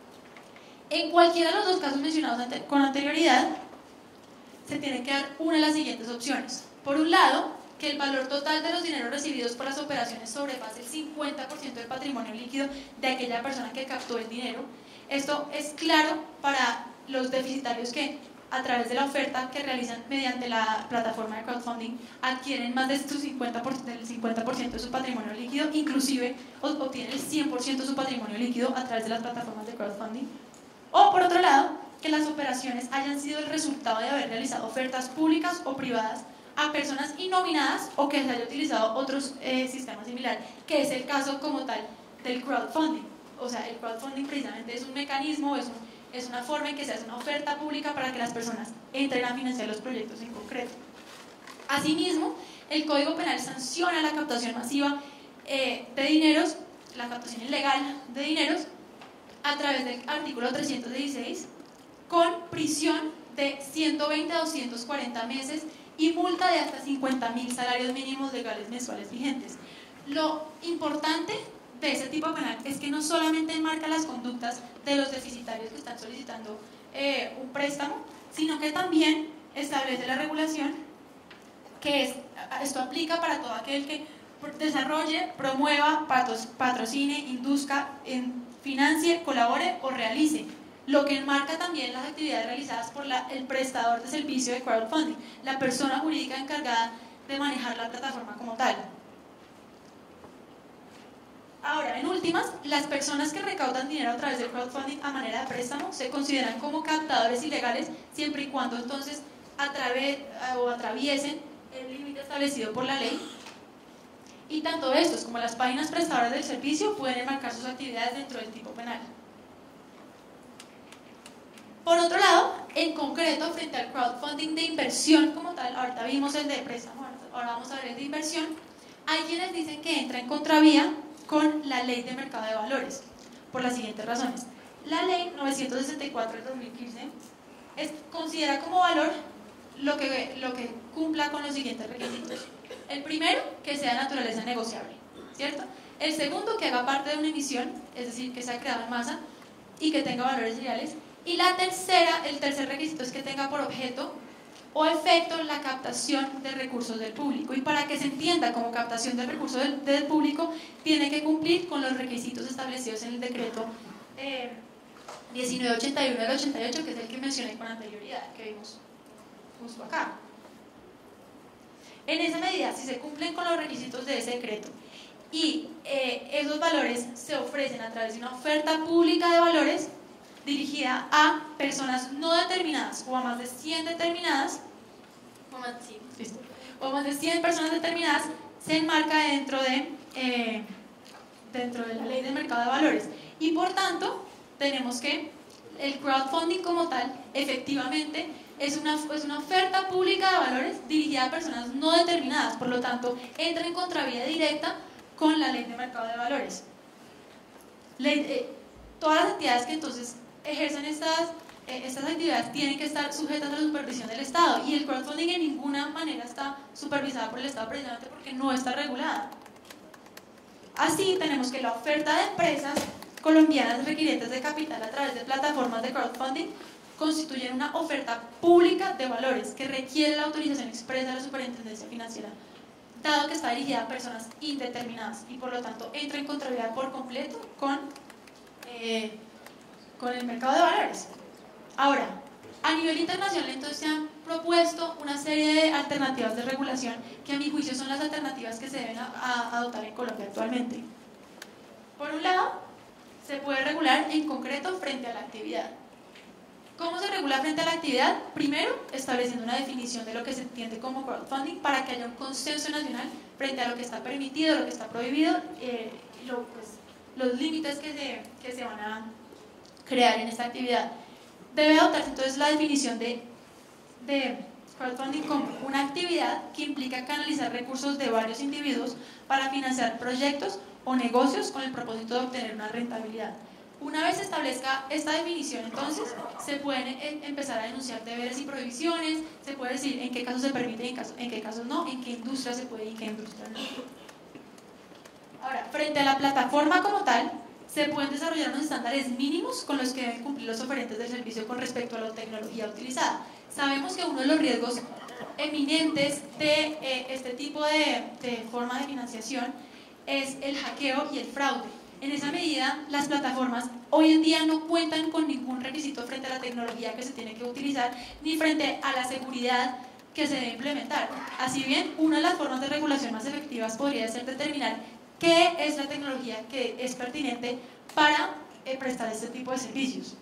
En cualquiera de los dos casos mencionados con anterioridad, se tiene que dar una de las siguientes opciones. Por un lado, que el valor total de los dineros recibidos por las operaciones sobrepase el 50% del patrimonio líquido de aquella persona que captó el dinero. Esto es claro para los deficitarios que, a través de la oferta que realizan mediante la plataforma de crowdfunding, adquieren más del 50% de su patrimonio líquido, inclusive obtienen el 100% de su patrimonio líquido a través de las plataformas de crowdfunding. O por otro lado, que las operaciones hayan sido el resultado de haber realizado ofertas públicas o privadas a personas innominadas o que se haya utilizado otros sistemas similares, que es el caso como tal del crowdfunding. O sea, el crowdfunding precisamente es un mecanismo, es una forma en que se hace una oferta pública para que las personas entren a financiar los proyectos en concreto. Asimismo, el Código Penal sanciona la captación masiva de dineros, la captación ilegal de dineros, a través del artículo 316, con prisión de 120 a 240 meses y multa de hasta 50.000 salarios mínimos legales mensuales vigentes. Lo importante de ese tipo penal es que no solamente enmarca las conductas de los deficitarios que están solicitando un préstamo, sino que también establece la regulación que esto aplica para todo aquel que desarrolle, promueva, patrocine, induzca, financie, colabore o realice, lo que enmarca también las actividades realizadas por el prestador de servicio de crowdfunding, la persona jurídica encargada de manejar la plataforma como tal. Ahora, en últimas, las personas que recaudan dinero a través del crowdfunding a manera de préstamo se consideran como captadores ilegales siempre y cuando entonces atraviesen el límite establecido por la ley. Y tanto estos como las páginas prestadoras del servicio pueden enmarcar sus actividades dentro del tipo penal. Por otro lado, en concreto, frente al crowdfunding de inversión como tal, ahorita vimos el de préstamo, ahora vamos a ver el de inversión, hay quienes dicen que entra en contravía con la Ley de Mercado de Valores, por las siguientes razones. La Ley 964 del 2015 considera como valor lo que cumpla con los siguientes requisitos. El primero, que sea de naturaleza negociable, ¿cierto? El segundo, que haga parte de una emisión, es decir, que sea creado en masa y que tenga valores reales. Y el tercer requisito es que tenga por objeto o efecto la captación de recursos del público. Y para que se entienda como captación de recursos del público, tiene que cumplir con los requisitos establecidos en el decreto 1981 del 88, que es el que mencioné con anterioridad, que vimos justo acá. En esa medida, si se cumplen con los requisitos de ese decreto y esos valores se ofrecen a través de una oferta pública de valores dirigida a personas no determinadas o a más de 100 determinadas, o más de 100 personas determinadas, se enmarca dentro de la Ley de Mercado de Valores. Y por tanto, tenemos que el crowdfunding como tal, efectivamente, es una oferta pública de valores dirigida a personas no determinadas, por lo tanto, entra en contravía directa con la Ley de Mercado de Valores. Todas las entidades que entonces ejercen estas actividades tienen que estar sujetas a la supervisión del Estado, y el crowdfunding en ninguna manera está supervisada por el Estado, precisamente porque no está regulada. Así, tenemos que la oferta de empresas colombianas requirientes de capital a través de plataformas de crowdfunding constituyen una oferta pública de valores que requiere la autorización expresa de la Superintendencia Financiera, dado que está dirigida a personas indeterminadas y por lo tanto entra en contrariedad por completo con el mercado de valores. Ahora, a nivel internacional entonces se han propuesto una serie de alternativas de regulación que a mi juicio son las alternativas que se deben adoptar en Colombia actualmente. Por un lado, se puede regular en concreto frente a la actividad. ¿Cómo se regula frente a la actividad? Primero, estableciendo una definición de lo que se entiende como crowdfunding para que haya un consenso nacional frente a lo que está permitido, lo que está prohibido, los límites que se van a crear en esta actividad. Debe adoptarse entonces la definición de crowdfunding como una actividad que implica canalizar recursos de varios individuos para financiar proyectos o negocios con el propósito de obtener una rentabilidad. Una vez se establezca esta definición, entonces se pueden empezar a denunciar deberes y prohibiciones, se puede decir en qué casos se permite y en qué casos no, en qué industria se puede y en qué industria no. Ahora, frente a la plataforma como tal, se pueden desarrollar unos estándares mínimos con los que deben cumplir los oferentes del servicio con respecto a la tecnología utilizada. Sabemos que uno de los riesgos eminentes de este tipo de forma de financiación es el hackeo y el fraude. En esa medida, las plataformas hoy en día no cuentan con ningún requisito frente a la tecnología que se tiene que utilizar, ni frente a la seguridad que se debe implementar. Así bien, una de las formas de regulación más efectivas podría ser determinar qué es la tecnología que es pertinente para prestar este tipo de servicios.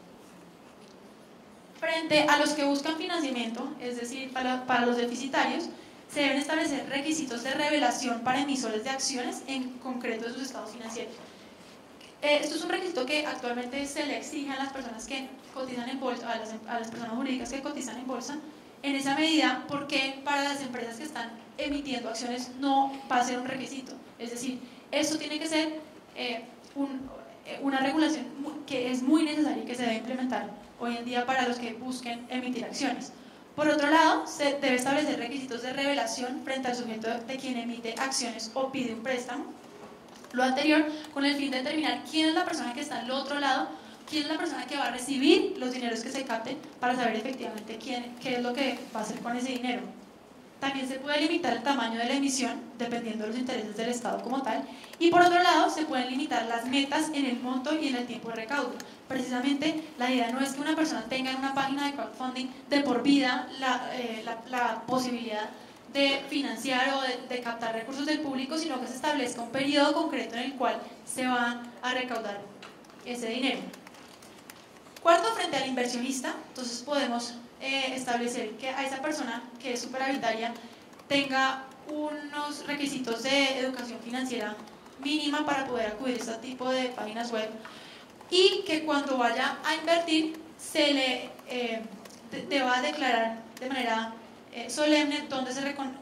Frente a los que buscan financiamiento, es decir, para los deficitarios, se deben establecer requisitos de revelación para emisores de acciones, en concreto de sus estados financieros. Esto es un requisito que actualmente se le exige a las personas que cotizan en bolsa, a las personas jurídicas que cotizan en bolsa, en esa medida, porque para las empresas que están emitiendo acciones no va a ser un requisito. Es decir, esto tiene que ser una regulación que es muy necesaria y que se debe implementar hoy en día para los que busquen emitir acciones. Por otro lado, se debe establecer requisitos de revelación frente al sujeto de quien emite acciones o pide un préstamo. Lo anterior, con el fin de determinar quién es la persona que está al otro lado, quién es la persona que va a recibir los dineros que se capten, para saber efectivamente qué es lo que va a hacer con ese dinero. También se puede limitar el tamaño de la emisión, dependiendo de los intereses del Estado como tal. Y por otro lado, se pueden limitar las metas en el monto y en el tiempo de recaudo. Precisamente, la idea no es que una persona tenga en una página de crowdfunding de por vida la posibilidad de financiar o de captar recursos del público, sino que se establezca un periodo concreto en el cual se van a recaudar ese dinero. Cuarto, frente al inversionista, entonces podemos establecer que a esa persona que es superavitaria tenga unos requisitos de educación financiera mínima para poder acudir a este tipo de páginas web, y que cuando vaya a invertir se le deba declarar de manera solemne donde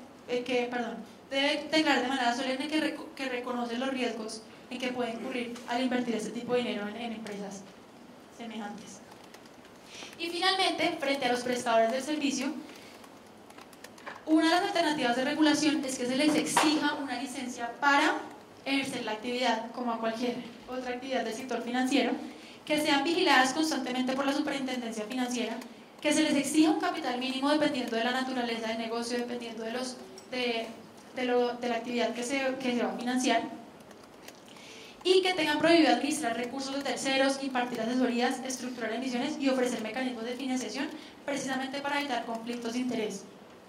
debe declarar de manera solemne que reconoce los riesgos en que puede incurrir al invertir este tipo de dinero en empresas semejantes. Y finalmente, frente a los prestadores del servicio, una de las alternativas de regulación es que se les exija una licencia para ejercer la actividad, como a cualquier otra actividad del sector financiero, que sean vigiladas constantemente por la superintendencia financiera, que se les exija un capital mínimo dependiendo de la naturaleza del negocio, dependiendo de la actividad que se va a financiar, y que tengan prohibido administrar recursos de terceros, impartir asesorías, estructurar emisiones y ofrecer mecanismos de financiación precisamente para evitar conflictos de interés.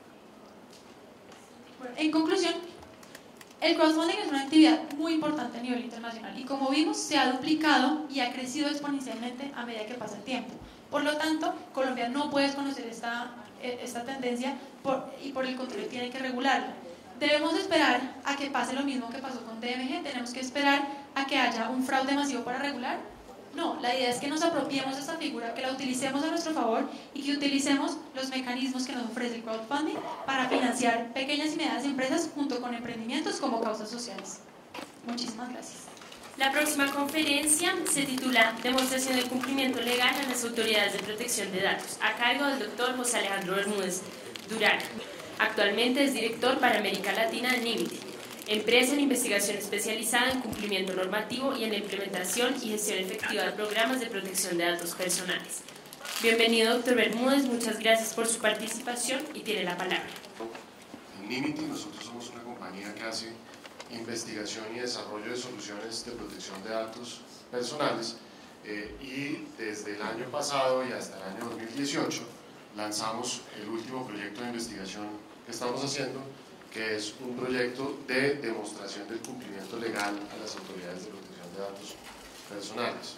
Bueno, en conclusión, el crowdfunding es una actividad muy importante a nivel internacional y, como vimos, se ha duplicado y ha crecido exponencialmente a medida que pasa el tiempo. Por lo tanto, Colombia no puede desconocer esta tendencia y por el contrario tiene que regularla. Debemos esperar a que pase lo mismo que pasó con DMG, tenemos que esperar a que haya un fraude masivo para regular. No, la idea es que nos apropiemos de esta figura, que la utilicemos a nuestro favor y que utilicemos los mecanismos que nos ofrece el crowdfunding para financiar pequeñas y medianas empresas junto con emprendimientos como causas sociales. Muchísimas gracias. La próxima conferencia se titula Demostración del cumplimiento legal a las autoridades de protección de datos, a cargo del doctor José Alejandro Bermúdez Durán. Actualmente es director para América Latina de Nimity, empresa en investigación especializada en cumplimiento normativo y en la implementación y gestión efectiva de programas de protección de datos personales. Bienvenido, doctor Bermúdez, muchas gracias por su participación y tiene la palabra. En Nimity nosotros somos una compañía que hace investigación y desarrollo de soluciones de protección de datos personales y desde el año pasado y hasta el año 2018 lanzamos el último proyecto de investigación que estamos haciendo, que es un proyecto de demostración del cumplimiento legal a las autoridades de protección de datos personales.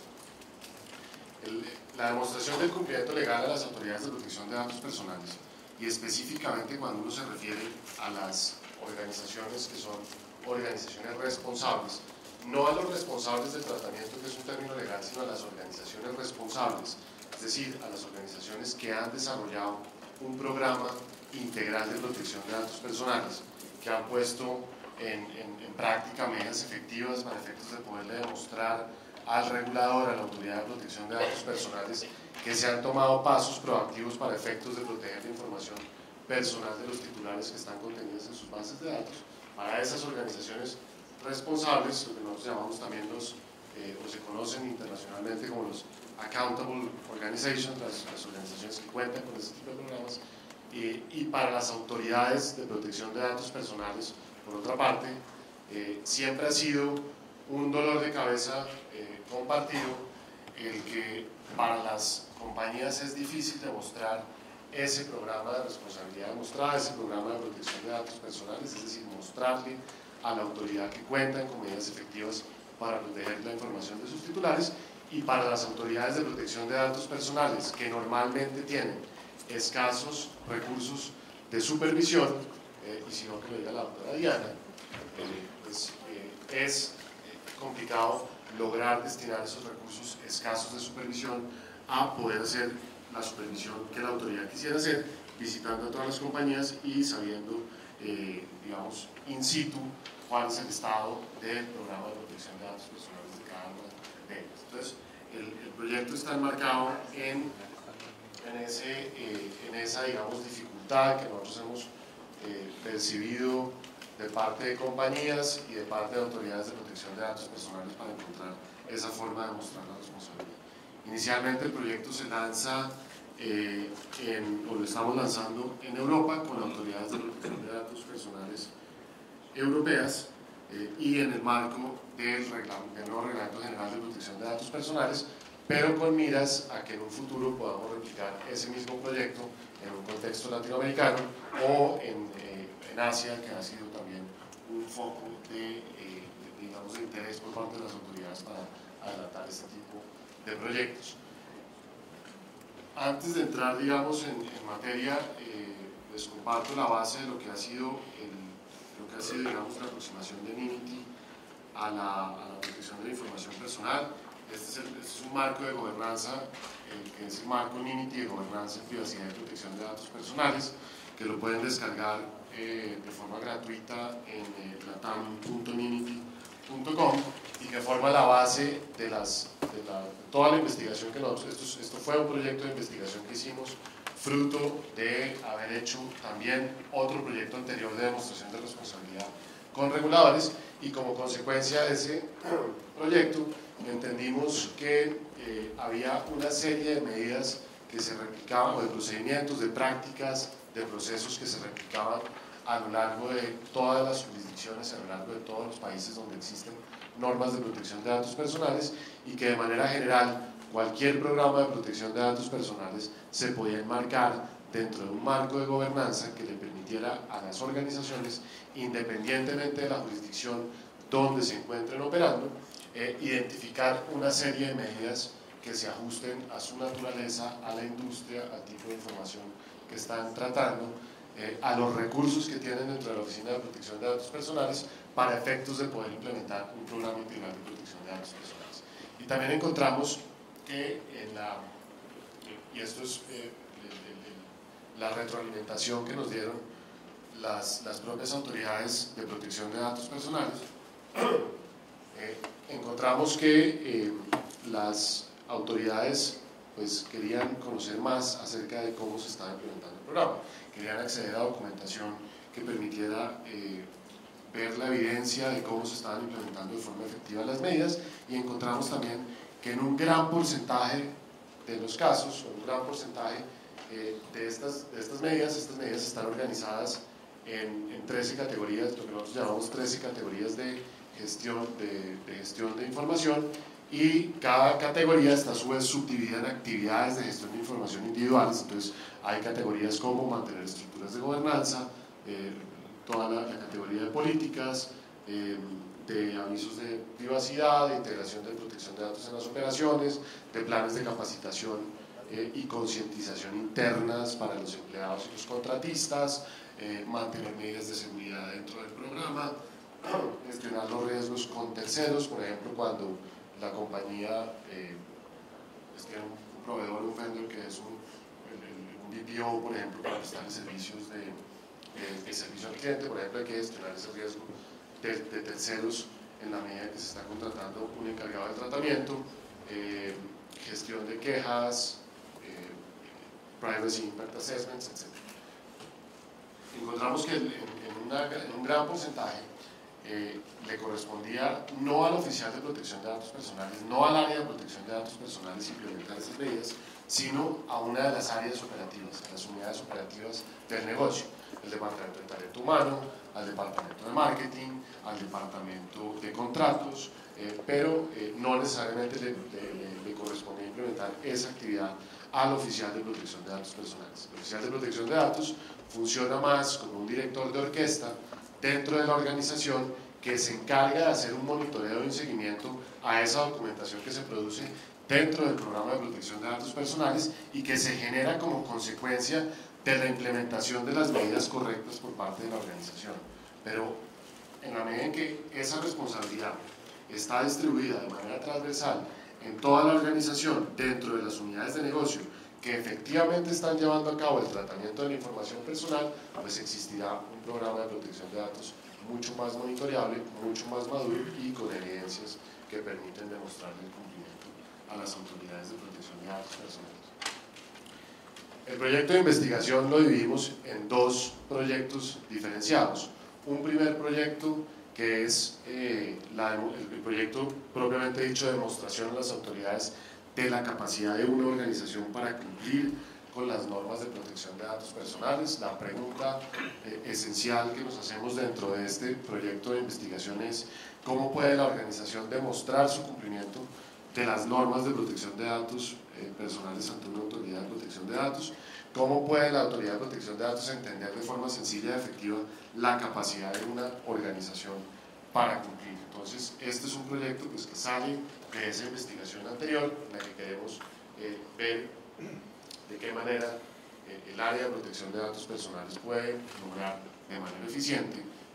La demostración del cumplimiento legal a las autoridades de protección de datos personales, y específicamente cuando uno se refiere a las organizaciones que son organizaciones responsables, no a los responsables del tratamiento, que es un término legal, sino a las organizaciones responsables, es decir, a las organizaciones que han desarrollado un programa integral de protección de datos personales, que han puesto en práctica medidas efectivas para efectos de poderle demostrar al regulador, a la autoridad de protección de datos personales, que se han tomado pasos proactivos para efectos de proteger la información personal de los titulares que están contenidos en sus bases de datos. Para esas organizaciones responsables, lo que nosotros llamamos también o se conocen internacionalmente como los Accountable Organizations, las organizaciones que cuentan con este tipo de programas, y para las autoridades de protección de datos personales, por otra parte, siempre ha sido un dolor de cabeza compartido el que para las compañías es difícil demostrar ese programa de responsabilidad demostrada, ese programa de protección de datos personales, es decir, mostrarle a la autoridad que cuentan con medidas efectivas para proteger la información de sus titulares, y para las autoridades de protección de datos personales, que normalmente tienen escasos recursos de supervisión, y si no que lo diga la doctora Diana, es complicado lograr destinar esos recursos escasos de supervisión a poder hacer la supervisión que la autoridad quisiera hacer, visitando a todas las compañías y sabiendo, digamos, in situ cuál es el estado del programa de protección de datos personales de cada una de ellas. Entonces, el proyecto está enmarcado en esa, digamos, dificultad que nosotros hemos percibido de parte de compañías y de parte de autoridades de protección de datos personales para encontrar esa forma de mostrar la responsabilidad. Inicialmente el proyecto se lanza, o lo estamos lanzando en Europa con autoridades de protección de datos personales europeas y en el marco del nuevo Reglamento General de Protección de Datos Personales, pero con miras a que en un futuro podamos replicar ese mismo proyecto en un contexto latinoamericano o en Asia, que ha sido también un foco digamos, de interés por parte de las autoridades para adelantar este tipo de proyectos. Antes de entrar, digamos, en materia, les comparto la base de lo que ha sido, digamos, la aproximación de Nimity a la protección de la información personal. Este es un marco de gobernanza, que es el marco NINITI de gobernanza, privacidad y protección de datos personales, que lo pueden descargar de forma gratuita en latam.ninity.com y que forma la base de toda la investigación que nosotros, esto fue un proyecto de investigación que hicimos fruto de haber hecho también otro proyecto anterior de demostración de responsabilidad con reguladores, y como consecuencia de ese proyecto entendimos que había una serie de medidas que se replicaban, o de procedimientos, de prácticas, de procesos que se replicaban a lo largo de todas las jurisdicciones, a lo largo de todos los países donde existen normas de protección de datos personales, y que de manera general cualquier programa de protección de datos personales se podía enmarcar dentro de un marco de gobernanza que le permitiera a las organizaciones, independientemente de la jurisdicción donde se encuentren operando, identificar una serie de medidas que se ajusten a su naturaleza, a la industria, al tipo de información que están tratando, a los recursos que tienen dentro de la Oficina de Protección de Datos Personales, para efectos de poder implementar un programa integral de protección de datos personales. Y también encontramos que y esto es la retroalimentación que nos dieron las propias autoridades de protección de datos personales, encontramos que las autoridades pues querían conocer más acerca de cómo se estaba implementando el programa, querían acceder a documentación que permitiera ver la evidencia de cómo se estaban implementando de forma efectiva las medidas, y encontramos también que en un gran porcentaje de los casos, un gran porcentaje de estas medidas están organizadas en 13 categorías, lo que nosotros llamamos 13 categorías de gestión de información, y cada categoría está a su vez subdividida en actividades de gestión de información individuales. Entonces hay categorías como mantener estructuras de gobernanza, toda la categoría de políticas, de avisos de privacidad, de integración de protección de datos en las operaciones, de planes de capacitación y concientización internas para los empleados y los contratistas, mantener medidas de seguridad dentro del programa, gestionar los riesgos con terceros, por ejemplo, cuando la compañía tiene un proveedor, un vendor que es un BPO, por ejemplo, para prestar servicios de servicio al cliente, por ejemplo, hay que gestionar ese riesgo de terceros en la medida que se está contratando un encargado de tratamiento, gestión de quejas, privacy impact assessments, etc. Encontramos que en un gran porcentaje le correspondía no al oficial de protección de datos personales, no al área de protección de datos personales implementar esas medidas, sino a una de las áreas operativas, a las unidades operativas del negocio, el departamento de talento humano, al departamento de marketing, al departamento de contratos, pero no necesariamente le correspondía implementar esa actividad al oficial de protección de datos personales. El oficial de protección de datos funciona más como un director de orquesta dentro de la organización, que se encarga de hacer un monitoreo y un seguimiento a esa documentación que se produce dentro del programa de protección de datos personales y que se genera como consecuencia de la implementación de las medidas correctas por parte de la organización. Pero en la medida en que esa responsabilidad está distribuida de manera transversal en toda la organización, dentro de las unidades de negocio que efectivamente están llevando a cabo el tratamiento de la información personal, pues existirá un programa de protección de datos mucho más monitoreable, mucho más maduro y con evidencias que permiten demostrar el cumplimiento a las autoridades de protección de datos personales. El proyecto de investigación lo dividimos en dos proyectos diferenciados. Un primer proyecto que es el proyecto propiamente dicho de demostración a las autoridades de la capacidad de una organización para cumplir con las normas de protección de datos personales. La pregunta esencial que nos hacemos dentro de este proyecto de investigación es: ¿cómo puede la organización demostrar su cumplimiento de las normas de protección de datos personales ante una autoridad de protección de datos? ¿Cómo puede la autoridad de protección de datos entender de forma sencilla y efectiva la capacidad de una organización para cumplir? Entonces, este es un proyecto pues, que sale de esa investigación anterior, en la que queremos ver de qué manera el área de protección de datos personales puede lograr de manera eficiente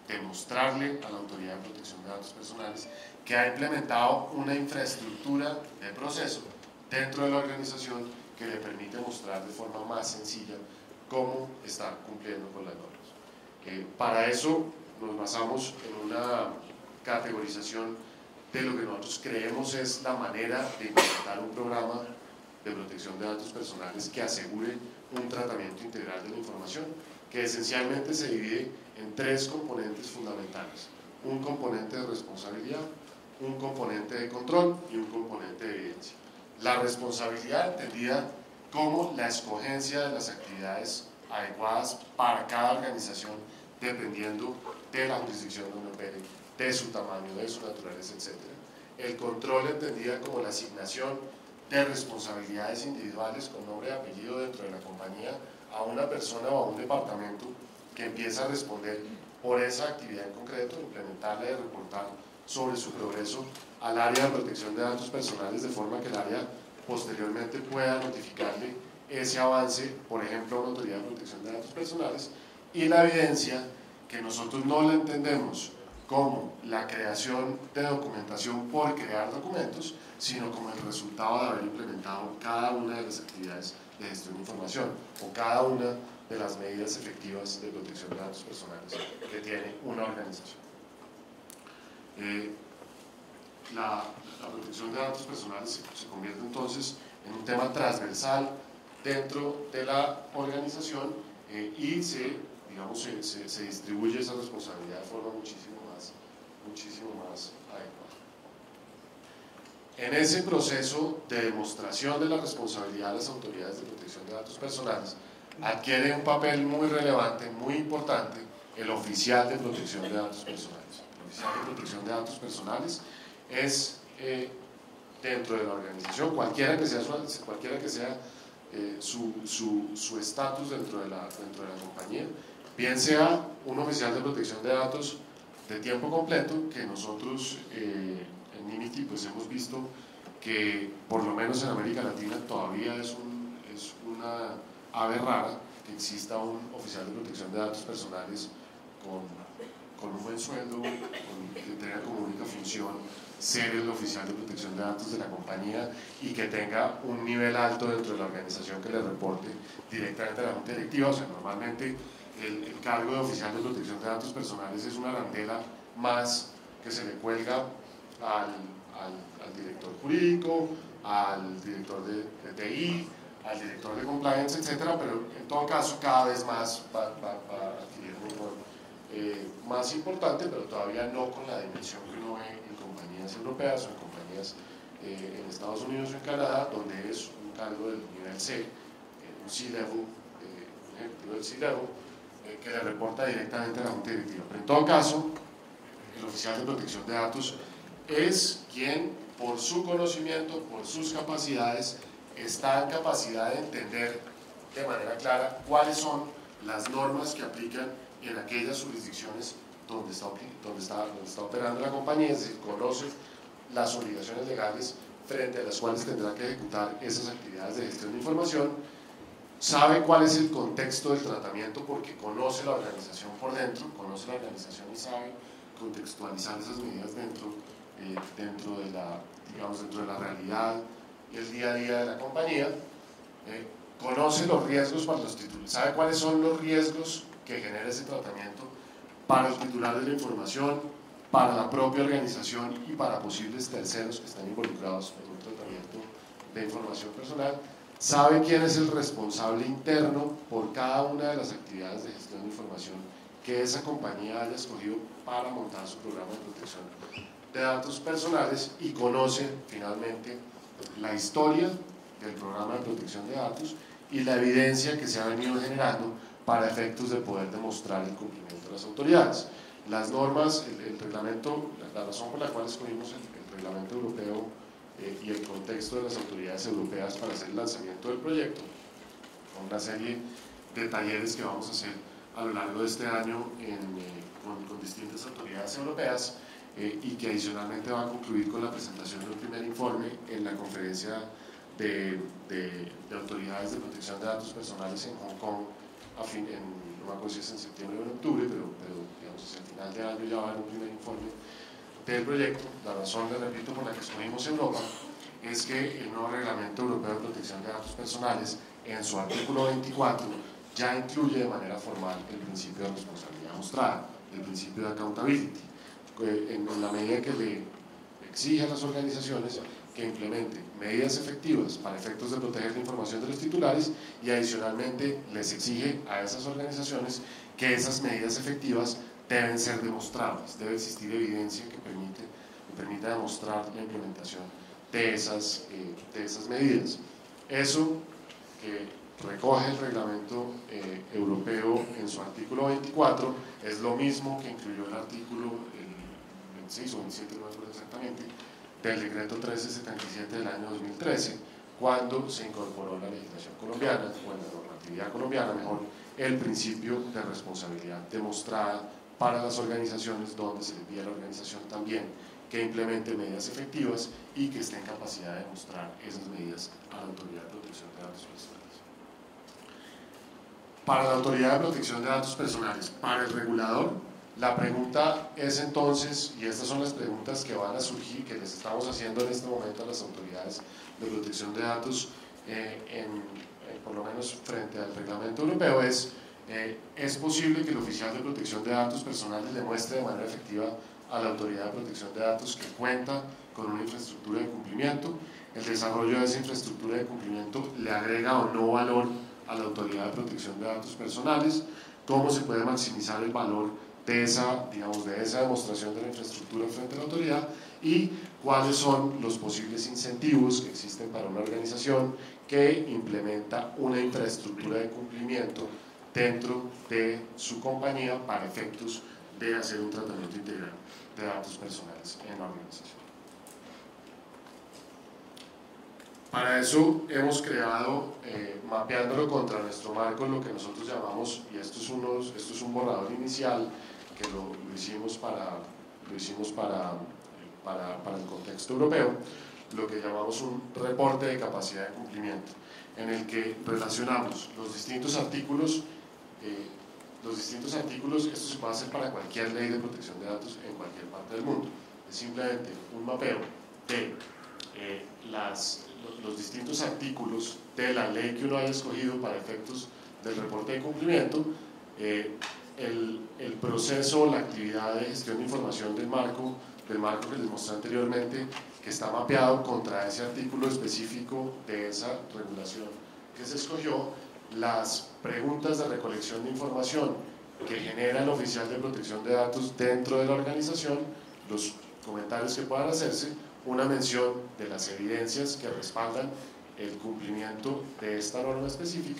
demostrarle a la Autoridad de Protección de Datos Personales que ha implementado una infraestructura de proceso dentro de la organización que le permite mostrar de forma más sencilla cómo está cumpliendo con las normas. Para eso nos basamos en una categorización de lo que nosotros creemos es la manera de implementar un programa de protección de datos personales que asegure un tratamiento integral de la información, que esencialmente se divide en 3 componentes fundamentales: un componente de responsabilidad, un componente de control y un componente de evidencia. La responsabilidad entendida como la escogencia de las actividades adecuadas para cada organización dependiendo de la jurisdicción donde opere, de su tamaño, de su naturaleza, etc. El control entendida como la asignación de responsabilidades individuales con nombre y apellido dentro de la compañía a una persona o a un departamento que empieza a responder por esa actividad en concreto, implementarla y reportar sobre su progreso al área de protección de datos personales, de forma que el área posteriormente pueda notificarle ese avance, por ejemplo, a una autoridad de protección de datos personales. Y la evidencia, que nosotros no la entendemos como la creación de documentación por crear documentos, sino como el resultado de haber implementado cada una de las actividades de gestión de información o cada una de las medidas efectivas de protección de datos personales que tiene una organización. La protección de datos personales se convierte entonces en un tema transversal dentro de la organización y se distribuye esa responsabilidad de forma muchísimo más adecuada. En ese proceso de demostración de la responsabilidad de las autoridades de protección de datos personales adquiere un papel muy relevante, muy importante, el oficial de protección de datos personales. El oficial de protección de datos personales es dentro de la organización, cualquiera que sea su estatus dentro de la compañía, bien sea un oficial de protección de datos de tiempo completo, que nosotros en NIMITY pues hemos visto que por lo menos en América Latina todavía es una ave rara que exista un oficial de protección de datos personales con un buen sueldo, que tenga como única función ser el oficial de protección de datos de la compañía y que tenga un nivel alto dentro de la organización que le reporte directamente a la junta directiva. O sea, normalmente el cargo de oficial de protección de datos personales es una arandela más que se le cuelga al director jurídico, al director de TI, al director de compliance, etcétera, pero en todo caso cada vez más va a adquirir un rol más importante, pero todavía no con la dimensión que uno ve en compañías europeas o en compañías en Estados Unidos o en Canadá, donde es un cargo del nivel C, un C-level, un ejecutivo del C-level, que le reporta directamente a la junta directiva. Pero en todo caso, el oficial de protección de datos es quien, por su conocimiento, por sus capacidades, está en capacidad de entender de manera clara cuáles son las normas que aplican en aquellas jurisdicciones donde está operando la compañía, es decir, conoce las obligaciones legales frente a las cuales tendrá que ejecutar esas actividades de gestión de información, sabe cuál es el contexto del tratamiento porque conoce la organización por dentro, conoce la organización y sabe contextualizar esas medidas dentro de la realidad y el día a día de la compañía, conoce los riesgos para los titulares, sabe cuáles son los riesgos que genera ese tratamiento para el titular de la información, para la propia organización y para posibles terceros que están involucrados en un tratamiento de información personal, sabe quién es el responsable interno por cada una de las actividades de gestión de información que esa compañía haya escogido para montar su programa de protección de datos personales y conoce finalmente la historia del programa de protección de datos y la evidencia que se ha venido generando para efectos de poder demostrar el cumplimiento de las autoridades. Las normas, el reglamento, la razón por la cual escogimos el reglamento europeo y el contexto de las autoridades europeas para hacer el lanzamiento del proyecto, con una serie de talleres que vamos a hacer a lo largo de este año con distintas autoridades europeas y que adicionalmente va a concluir con la presentación del primer informe en la conferencia de autoridades de protección de datos personales en Hong Kong, no me acuerdo si es en septiembre o en octubre, pero digamos hacia el final de año ya va a haber un primer informe del proyecto. La razón, le repito, por la que escogimos Europa es que el nuevo Reglamento Europeo de Protección de Datos Personales, en su artículo 24, ya incluye de manera formal el principio de responsabilidad mostrada, el principio de accountability, en la medida que le exige a las organizaciones que implementen medidas efectivas para efectos de proteger la información de los titulares, y adicionalmente les exige a esas organizaciones que esas medidas efectivas deben ser demostrables, debe existir evidencia que permita demostrar la implementación de esas medidas. Eso que recoge el reglamento europeo en su artículo 24 es lo mismo que incluyó el artículo 26 o 27, no recuerdo exactamente, del decreto 1377 del año 2013, cuando se incorporó en la legislación colombiana, o en la normatividad colombiana mejor, el principio de responsabilidad demostrada para las organizaciones, donde se le pide a la organización también que implemente medidas efectivas y que esté en capacidad de demostrar esas medidas a la Autoridad de Protección de Datos Personales. Para la Autoridad de Protección de Datos Personales, para el regulador, la pregunta es entonces, y estas son las preguntas que van a surgir, que les estamos haciendo en este momento a las autoridades de protección de datos, por lo menos frente al reglamento europeo, ¿es posible que el oficial de protección de datos personales demuestre de manera efectiva a la Autoridad de Protección de Datos que cuenta con una infraestructura de cumplimiento? ¿El desarrollo de esa infraestructura de cumplimiento le agrega o no valor a la Autoridad de Protección de Datos Personales? ¿Cómo se puede maximizar el valor de esa demostración de la infraestructura frente a la autoridad? ¿Y cuáles son los posibles incentivos que existen para una organización que implementa una infraestructura de cumplimiento dentro de su compañía para efectos de hacer un tratamiento integral de datos personales en la organización? Para eso hemos creado, mapeándolo contra nuestro marco, lo que nosotros llamamos, y esto es un borrador inicial que lo hicimos para el contexto europeo, lo que llamamos un reporte de capacidad de cumplimiento, en el que relacionamos los distintos artículos. Esto se puede hacer para cualquier ley de protección de datos en cualquier parte del mundo. Es simplemente un mapeo de los distintos artículos de la ley que uno haya escogido para efectos del reporte de cumplimiento, el proceso, la actividad de gestión de información del marco que les mostré anteriormente, que está mapeado contra ese artículo específico de esa regulación que se escogió, las preguntas de recolección de información que genera el oficial de protección de datos dentro de la organización, los comentarios que puedan hacerse, una mención de las evidencias que respaldan el cumplimiento de esta norma específica,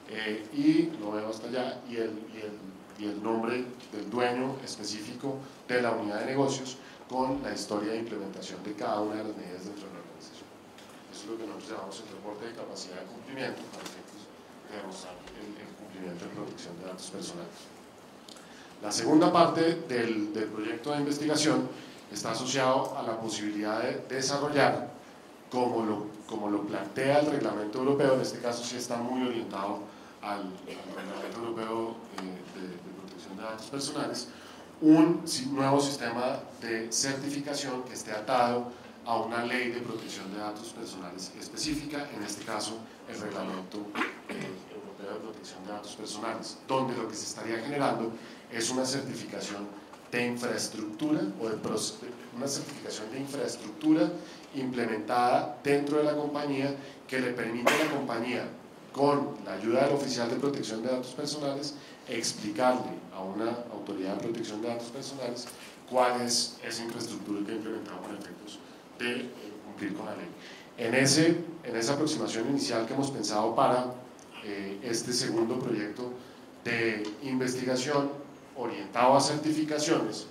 y no veo hasta allá, y el nombre del dueño específico de la unidad de negocios con la historia de implementación de cada una de las medidas dentro de la organización. Eso es lo que nosotros llamamos el reporte de capacidad de cumplimiento para efectos de demostrar el cumplimiento de protección de datos personales. La segunda parte del proyecto de investigación está asociado a la posibilidad de desarrollar, como lo plantea el reglamento europeo, en este caso sí está muy orientado al reglamento europeo de protección de datos personales, un nuevo sistema de certificación que esté atado a una ley de protección de datos personales específica, en este caso el reglamento europeo de protección de datos personales, donde lo que se estaría generando es una certificación de infraestructura una certificación de infraestructura implementada dentro de la compañía, que le permite a la compañía, con la ayuda del oficial de protección de datos personales, explicarle a una autoridad de protección de datos personales cuál es esa infraestructura que ha implementado para efectos de cumplir con la ley. En esa aproximación inicial que hemos pensado para este segundo proyecto de investigación orientado a certificaciones,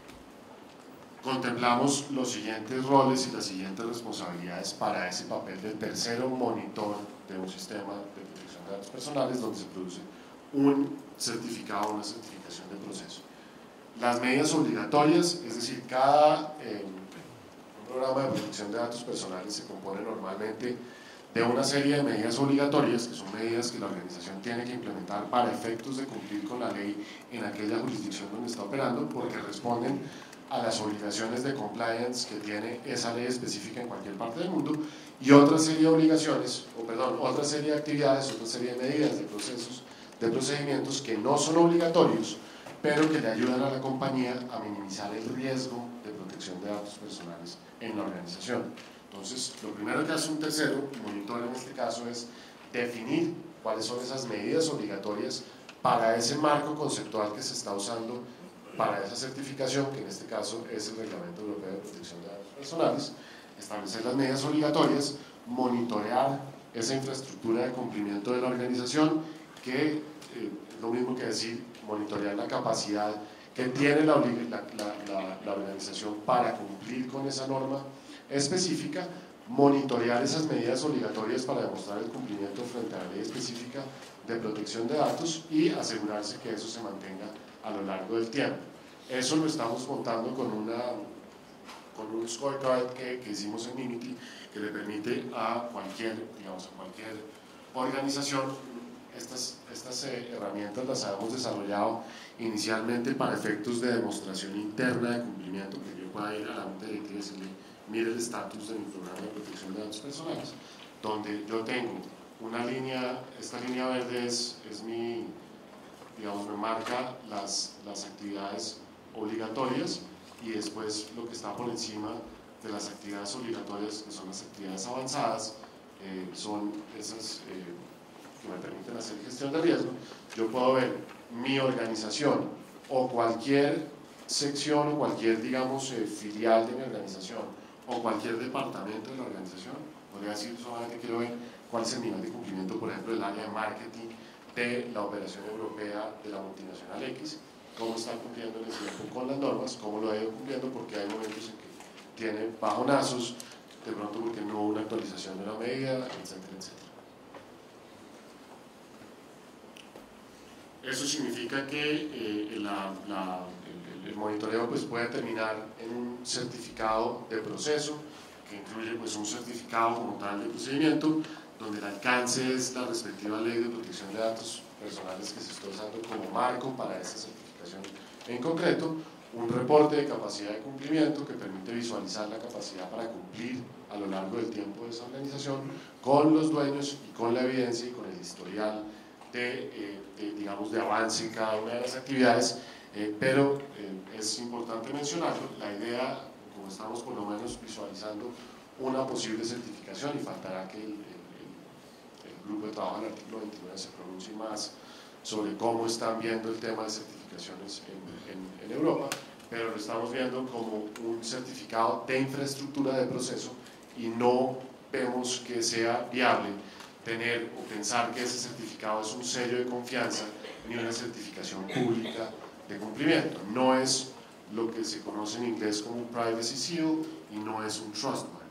contemplamos los siguientes roles y las siguientes responsabilidades para ese papel del tercero monitor de un sistema de protección de datos personales, donde se produce un certificado, una certificación de proceso. Las medidas obligatorias, es decir, un programa de protección de datos personales se compone normalmente de una serie de medidas obligatorias, que son medidas que la organización tiene que implementar para efectos de cumplir con la ley en aquella jurisdicción donde está operando, porque responden a las obligaciones de compliance que tiene esa ley específica en cualquier parte del mundo, y otra serie de obligaciones, otra serie de actividades, otra serie de medidas, de procesos, de procedimientos que no son obligatorios, pero que le ayudan a la compañía a minimizar el riesgo de protección de datos personales en la organización. Entonces, lo primero que hace un tercero, monitor en este caso, es definir cuáles son esas medidas obligatorias para ese marco conceptual que se está usando para esa certificación, que en este caso es el Reglamento Europeo de Protección de Datos Personales, establecer las medidas obligatorias, monitorear esa infraestructura de cumplimiento de la organización, que es lo mismo que decir monitorear la capacidad que tiene la organización para cumplir con esa norma específica, monitorear esas medidas obligatorias para demostrar el cumplimiento frente a la ley específica de protección de datos y asegurarse que eso se mantenga a lo largo del tiempo. Eso lo estamos montando con un scorecard que hicimos en Mimity, que le permite a cualquier organización. Estas herramientas las habíamos desarrollado inicialmente para efectos de demostración interna de cumplimiento, que yo pueda ir a la junta directiva y decirle: mire el estatus de mi programa de protección de datos personales, donde yo tengo una línea, esta línea verde es mi, digamos, me marca las actividades obligatorias, y después lo que está por encima de las actividades obligatorias, que son las actividades avanzadas, son esas que me permiten hacer gestión de riesgo. Yo puedo ver mi organización o cualquier sección o cualquier, digamos, filial de mi organización o cualquier departamento de la organización. Podría decir, solamente quiero ver cuál es el nivel de cumplimiento, por ejemplo, del área de marketing de la operación europea de la multinacional X, cómo está cumpliendo en el tiempo con las normas, cómo lo ha ido cumpliendo, porque hay momentos en que tiene bajonazos, de pronto porque no hubo una actualización de la medida, etcétera, etcétera. Eso significa que el monitoreo pues, puede terminar en un certificado de proceso, que incluye pues, un certificado como tal de procedimiento, donde el alcance es la respectiva ley de protección de datos personales que se está usando como marco para esta certificación en concreto, un reporte de capacidad de cumplimiento que permite visualizar la capacidad para cumplir a lo largo del tiempo de esa organización con los dueños y con la evidencia y con el historial digamos, de avance en cada una de las actividades, pero es importante mencionarlo, la idea, como estamos por lo menos visualizando una posible certificación, y faltará que el grupo de trabajo del artículo 29 se pronuncie más sobre cómo están viendo el tema de certificaciones en Europa, pero lo estamos viendo como un certificado de infraestructura de proceso, y no vemos que sea viable tener o pensar que ese certificado es un sello de confianza ni una certificación pública de cumplimiento. No es lo que se conoce en inglés como un privacy seal, y no es un trustmark,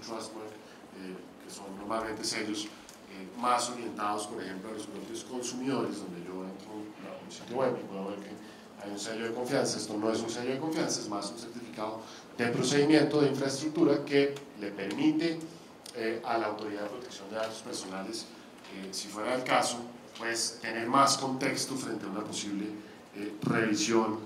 que son normalmente sellos más orientados, por ejemplo, a los propios consumidores, donde yo entro a un sitio web y puedo ver que hay un sello de confianza. Esto no es un sello de confianza, es más un certificado de procedimiento de infraestructura que le permite a la Autoridad de Protección de Datos Personales, si fuera el caso, pues tener más contexto frente a una posible revisión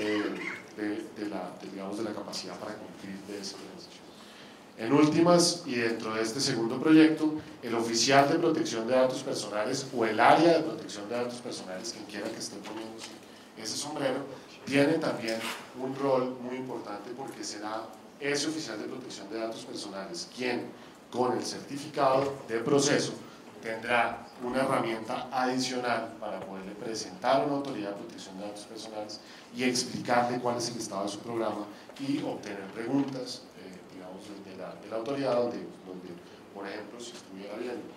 digamos, de la capacidad para cumplir de esa organización. En últimas, y dentro de este segundo proyecto, el oficial de protección de datos personales o el área de protección de datos personales, quien quiera que esté poniéndose ese sombrero, tiene también un rol muy importante, porque será ese oficial de protección de datos personales quien, con el certificado de proceso, tendrá una herramienta adicional para poderle presentar a una autoridad de protección de datos personales y explicarle cuál es el estado de su programa y obtener preguntas, digamos, de la autoridad, donde, por ejemplo, si estuviera viendo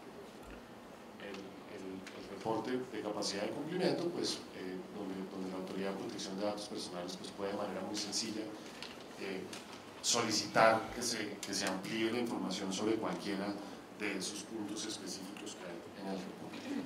el reporte de capacidad de cumplimiento, pues donde la autoridad de protección de datos personales pues, puede de manera muy sencilla solicitar que se amplíe la información sobre cualquiera de esos puntos específicos que hay en el reporte.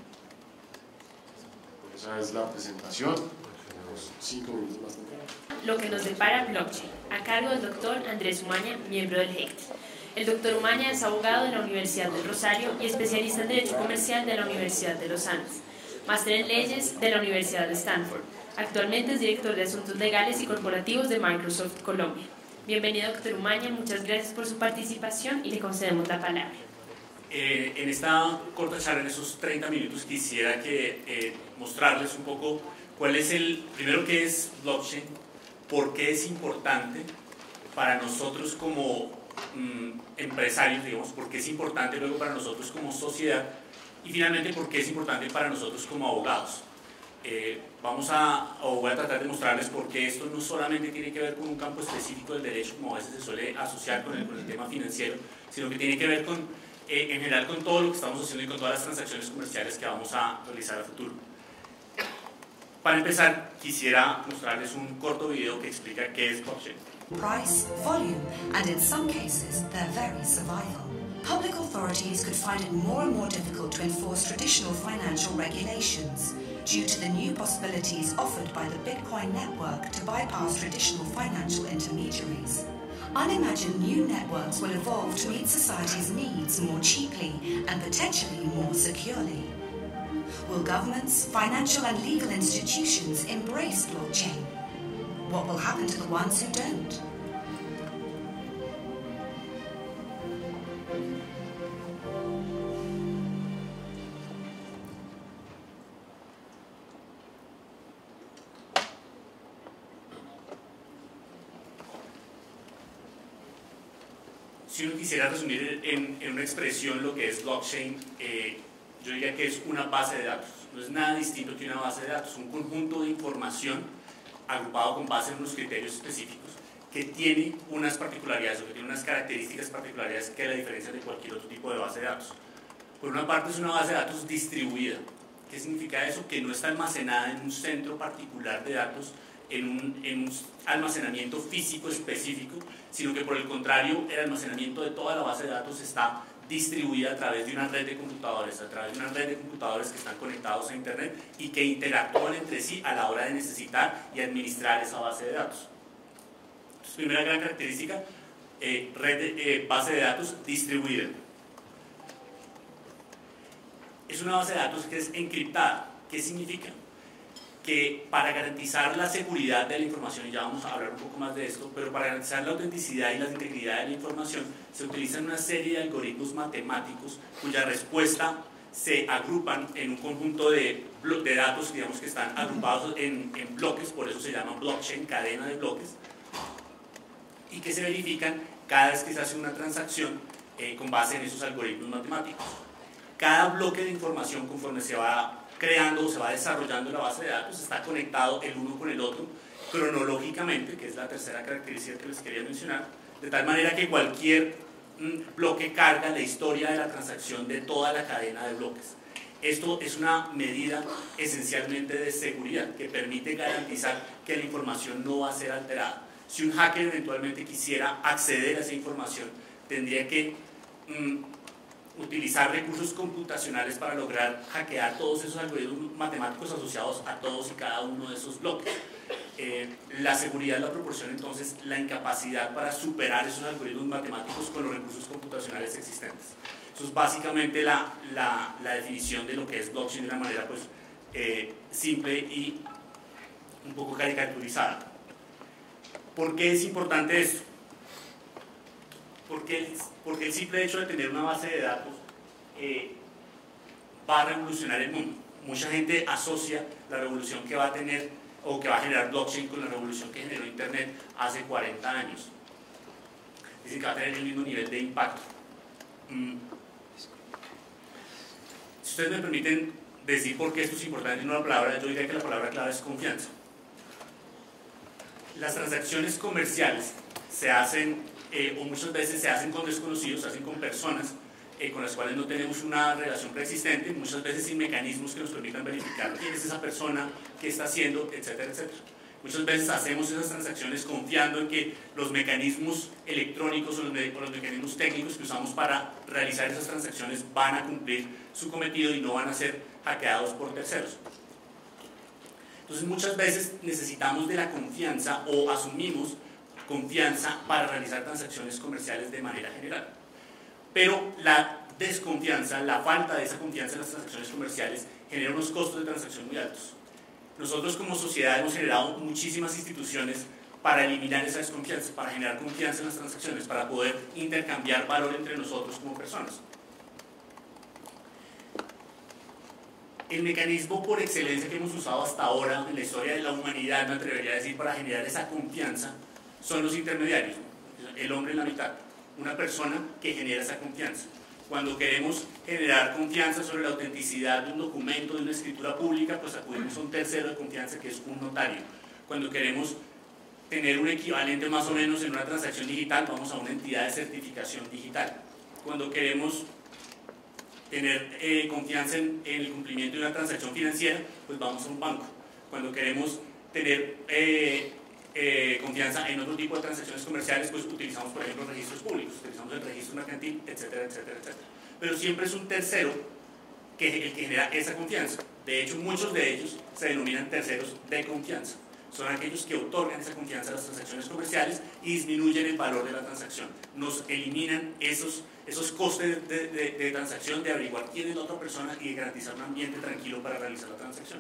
Esa es la presentación. Tenemos 5 minutos más temprano. Lo que nos depara blockchain, a cargo del doctor Andrés Umaña, miembro del HECT. El doctor Umaña es abogado de la Universidad del Rosario y especialista en Derecho Comercial de la Universidad de los Andes, máster en Leyes de la Universidad de Stanford. Actualmente es director de Asuntos Legales y Corporativos de Microsoft Colombia. Bienvenido, doctor Umaña, muchas gracias por su participación y le concedemos la palabra. En esta corta charla, en esos 30 minutos, quisiera mostrarles un poco cuál es primero qué es blockchain, por qué es importante para nosotros como empresarios, digamos, por qué es importante luego para nosotros como sociedad y finalmente por qué es importante para nosotros como abogados. Voy a tratar de mostrarles por qué esto no solamente tiene que ver con un campo específico del derecho, como a veces se suele asociar con el tema financiero, sino que tiene que ver en general con todo lo que estamos haciendo y con todas las transacciones comerciales que vamos a realizar a futuro. Para empezar, quisiera mostrarles un corto video que explica qué es blockchain. Price, volume, and in some cases, their very survival. Public authorities could find it more and more difficult to enforce traditional financial regulations due to the new possibilities offered by the Bitcoin network to bypass traditional financial intermediaries. Unimagined new networks will evolve to meet society's needs more cheaply and potentially more securely. Will governments, financial and legal institutions embrace blockchain? What will happen to the ones who don't? Si uno quisiera resumir en una expresión lo que es blockchain, yo diría que es una base de datos. No es nada distinto que una base de datos, un conjunto de información agrupado con base en unos criterios específicos que tiene unas particularidades o que tiene unas características particulares que la diferencian de cualquier otro tipo de base de datos. Por una parte es una base de datos distribuida. ¿Qué significa eso? Que no está almacenada en un centro particular de datos, en un almacenamiento físico específico, sino que por el contrario el almacenamiento de toda la base de datos está distribuida a través de una red de computadores, que están conectados a internet y que interactúan entre sí a la hora de necesitar y administrar esa base de datos. Entonces, primera gran característica, base de datos distribuida. Es una base de datos que es encriptada. ¿Qué significa? Que para garantizar la seguridad de la información, y ya vamos a hablar un poco más de esto, pero para garantizar la autenticidad y la integridad de la información se utilizan una serie de algoritmos matemáticos cuya respuesta se agrupan en un conjunto de datos, digamos, que están agrupados en bloques, por eso se llama blockchain, cadena de bloques, y que se verifican cada vez que se hace una transacción con base en esos algoritmos matemáticos. Cada bloque de información, conforme se va creando o se va desarrollando la base de datos, está conectado el uno con el otro cronológicamente, que es la tercera característica que les quería mencionar, de tal manera que cualquier bloque carga la historia de la transacción de toda la cadena de bloques. Esto es una medida esencialmente de seguridad que permite garantizar que la información no va a ser alterada. Si un hacker eventualmente quisiera acceder a esa información, tendría que utilizar recursos computacionales para lograr hackear todos esos algoritmos matemáticos asociados a todos y cada uno de esos bloques. La seguridad la proporciona entonces la incapacidad para superar esos algoritmos matemáticos con los recursos computacionales existentes. Eso es básicamente la definición de lo que es blockchain de una manera pues, simple y un poco caricaturizada. ¿Por qué es importante esto? Porque el simple hecho de tener una base de datos va a revolucionar el mundo. Mucha gente asocia la revolución que va a tener o que va a generar blockchain con la revolución que generó Internet hace 40 años. Dicen que va a tener el mismo nivel de impacto. Si ustedes me permiten decir por qué esto es importante en una palabra, yo diría que la palabra clave es confianza. Las transacciones comerciales se hacen o muchas veces se hacen con desconocidos, se hacen con personas con las cuales no tenemos una relación preexistente, muchas veces sin mecanismos que nos permitan verificar quién es esa persona, qué está haciendo, etcétera, etcétera. Muchas veces hacemos esas transacciones confiando en que los mecanismos electrónicos o los mecanismos técnicos que usamos para realizar esas transacciones van a cumplir su cometido y no van a ser hackeados por terceros. Entonces muchas veces necesitamos de la confianza o asumimos confianza para realizar transacciones comerciales de manera general. pero la desconfianza, la falta de esa confianza en las transacciones comerciales genera unos costos de transacción muy altos. Nosotros como sociedad hemos generado muchísimas instituciones para eliminar esa desconfianza, para generar confianza en las transacciones, para poder intercambiar valor entre nosotros como personas. El mecanismo por excelencia que hemos usado hasta ahora en la historia de la humanidad, me atrevería a decir, para generar esa confianza, son los intermediarios, el hombre en la mitad, una persona que genera esa confianza. Cuando queremos generar confianza sobre la autenticidad de un documento, de una escritura pública, pues acudimos a un tercero de confianza que es un notario. Cuando queremos tener un equivalente más o menos en una transacción digital, vamos a una entidad de certificación digital. Cuando queremos tener confianza en el cumplimiento de una transacción financiera, pues vamos a un banco. Cuando queremos tener confianza en otro tipo de transacciones comerciales, pues utilizamos, por ejemplo, registros públicos, utilizamos el registro mercantil, etcétera, etcétera, etcétera. Pero siempre es un tercero el que genera esa confianza. De hecho, muchos de ellos se denominan terceros de confianza. Son aquellos que otorgan esa confianza a las transacciones comerciales y disminuyen el valor de la transacción. Nos eliminan esos costes de transacción, de averiguar quién es la otra persona y de garantizar un ambiente tranquilo para realizar la transacción.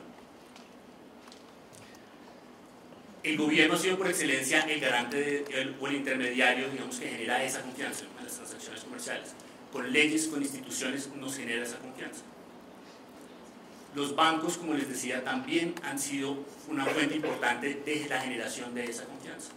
El gobierno ha sido por excelencia el garante o el intermediario, digamos, que genera esa confianza en las transacciones comerciales. Con leyes, con instituciones, nos genera esa confianza. Los bancos, como les decía, también han sido una fuente importante de la generación de esa confianza.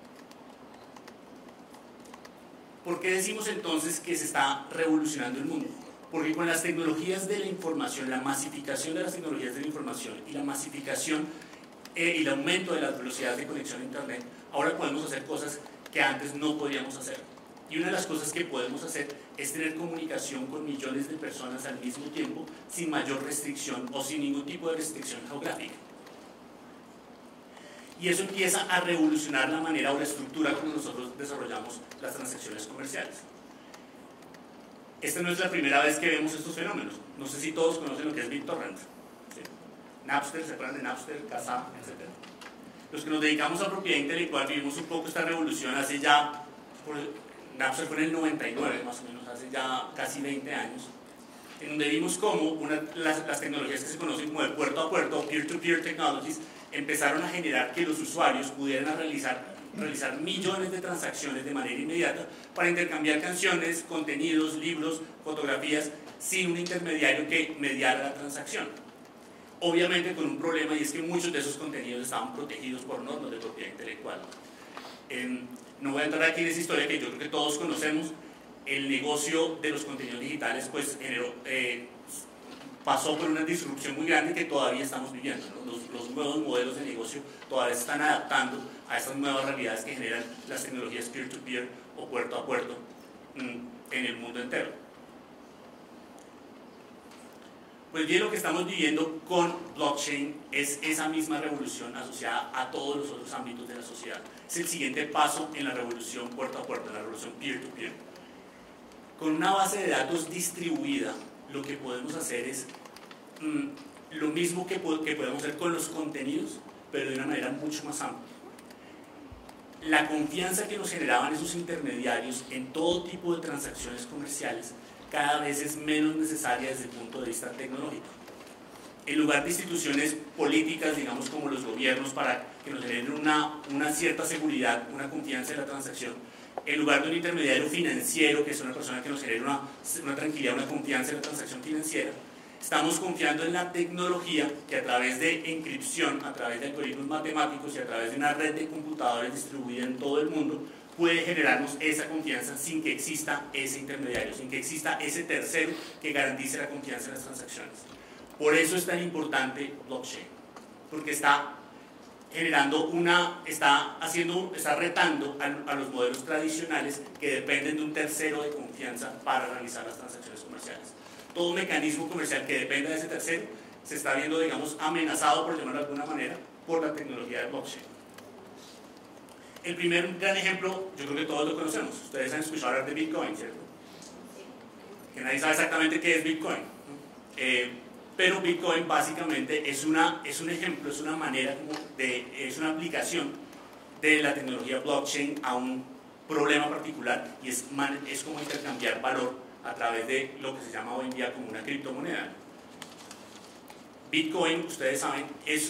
¿Por qué decimos entonces que se está revolucionando el mundo? Porque con las tecnologías de la información, la masificación de las tecnologías de la información y la masificación y el aumento de las velocidades de conexión a Internet, ahora podemos hacer cosas que antes no podíamos hacer. Y una de las cosas que podemos hacer es tener comunicación con millones de personas al mismo tiempo, sin mayor restricción o sin ningún tipo de restricción geográfica. Y eso empieza a revolucionar la manera o la estructura como nosotros desarrollamos las transacciones comerciales. Esta no es la primera vez que vemos estos fenómenos. No sé si todos conocen lo que es BitTorrent. ¿Sí? Napster, se acuerdan de Napster, Kazaa, etc. Los que nos dedicamos a propiedad intelectual vivimos un poco esta revolución hace ya... Napster fue en el 99, más o menos, hace ya casi 20 años, en donde vimos cómo las tecnologías que se conocen como de puerto a puerto, peer-to-peer technologies, empezaron a generar que los usuarios pudieran realizar millones de transacciones de manera inmediata para intercambiar canciones, contenidos, libros, fotografías, sin un intermediario que mediara la transacción. Obviamente con un problema, y es que muchos de esos contenidos estaban protegidos por normas de propiedad intelectual. No voy a entrar aquí en esa historia que yo creo que todos conocemos. El negocio de los contenidos digitales pues pasó por una disrupción muy grande que todavía estamos viviendo, ¿no? Los nuevos modelos de negocio todavía se están adaptando a estas nuevas realidades que generan las tecnologías peer-to-peer o puerto a puerto en el mundo entero. Pues bien, lo que estamos viviendo con blockchain es esa misma revolución asociada a todos los otros ámbitos de la sociedad. Es el siguiente paso en la revolución puerto a puerto, en la revolución peer-to-peer. Con una base de datos distribuida, lo que podemos hacer es lo mismo que podemos hacer con los contenidos, pero de una manera mucho más amplia. La confianza que nos generaban esos intermediarios en todo tipo de transacciones comerciales cada vez es menos necesaria desde el punto de vista tecnológico. En lugar de instituciones políticas, digamos como los gobiernos, para que nos generen una cierta seguridad, una confianza en la transacción, en lugar de un intermediario financiero, que es una persona que nos genere una tranquilidad, una confianza en la transacción financiera, estamos confiando en la tecnología que a través de encripción, a través de algoritmos matemáticos y a través de una red de computadores distribuida en todo el mundo, puede generarnos esa confianza sin que exista ese intermediario, sin que exista ese tercero que garantice la confianza en las transacciones. Por eso es tan importante blockchain, porque está generando está retando a los modelos tradicionales que dependen de un tercero de confianza para realizar las transacciones comerciales. Todo mecanismo comercial que dependa de ese tercero se está viendo, digamos, amenazado, por llamarlo de alguna manera, por la tecnología de blockchain. El primer gran ejemplo, yo creo que todos lo conocemos. Ustedes han escuchado hablar de Bitcoin, ¿cierto? Que nadie sabe exactamente qué es Bitcoin, ¿no? Pero Bitcoin básicamente es un ejemplo, es una manera, es una aplicación de la tecnología blockchain a un problema particular, y es como intercambiar valor a través de lo que se llama hoy en día como una criptomoneda. Bitcoin, ustedes saben,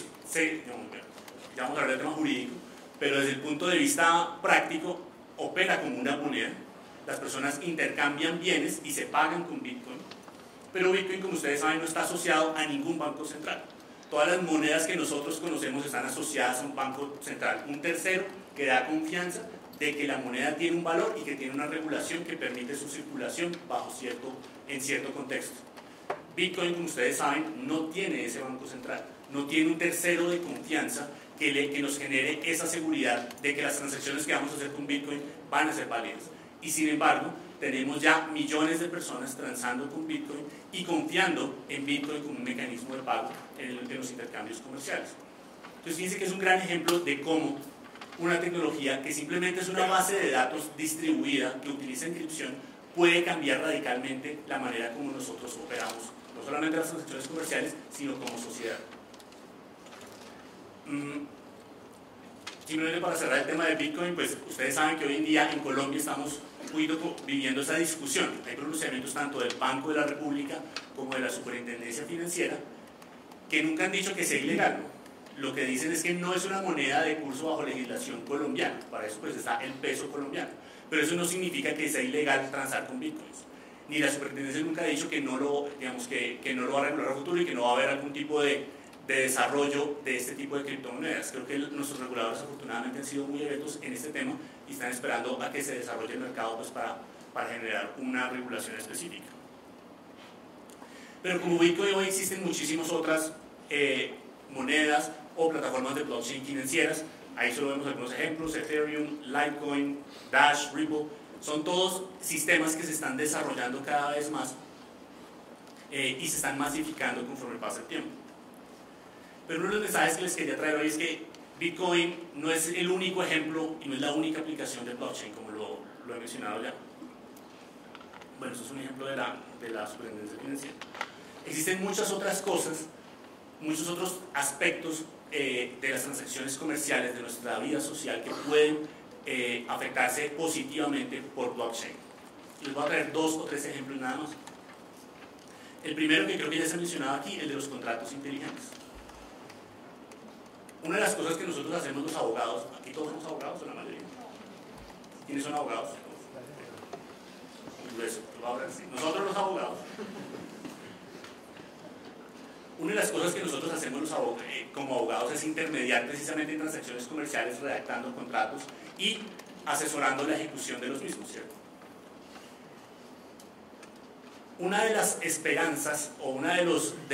ya vamos a hablar del tema jurídico, pero desde el punto de vista práctico opera como una moneda. Las personas intercambian bienes y se pagan con Bitcoin, pero Bitcoin, como ustedes saben, no está asociado a ningún banco central. Todas las monedas que nosotros conocemos están asociadas a un banco central, un tercero que da confianza de que la moneda tiene un valor y que tiene una regulación que permite su circulación en cierto contexto. Bitcoin, como ustedes saben, no tiene ese banco central, no tiene un tercero de confianza que nos genere esa seguridad de que las transacciones que vamos a hacer con Bitcoin van a ser válidas. Y sin embargo, tenemos ya millones de personas transando con Bitcoin y confiando en Bitcoin como un mecanismo de pago en los intercambios comerciales. Entonces, fíjense que es un gran ejemplo de cómo una tecnología que simplemente es una base de datos distribuida que utiliza encripción puede cambiar radicalmente la manera como nosotros operamos, no solamente las transacciones comerciales, sino como sociedad. Simplemente para cerrar el tema de Bitcoin, pues ustedes saben que hoy en día en Colombia estamos viviendo esa discusión. Hay pronunciamientos tanto del Banco de la República como de la Superintendencia Financiera que nunca han dicho que sea ilegal, ¿no? Lo que dicen es que no es una moneda de curso bajo legislación colombiana, para eso pues está el peso colombiano, pero eso no significa que sea ilegal transar con bitcoins. Ni la superintendencia nunca ha dicho que no lo, que no lo va a regular a futuro y que no va a haber algún tipo de desarrollo de este tipo de criptomonedas. Creo que nuestros reguladores afortunadamente han sido muy abiertos en este tema y están esperando a que se desarrolle el mercado pues, para generar una regulación específica. Pero como Bitcoin hoy existen muchísimas otras monedas o plataformas de blockchain financieras. Ahí solo vemos algunos ejemplos: Ethereum, Litecoin, Dash, Ripple. Son todos sistemas que se están desarrollando cada vez más y se están masificando conforme pasa el tiempo. Pero uno de los mensajes que les quería traer hoy es que Bitcoin no es el único ejemplo y no es la única aplicación de blockchain, como lo he mencionado ya. Bueno, eso es un ejemplo de la superintendencia financiera. Existen muchas otras cosas, muchos otros aspectos de las transacciones comerciales de nuestra vida social que pueden afectarse positivamente por blockchain. Les voy a traer 2 o 3 ejemplos nada más. El primero, que creo que ya se ha mencionado aquí, el de los contratos inteligentes. Una de las cosas que nosotros hacemos los abogados, aquí todos somos abogados o la mayoría. ¿Quiénes son abogados? Nosotros los abogados. Una de las cosas que nosotros hacemos como abogados es intermediar precisamente en transacciones comerciales, redactando contratos y asesorando la ejecución de los mismos, ¿cierto? Una de las esperanzas o una de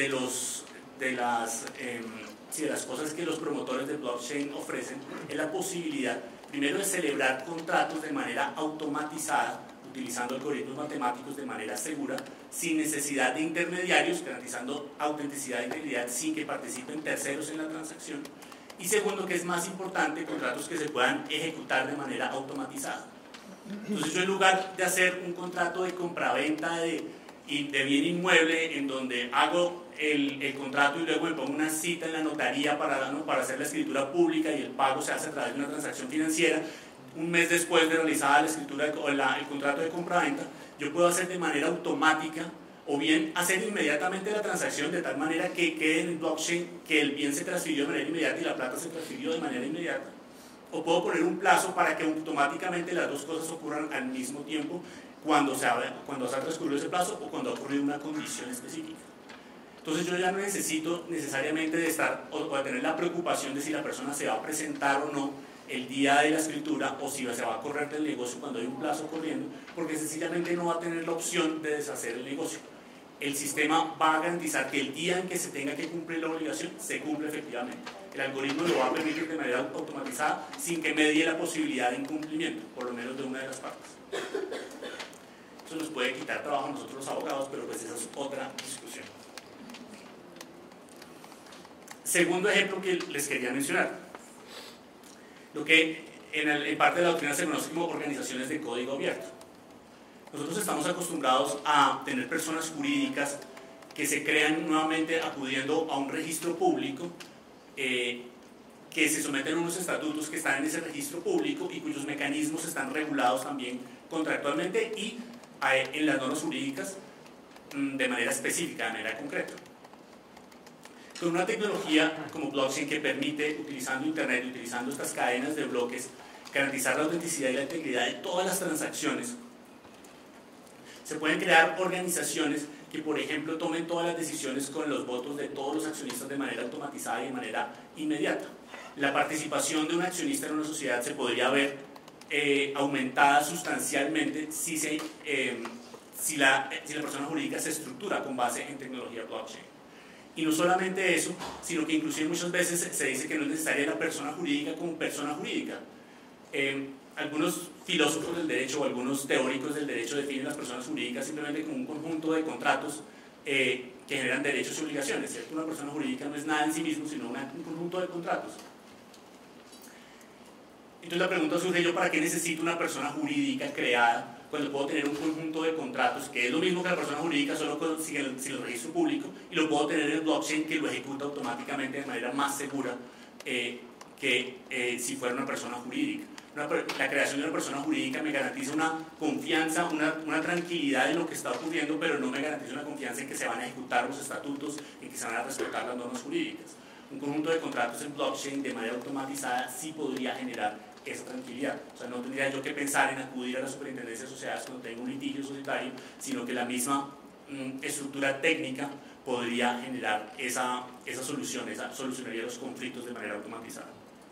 las cosas que los promotores de blockchain ofrecen es la posibilidad, primero, de celebrar contratos de manera automatizada, utilizando algoritmos matemáticos de manera segura, sin necesidad de intermediarios, garantizando autenticidad e integridad sin que participen terceros en la transacción. Y segundo, que es más importante, contratos que se puedan ejecutar de manera automatizada. Entonces yo, en lugar de hacer un contrato de compraventa de bien inmueble en donde hago el contrato y luego me pongo una cita en la notaría para hacer la escritura pública y el pago se hace a través de una transacción financiera, un mes después de realizada la escritura el contrato de compraventa, yo puedo hacer de manera automática o bien hacer inmediatamente la transacción de tal manera que quede en el blockchain que el bien se transfirió de manera inmediata y la plata se transfirió de manera inmediata, o puedo poner un plazo para que automáticamente las dos cosas ocurran al mismo tiempo cuando se ha transcurrido ese plazo o cuando ha ocurrido una condición específica. Entonces yo ya no necesito necesariamente de estar o de tener la preocupación de si la persona se va a presentar o no el día de la escritura o si se va a correr del negocio cuando hay un plazo corriendo, porque sencillamente no va a tener la opción de deshacer el negocio. El sistema va a garantizar que el día en que se tenga que cumplir la obligación, se cumple efectivamente. El algoritmo lo va a permitir de manera automatizada sin que medie la posibilidad de incumplimiento, por lo menos de una de las partes. Eso nos puede quitar trabajo a nosotros los abogados, pero pues esa es otra discusión. Segundo ejemplo que les quería mencionar, lo que en parte de la doctrina se conoce como organizaciones de código abierto. Nosotros estamos acostumbrados a tener personas jurídicas que se crean nuevamente acudiendo a un registro público, que se someten a unos estatutos que están en ese registro público y cuyos mecanismos están regulados también contractualmente y en las normas jurídicas de manera específica, de manera concreta. Con una tecnología como blockchain que permite, utilizando Internet, utilizando estas cadenas de bloques, garantizar la autenticidad y la integridad de todas las transacciones, se pueden crear organizaciones que, por ejemplo, tomen todas las decisiones con los votos de todos los accionistas de manera automatizada y de manera inmediata. La participación de un accionista en una sociedad se podría ver aumentada sustancialmente si la persona jurídica se estructura con base en tecnología blockchain. Y no solamente eso, sino que inclusive muchas veces se dice que no es necesaria la persona jurídica como persona jurídica. Algunos filósofos del derecho o algunos teóricos del derecho definen las personas jurídicas simplemente como un conjunto de contratos que generan derechos y obligaciones, ¿cierto? Una persona jurídica no es nada en sí mismo, sino un conjunto de contratos. Entonces la pregunta surge: ¿yo para qué necesito una persona jurídica creada cuando puedo tener un conjunto de contratos que es lo mismo que la persona jurídica, solo sin el registro público, y lo puedo tener en el blockchain que lo ejecuta automáticamente de manera más segura que si fuera una persona jurídica? La creación de una persona jurídica me garantiza una confianza, una tranquilidad en lo que está ocurriendo, pero no me garantiza una confianza en que se van a ejecutar los estatutos, en que se van a respetar las normas jurídicas. Un conjunto de contratos en blockchain de manera automatizada sí podría generar esa tranquilidad. O sea, no tendría yo que pensar en acudir a la superintendencia de sociedades cuando tengo un litigio societario, sino que la misma estructura técnica podría generar esa solución, solucionaría los conflictos de manera automatizada.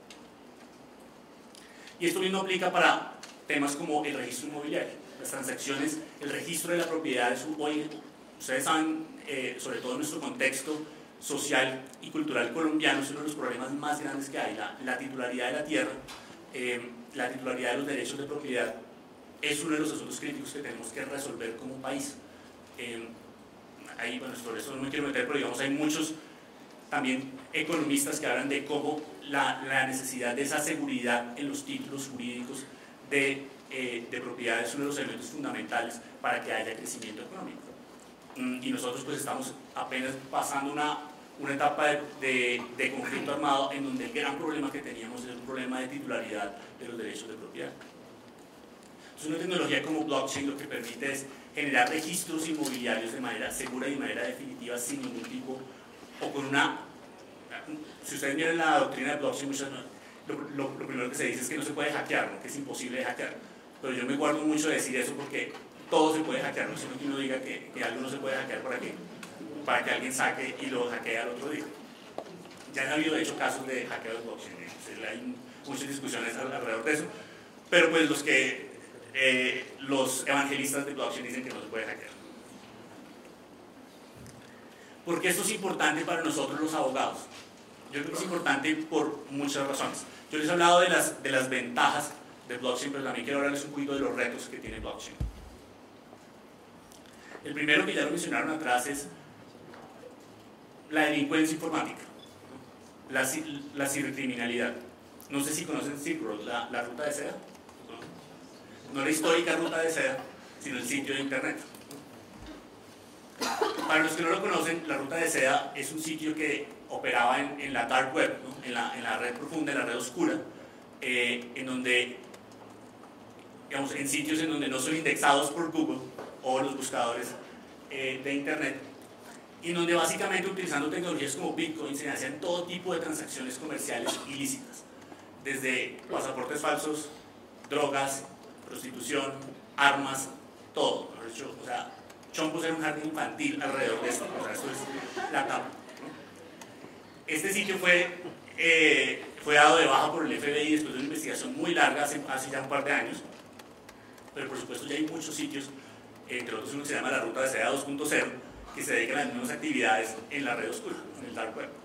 Y esto mismo aplica para temas como el registro inmobiliario, las transacciones, el registro de la propiedad. Hoy, ustedes saben, sobre todo en nuestro contexto social y cultural colombiano, es uno de los problemas más grandes que hay, la titularidad de la tierra, la titularidad de los derechos de propiedad, es uno de los asuntos críticos que tenemos que resolver como país. Ahí, bueno, sobre eso no me quiero meter, pero digamos, hay muchos también economistas que hablan de cómo la necesidad de esa seguridad en los títulos jurídicos de propiedad es uno de los elementos fundamentales para que haya crecimiento económico. Y nosotros pues estamos apenas pasando una etapa de conflicto armado en donde el gran problema que teníamos es un problema de titularidad de los derechos de propiedad. Entonces, una tecnología como blockchain lo que permite es generar registros inmobiliarios de manera segura y de manera definitiva, sin ningún tipo, o con si ustedes miran la doctrina de blockchain, lo primero que se dice es que no se puede hackear, ¿no? Que es imposible de hackear. Pero yo me guardo mucho de decir eso porque todo se puede hackear, no sino que uno diga que algo no se puede hackear para que alguien saque y lo hackee al otro día. Ya han habido, de hecho, casos de hackeo de blockchain, hay muchas discusiones alrededor de eso, pero pues los evangelistas de blockchain dicen que no se puede hackear. ¿Por qué esto es importante para nosotros los abogados? Yo creo que es importante por muchas razones. Yo les he hablado de las ventajas de blockchain, pero también quiero hablarles un poquito de los retos que tiene blockchain. El primero, que ya lo mencionaron atrás, es la delincuencia informática, la cibercriminalidad. No sé si conocen Silk Road, la ruta de seda. No la histórica ruta de seda, sino el sitio de internet. Para los que no lo conocen, la ruta de seda es un sitio que operaba en la dark web, ¿no? en la red profunda, en la red oscura, en donde, digamos, en sitios en donde no son indexados por Google o los buscadores de internet, y en donde básicamente, utilizando tecnologías como Bitcoin, se hacían todo tipo de transacciones comerciales ilícitas, desde pasaportes falsos, drogas, prostitución, armas, todo. O sea, chompos era un jardín infantil alrededor de esto. O sea, esto es la tapa, ¿no? Este sitio fue dado de baja por el FBI después de una investigación muy larga hace ya un par de años, pero por supuesto ya hay muchos sitios, entre otros uno que se llama la ruta de seda 2.0, que se dedican a las mismas actividades en la red oscura, en el dark web.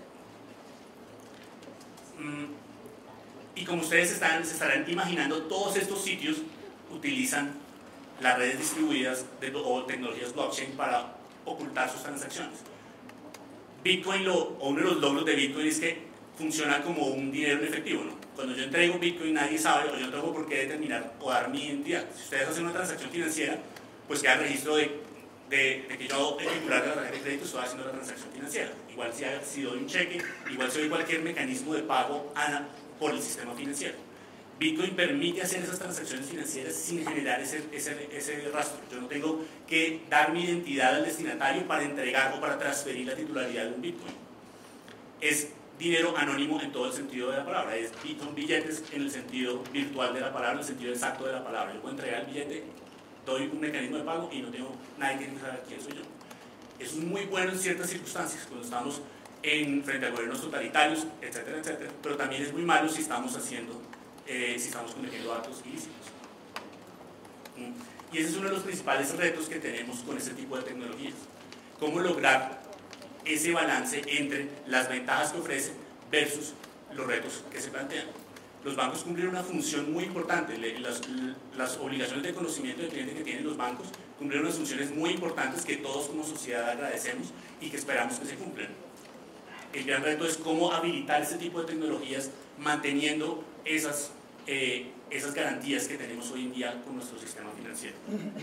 Y como ustedes se estarán imaginando, todos estos sitios utilizan las redes distribuidas o tecnologías blockchain para ocultar sus transacciones. Bitcoin, uno de los logros de Bitcoin es que funciona como un dinero en efectivo, ¿no? Cuando yo entrego Bitcoin, nadie sabe, o yo no tengo por qué determinar o dar mi identidad. Si ustedes hacen una transacción financiera, pues queda el registro de que yo, el titular de la tarjeta de crédito, estoy haciendo la transacción financiera. Igual si doy un cheque, igual si doy cualquier mecanismo de pago por el sistema financiero. Bitcoin permite hacer esas transacciones financieras sin generar ese rastro. Yo no tengo que dar mi identidad al destinatario para entregar o para transferir la titularidad de un Bitcoin. Es dinero anónimo en todo el sentido de la palabra. Son billetes en el sentido virtual de la palabra, en el sentido exacto de la palabra. Yo puedo entregar el billete, doy un mecanismo de pago y no tengo nadie que saber quién soy yo. Eso es muy bueno en ciertas circunstancias, cuando estamos frente a gobiernos totalitarios, etcétera, etcétera. Pero también es muy malo si estamos cometiendo actos ilícitos. Y ese es uno de los principales retos que tenemos con este tipo de tecnologías. ¿Cómo lograr ese balance entre las ventajas que ofrece versus los retos que se plantean? Los bancos cumplen una función muy importante. Las obligaciones de conocimiento del cliente que tienen los bancos cumplen unas funciones muy importantes que todos como sociedad agradecemos y que esperamos que se cumplan. El gran reto es cómo habilitar este tipo de tecnologías manteniendo esas garantías que tenemos hoy en día con nuestro sistema financiero.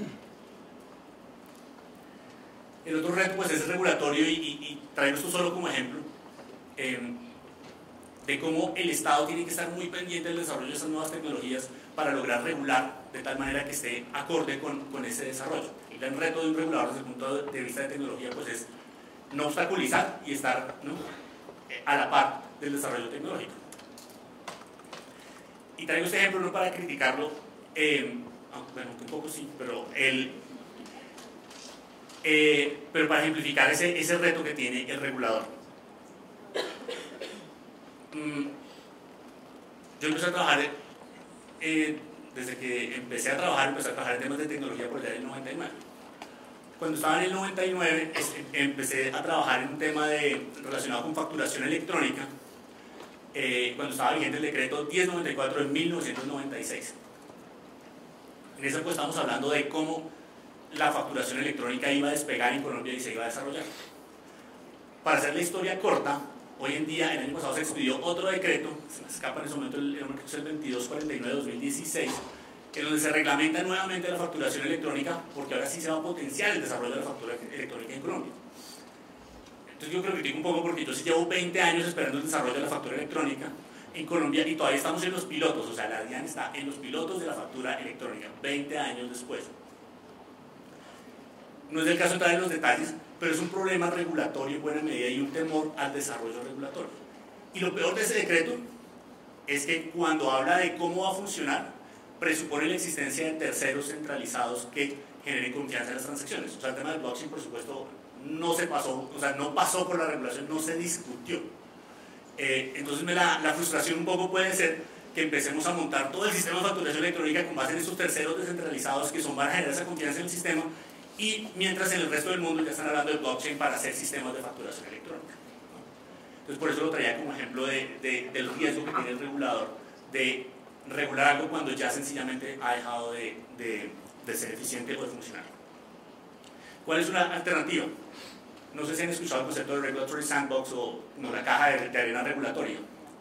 El otro reto pues, es el regulatorio y traigo esto solo como ejemplo de cómo el Estado tiene que estar muy pendiente del desarrollo de estas nuevas tecnologías para lograr regular de tal manera que esté acorde con ese desarrollo. El gran reto de un regulador desde el punto de vista de tecnología pues, es no obstaculizar y estar a la par del desarrollo tecnológico. Y traigo este ejemplo no para criticarlo, bueno, un poco sí, pero para ejemplificar ese reto que tiene el regulador. Yo empecé a trabajar, desde que empecé a trabajar en temas de tecnología por allá en el 99. Cuando estaba en el 99 empecé a trabajar en un tema relacionado con facturación electrónica, cuando estaba vigente el decreto 1094 de 1996. En esa pues estamos hablando de cómo la facturación electrónica iba a despegar en Colombia y se iba a desarrollar. Para hacer la historia corta, hoy en día, el año pasado se expidió otro decreto, se me escapa en ese momento el 2249 de 2016, en donde se reglamenta nuevamente la facturación electrónica, porque ahora sí se va a potenciar el desarrollo de la factura electrónica en Colombia. Entonces yo critico un poco porque yo sí llevo 20 años esperando el desarrollo de la factura electrónica en Colombia y todavía estamos en los pilotos, o sea, la DIAN está en los pilotos de la factura electrónica, 20 años después. No es el caso de entrar en los detalles, pero es un problema regulatorio en buena medida y un temor al desarrollo regulatorio. Y lo peor de ese decreto es que cuando habla de cómo va a funcionar, presupone la existencia de terceros centralizados que generen confianza en las transacciones. O sea, el tema del blockchain, por supuesto, no se pasó, o sea, no pasó por la regulación, no se discutió. Entonces la frustración un poco puede ser que empecemos a montar todo el sistema de facturación electrónica con base en esos terceros descentralizados que van a generar esa confianza en el sistema, y mientras en el resto del mundo ya están hablando de blockchain para hacer sistemas de facturación electrónica. Entonces por eso lo traía como ejemplo del riesgo que tiene el regulador de regular algo cuando ya sencillamente ha dejado de ser eficiente o de funcionar. ¿Cuál es una alternativa? No sé si han escuchado el concepto de regulatory sandbox o la caja de arena regulatoria.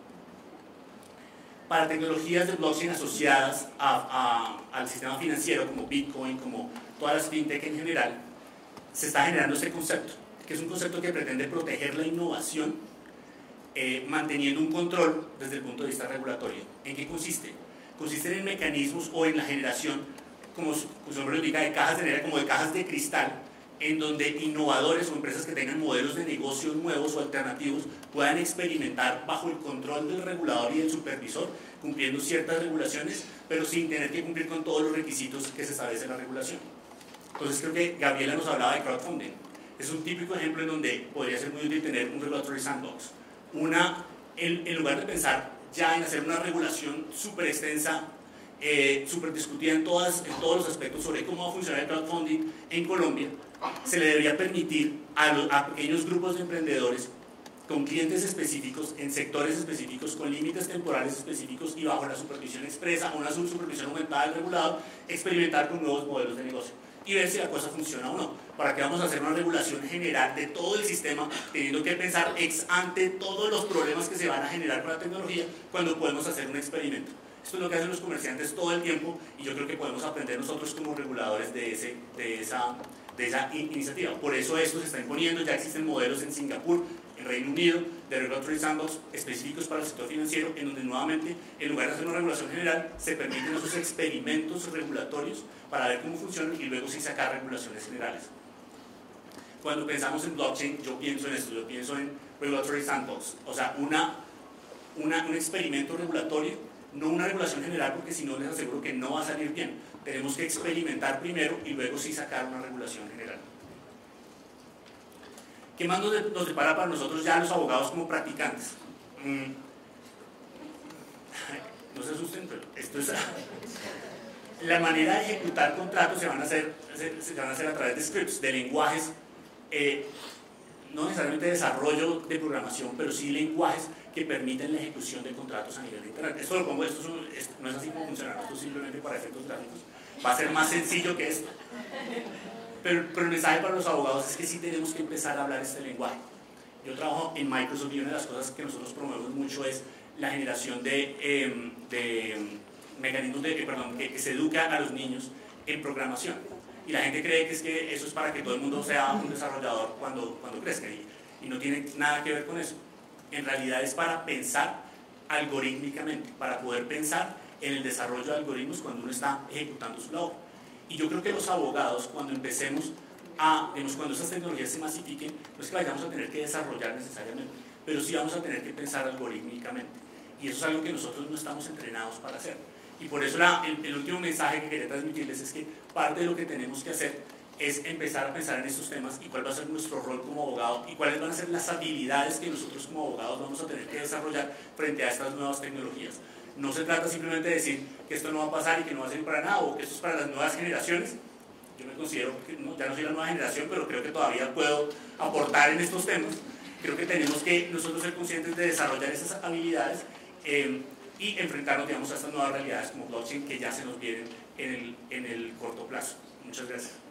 Para tecnologías de blockchain asociadas al sistema financiero como Bitcoin, como todas las fintech en general, se está generando este concepto, que es un concepto que pretende proteger la innovación manteniendo un control desde el punto de vista regulatorio. ¿En qué consiste? Consiste en mecanismos o en la generación, como su nombre lo indica, de cajas de arena, como de cajas de cristal, en donde innovadores o empresas que tengan modelos de negocio nuevos o alternativos puedan experimentar bajo el control del regulador y del supervisor, cumpliendo ciertas regulaciones, pero sin tener que cumplir con todos los requisitos que se establece en la regulación. Entonces creo que Gabriela nos hablaba de crowdfunding. Es un típico ejemplo en donde podría ser muy útil tener un regulatory sandbox. En lugar de pensar ya en hacer una regulación súper extensa, súper discutida en todos los aspectos sobre cómo va a funcionar el crowdfunding en Colombia, se le debería permitir a pequeños grupos de emprendedores con clientes específicos, en sectores específicos, con límites temporales específicos y bajo la supervisión expresa o una supervisión aumentada del regulador, experimentar con nuevos modelos de negocio y ver si la cosa funciona o no. ¿Para qué vamos a hacer una regulación general de todo el sistema teniendo que pensar ex ante todos los problemas que se van a generar con la tecnología cuando podemos hacer un experimento? Esto es lo que hacen los comerciantes todo el tiempo y yo creo que podemos aprender nosotros como reguladores de esa iniciativa. Por eso esto se está imponiendo, ya existen modelos en Singapur, en Reino Unido de Regulatory Sandbox específicos para el sector financiero, en donde nuevamente, en lugar de hacer una regulación general, se permiten esos experimentos regulatorios para ver cómo funcionan y luego sí sacar regulaciones generales. Cuando pensamos en blockchain, yo pienso en esto, yo pienso en Regulatory Sandbox, o sea, un experimento regulatorio, no una regulación general, porque si no les aseguro que no va a salir bien. Tenemos que experimentar primero y luego sí sacar una regulación general. ¿Qué más nos depara para nosotros ya los abogados como practicantes? No se asusten, pero esto es... La manera de ejecutar contratos se van a hacer a través de scripts, de lenguajes, no necesariamente de desarrollo de programación, pero sí lenguajes que permiten la ejecución de contratos a nivel de internet. Esto lo pongo, no es así como funciona, esto es simplemente para efectos gráficos. Va a ser más sencillo que esto. Pero el mensaje para los abogados es que sí tenemos que empezar a hablar este lenguaje. Yo trabajo en Microsoft y una de las cosas que nosotros promovemos mucho es la generación de mecanismos que se educan a los niños en programación. Y la gente cree que eso es para que todo el mundo sea un desarrollador cuando crezca, y no tiene nada que ver con eso. En realidad es para pensar algorítmicamente, para poder pensar en el desarrollo de algoritmos cuando uno está ejecutando su labor. Y yo creo que los abogados, cuando empecemos cuando esas tecnologías se masifiquen, no es que vayamos a tener que desarrollar necesariamente, pero sí vamos a tener que pensar algorítmicamente. Y eso es algo que nosotros no estamos entrenados para hacer. Y por eso el último mensaje que quería transmitirles es que parte de lo que tenemos que hacer es empezar a pensar en estos temas y cuál va a ser nuestro rol como abogado y cuáles van a ser las habilidades que nosotros como abogados vamos a tener que desarrollar frente a estas nuevas tecnologías. No se trata simplemente de decir que esto no va a pasar y que no va a servir para nada, o que esto es para las nuevas generaciones. Yo me considero que ya no soy la nueva generación, pero creo que todavía puedo aportar en estos temas. Creo que tenemos que nosotros ser conscientes de desarrollar esas habilidades y enfrentarnos, digamos, a estas nuevas realidades como blockchain que ya se nos vienen en el corto plazo. Muchas gracias.